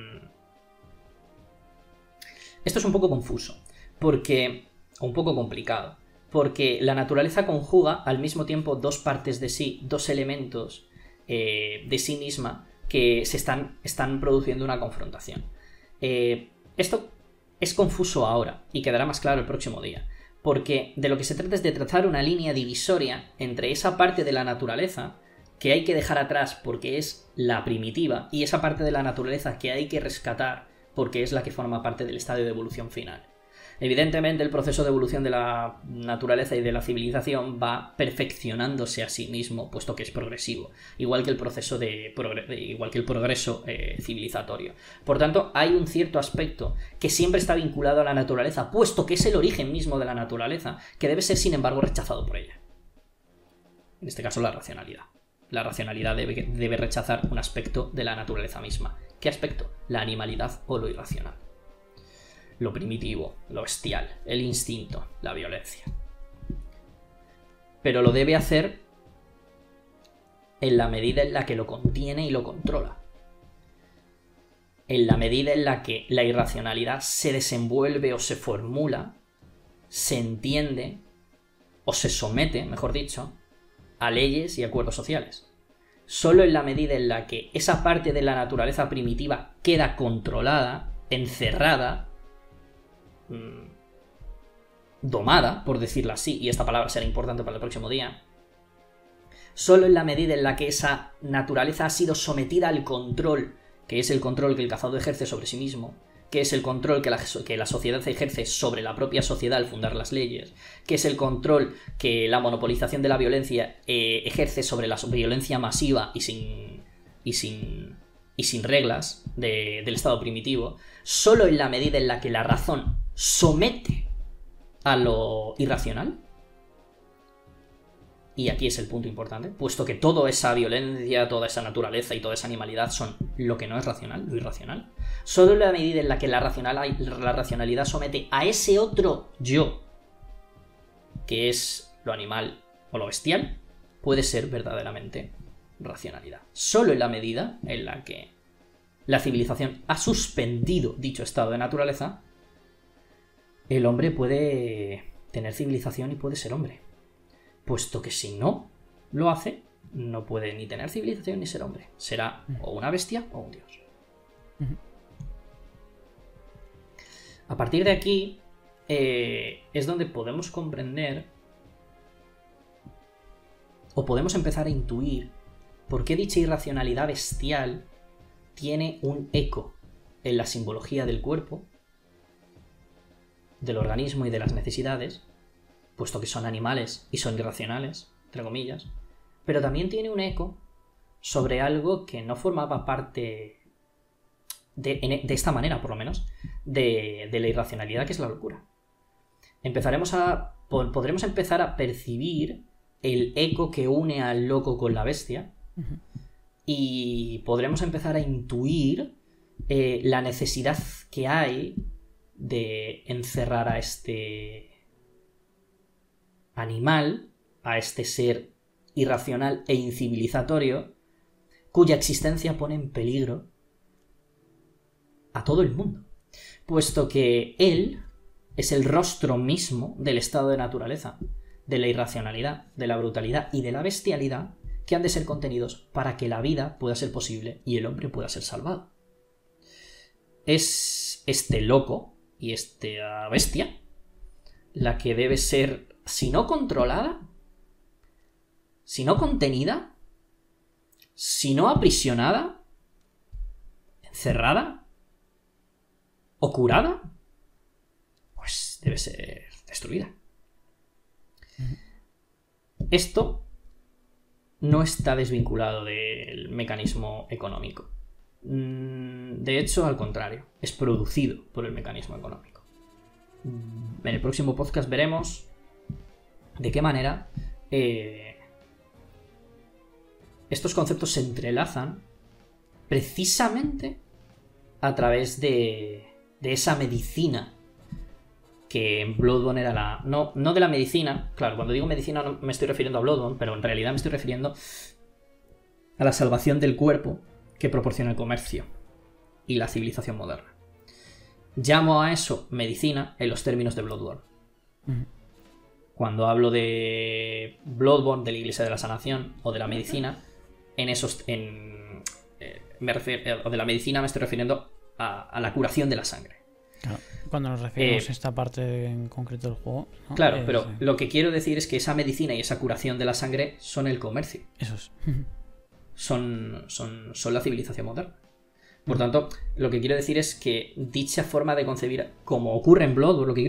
es un poco confuso, o un poco complicado, porque la naturaleza conjuga al mismo tiempo dos partes de sí, dos elementos de sí misma, que se están produciendo una confrontación. Esto es confuso ahora y quedará más claro el próximo día, porque de lo que se trata es de trazar una línea divisoria entre esa parte de la naturaleza que hay que dejar atrás porque es la primitiva y esa parte de la naturaleza que hay que rescatar porque es la que forma parte del estadio de evolución final. Evidentemente el proceso de evolución de la naturaleza y de la civilización va perfeccionándose a sí mismo, puesto que es progresivo, igual que el progreso civilizatorio. Por tanto, hay un cierto aspecto que siempre está vinculado a la naturaleza, puesto que es el origen mismo de la naturaleza, que debe ser, sin embargo, rechazado por ella. En este caso, la racionalidad. La racionalidad debe rechazar un aspecto de la naturaleza misma. ¿Qué aspecto? La animalidad o lo irracional. Lo primitivo, lo bestial, el instinto, la violencia. Pero lo debe hacer en la medida en la que lo contiene y lo controla. En la medida en la que la irracionalidad se desenvuelve o se formula, se entiende o se somete, mejor dicho, a leyes y acuerdos sociales. Solo en la medida en la que esa parte de la naturaleza primitiva queda controlada, encerrada, domada, por decirlo así, y esta palabra será importante para el próximo día, solo en la medida en la que esa naturaleza ha sido sometida al control, que es el control que el cazador ejerce sobre sí mismo, que es el control que la sociedad ejerce sobre la propia sociedad al fundar las leyes, que es el control que la monopolización de la violencia ejerce sobre la violencia masiva y sin reglas del estado primitivo, solo en la medida en la que la razón somete a lo irracional. Y aquí es el punto importante, puesto que toda esa violencia, toda esa naturaleza y toda esa animalidad son lo que no es racional, lo irracional. Solo en la medida en la que la racionalidad somete a ese otro yo, que es lo animal o lo bestial, puede ser verdaderamente racionalidad. Solo en la medida en la que la civilización ha suspendido dicho estado de naturaleza, el hombre puede tener civilización y puede ser hombre. Puesto que si no lo hace, no puede ni tener civilización ni ser hombre. Será o una bestia o un dios. A partir de aquí es donde podemos comprender o podemos empezar a intuir por qué dicha irracionalidad bestial tiene un eco en la simbología del cuerpo, del organismo y de las necesidades, puesto que son animales y son irracionales, entre comillas, pero también tiene un eco sobre algo que no formaba parte de esta manera, por lo menos, de la irracionalidad, que es la locura. Podremos empezar a percibir el eco que une al loco con la bestia, y podremos empezar a intuir la necesidad que hay de encerrar a este animal, a este ser irracional e incivilizatorio, cuya existencia pone en peligro a todo el mundo, puesto que él es el rostro mismo del estado de naturaleza, de la irracionalidad, de la brutalidad y de la bestialidad que han de ser contenidos para que la vida pueda ser posible y el hombre pueda ser salvado. Es este loco y esta bestia la que debe ser, si no controlada, si no contenida, si no aprisionada, encerrada o curada, pues debe ser destruida. Esto no está desvinculado del mecanismo económico. De hecho, al contrario, es producido por el mecanismo económico. En el próximo podcast veremos de qué manera estos conceptos se entrelazan precisamente a través de esa medicina que en Bloodborne era la... No de la medicina, claro, cuando digo medicina no me estoy refiriendo a Bloodborne, pero en realidad me estoy refiriendo a la salvación del cuerpo que proporciona el comercio y la civilización moderna. Llamo a eso medicina en los términos de Bloodborne. Cuando hablo de Bloodborne, de la Iglesia de la Sanación o de la medicina, o de la medicina me estoy refiriendo a la curación de la sangre. Claro, cuando nos referimos a esta parte en concreto del juego, ¿no? Claro, pero lo que quiero decir es que esa medicina y esa curación de la sangre son el comercio. Eso es. Son la civilización moderna. Por tanto, lo que quiero decir es que dicha forma de concebir, como ocurre en Bloodborne,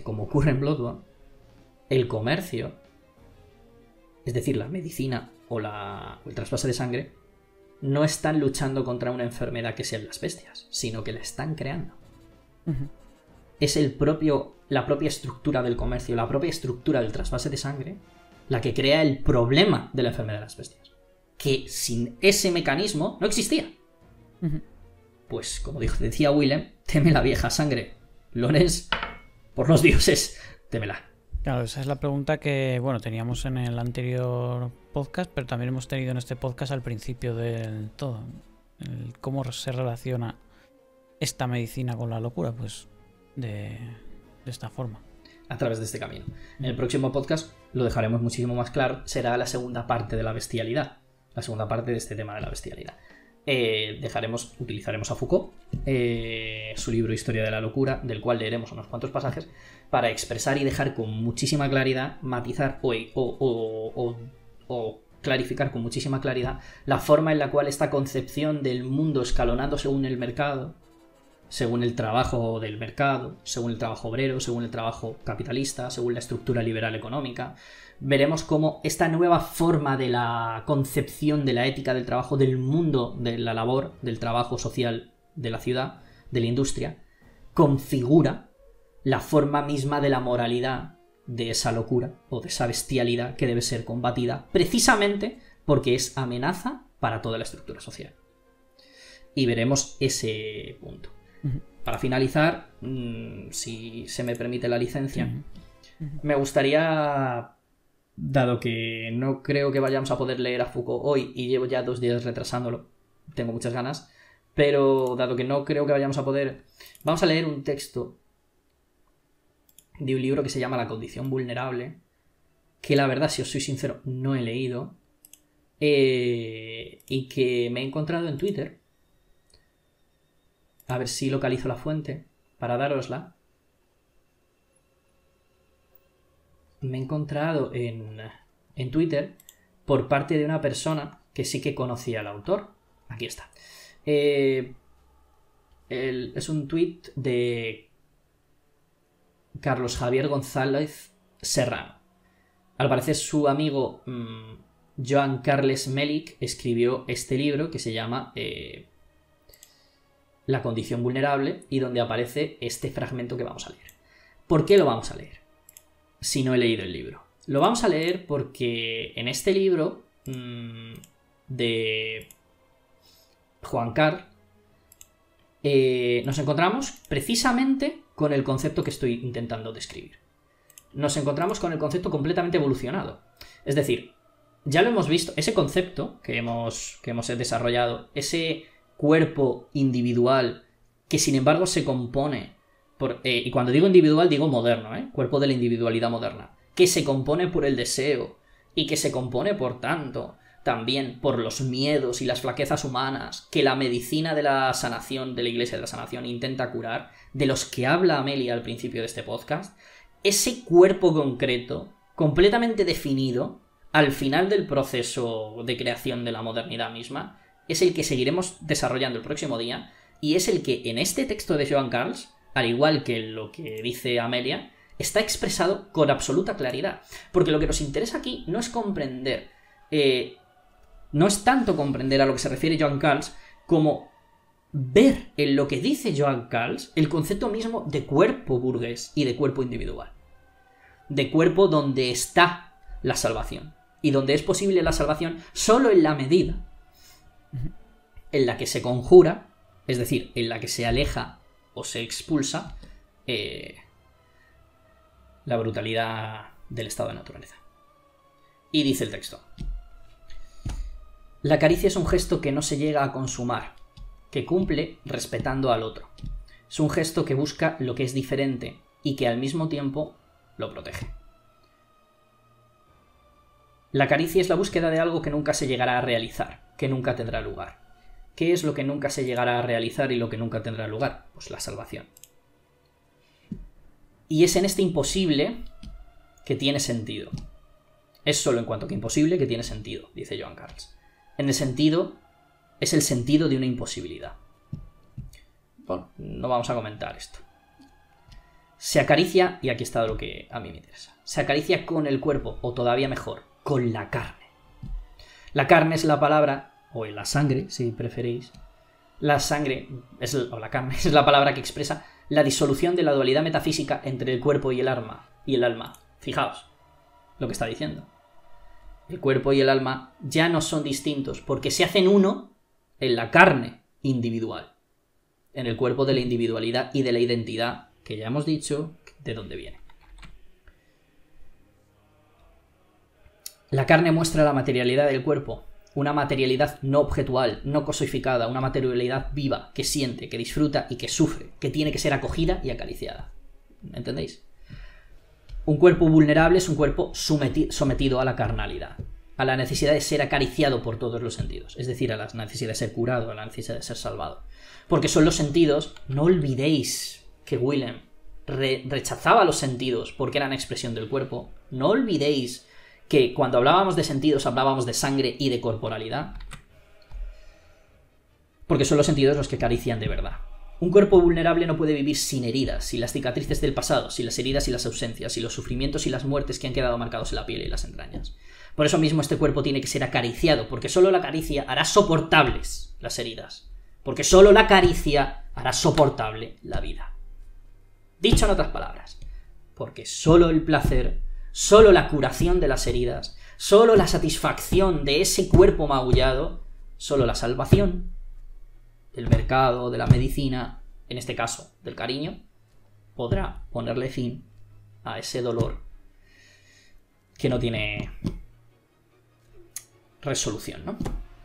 el comercio, es decir, la medicina o el trasvase de sangre, no están luchando contra una enfermedad que sean las bestias, sino que la están creando. Es la propia estructura del comercio, la propia estructura del trasvase de sangre, la que crea el problema de la enfermedad de las bestias, que sin ese mecanismo no existía. Pues, como decía Willem, teme la vieja sangre. Lorenz, por los dioses, témela. Claro, esa es la pregunta que, bueno, teníamos en el anterior podcast, pero también hemos tenido en este podcast al principio del todo. Cómo se relaciona esta medicina con la locura, pues de esta forma. A través de este camino. En el próximo podcast lo dejaremos muchísimo más claro. Será la segunda parte de la bestialidad. La segunda parte de este tema de la bestialidad. utilizaremos a Foucault, su libro Historia de la locura, del cual leeremos unos cuantos pasajes, para expresar y dejar con muchísima claridad, matizar o clarificar con muchísima claridad la forma en la cual esta concepción del mundo escalonado según el mercado, según el trabajo del mercado, según el trabajo obrero, según el trabajo capitalista, según la estructura liberal económica, veremos cómo esta nueva forma de la concepción de la ética del trabajo, del mundo de la labor, del trabajo social de la ciudad, de la industria, configura la forma misma de la moralidad de esa locura o de esa bestialidad que debe ser combatida precisamente porque es amenaza para toda la estructura social. Y veremos ese punto. Para finalizar, si se me permite la licencia, me gustaría, dado que no creo que vayamos a poder leer a Foucault hoy y llevo ya 2 días retrasándolo, tengo muchas ganas, pero dado que no creo que vayamos a poder, vamos a leer un texto de un libro que se llama La condición vulnerable, que la verdad, si os soy sincero, no he leído, y que me he encontrado en Twitter. A ver si localizo la fuente para dárosla. Me he encontrado en Twitter por parte de una persona que sí que conocía al autor. Aquí está. Es un tweet de Carlos Javier González Serrano. Al parecer su amigo Joan Carles Melic escribió este libro que se llama La condición vulnerable, y donde aparece este fragmento que vamos a leer. ¿Por qué lo vamos a leer? Si no he leído el libro. Lo vamos a leer porque en este libro de Joan Carl nos encontramos precisamente con el concepto que estoy intentando describir. Nos encontramos con el concepto completamente evolucionado. Es decir, ya lo hemos visto, ese concepto que hemos desarrollado, ese cuerpo individual que sin embargo se compone y cuando digo individual digo moderno, cuerpo de la individualidad moderna, que se compone por el deseo y que se compone por tanto también por los miedos y las flaquezas humanas que la medicina de la sanación, de la Iglesia de la Sanación, intenta curar, de los que habla Amelia al principio de este podcast. Ese cuerpo concreto, completamente definido al final del proceso de creación de la modernidad misma, es el que seguiremos desarrollando el próximo día, y es el que en este texto de Joan Carls, al igual que lo que dice Amelia, está expresado con absoluta claridad. Porque lo que nos interesa aquí no es comprender, no es tanto comprender a lo que se refiere Joan Carls, como ver en lo que dice Joan Carls el concepto mismo de cuerpo burgués y de cuerpo individual. De cuerpo donde está la salvación, y donde es posible la salvación solo en la medida en la que se conjura, es decir, en la que se aleja o se expulsa la brutalidad del estado de naturaleza. Y dice el texto: la caricia es un gesto que no se llega a consumar, que cumple respetando al otro. Es un gesto que busca lo que es diferente y que al mismo tiempo lo protege. La caricia es la búsqueda de algo que nunca se llegará a realizar, que nunca tendrá lugar. ¿Qué es lo que nunca se llegará a realizar y lo que nunca tendrá lugar? Pues la salvación. Y es en este imposible que tiene sentido. Es solo en cuanto que imposible que tiene sentido, dice Joan Carls. En el sentido, es el sentido de una imposibilidad. Bueno, no vamos a comentar esto. Se acaricia, y aquí está lo que a mí me interesa, se acaricia con el cuerpo, o todavía mejor, con la carne. La carne es la palabra, o la sangre, si preferís. La sangre, o la carne, es la palabra que expresa la disolución de la dualidad metafísica entre el cuerpo y el alma. Fijaos lo que está diciendo. El cuerpo y el alma ya no son distintos porque se hacen uno en la carne individual, en el cuerpo de la individualidad y de la identidad, que ya hemos dicho de dónde viene. La carne muestra la materialidad del cuerpo, una materialidad no objetual, no cosificada, una materialidad viva, que siente, que disfruta y que sufre, que tiene que ser acogida y acariciada. ¿Entendéis? Un cuerpo vulnerable es un cuerpo sometido a la carnalidad. a la necesidad de ser acariciado por todos los sentidos, es decir, a la necesidad de ser curado, a la necesidad de ser salvado. Porque son los sentidos, no olvidéis que Willem rechazaba los sentidos porque eran expresión del cuerpo, no olvidéis que cuando hablábamos de sentidos hablábamos de sangre y de corporalidad, porque son los sentidos los que acarician de verdad. Un cuerpo vulnerable no puede vivir sin heridas, sin las cicatrices del pasado, sin las heridas y las ausencias, sin los sufrimientos y las muertes que han quedado marcados en la piel y las entrañas. Por eso mismo este cuerpo tiene que ser acariciado, porque solo la caricia hará soportables las heridas, porque solo la caricia hará soportable la vida. Dicho en otras palabras, porque solo el placer, solo la curación de las heridas, solo la satisfacción de ese cuerpo magullado, solo la salvación del mercado, de la medicina, en este caso del cariño, podrá ponerle fin a ese dolor que no tiene resolución, ¿no?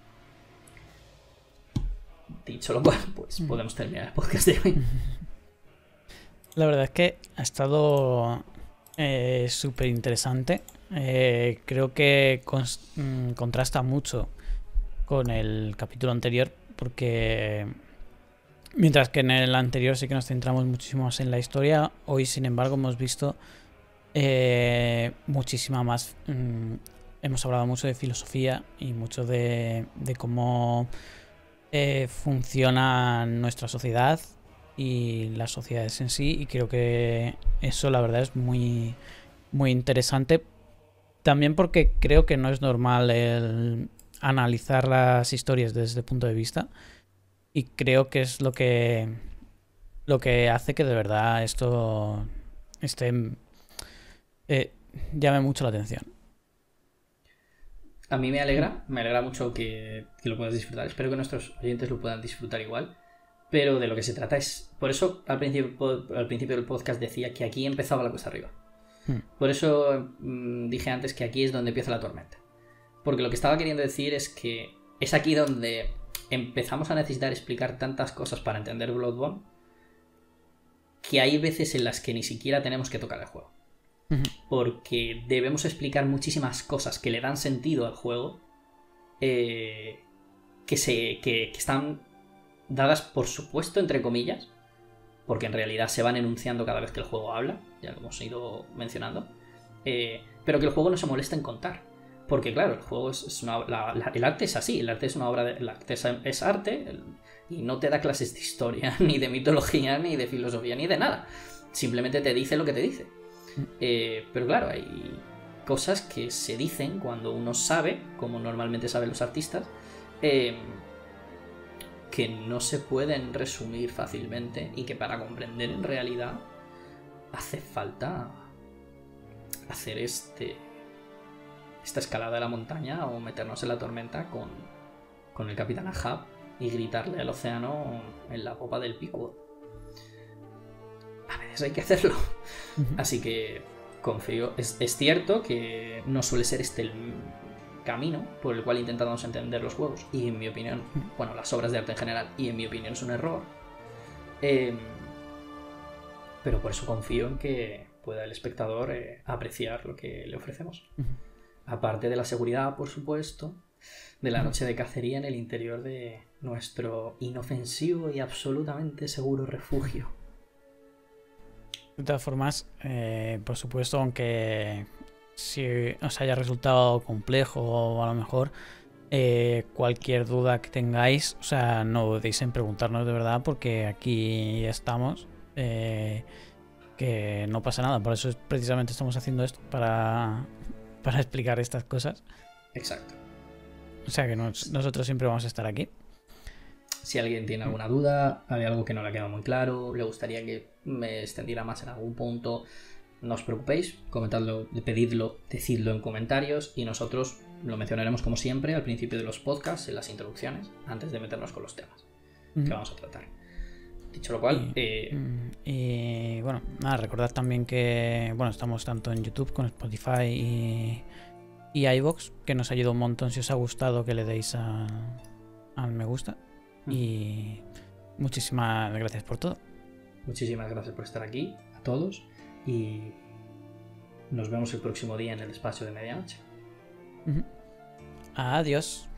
Dicho lo cual, pues podemos terminar el podcast de hoy. La verdad es que ha estado súper interesante. Creo que contrasta mucho con el capítulo anterior, porque mientras que en el anterior sí que nos centramos muchísimo más en la historia, hoy sin embargo hemos visto muchísima más. Hemos hablado mucho de filosofía y mucho de cómo funciona nuestra sociedad y las sociedades en sí, y creo que eso la verdad es muy, muy interesante. También porque creo que no es normal el analizar las historias desde ese punto de vista, y creo que es lo que hace que de verdad esto llame mucho la atención. A mí me alegra mucho que lo puedas disfrutar. Espero que nuestros oyentes lo puedan disfrutar igual. Pero de lo que se trata es... Por eso al principio del podcast decía que aquí empezaba la cuesta arriba. Por eso dije antes que aquí es donde empieza la tormenta. Porque lo que estaba queriendo decir es que es aquí donde empezamos a necesitar explicar tantas cosas para entender Bloodborne, que hay veces en las que ni siquiera tenemos que tocar el juego. Porque debemos explicar muchísimas cosas que le dan sentido al juego, que están dadas por supuesto entre comillas, porque en realidad se van enunciando cada vez que el juego habla, ya lo hemos ido mencionando, pero que el juego no se molesta en contar, porque claro, el juego el arte es así, el arte es una obra el arte es arte, y no te da clases de historia, ni de mitología, ni de filosofía, ni de nada, simplemente te dice lo que te dice. Pero claro, hay cosas que se dicen cuando uno sabe, como normalmente saben los artistas, que no se pueden resumir fácilmente, y que para comprender en realidad hace falta hacer esta escalada de la montaña o meternos en la tormenta con el Capitán Ahab y gritarle al océano en la popa del Pequod. A veces hay que hacerlo. Así que confío. Es cierto que no suele ser este el camino por el cual intentamos entender los juegos, y en mi opinión, bueno, las obras de arte en general, y en mi opinión es un error. Pero por eso confío en que pueda el espectador apreciar lo que le ofrecemos. Aparte de la seguridad, por supuesto, de la noche de cacería en el interior de nuestro inofensivo y absolutamente seguro refugio. De todas formas, por supuesto, aunque si os haya resultado complejo o a lo mejor cualquier duda que tengáis, o sea, no dudéis en preguntarnos de verdad, porque aquí estamos, que no pasa nada. Por eso precisamente estamos haciendo esto, para explicar estas cosas. Exacto. O sea que nosotros siempre vamos a estar aquí. Si alguien tiene alguna duda, hay algo que no le ha quedado muy claro, le gustaría que me extendiera más en algún punto, no os preocupéis, comentadlo, pedidlo, decidlo en comentarios, y nosotros lo mencionaremos como siempre al principio de los podcasts, en las introducciones, antes de meternos con los temas que vamos a tratar. Dicho lo cual, y bueno, nada, recordad también que estamos tanto en YouTube con Spotify y iVoox, que nos ayuda un montón si os ha gustado que le deis al me gusta. Y muchísimas gracias por todo. Muchísimas gracias por estar aquí, a todos, y nos vemos el próximo día en el espacio de medianoche. Adiós.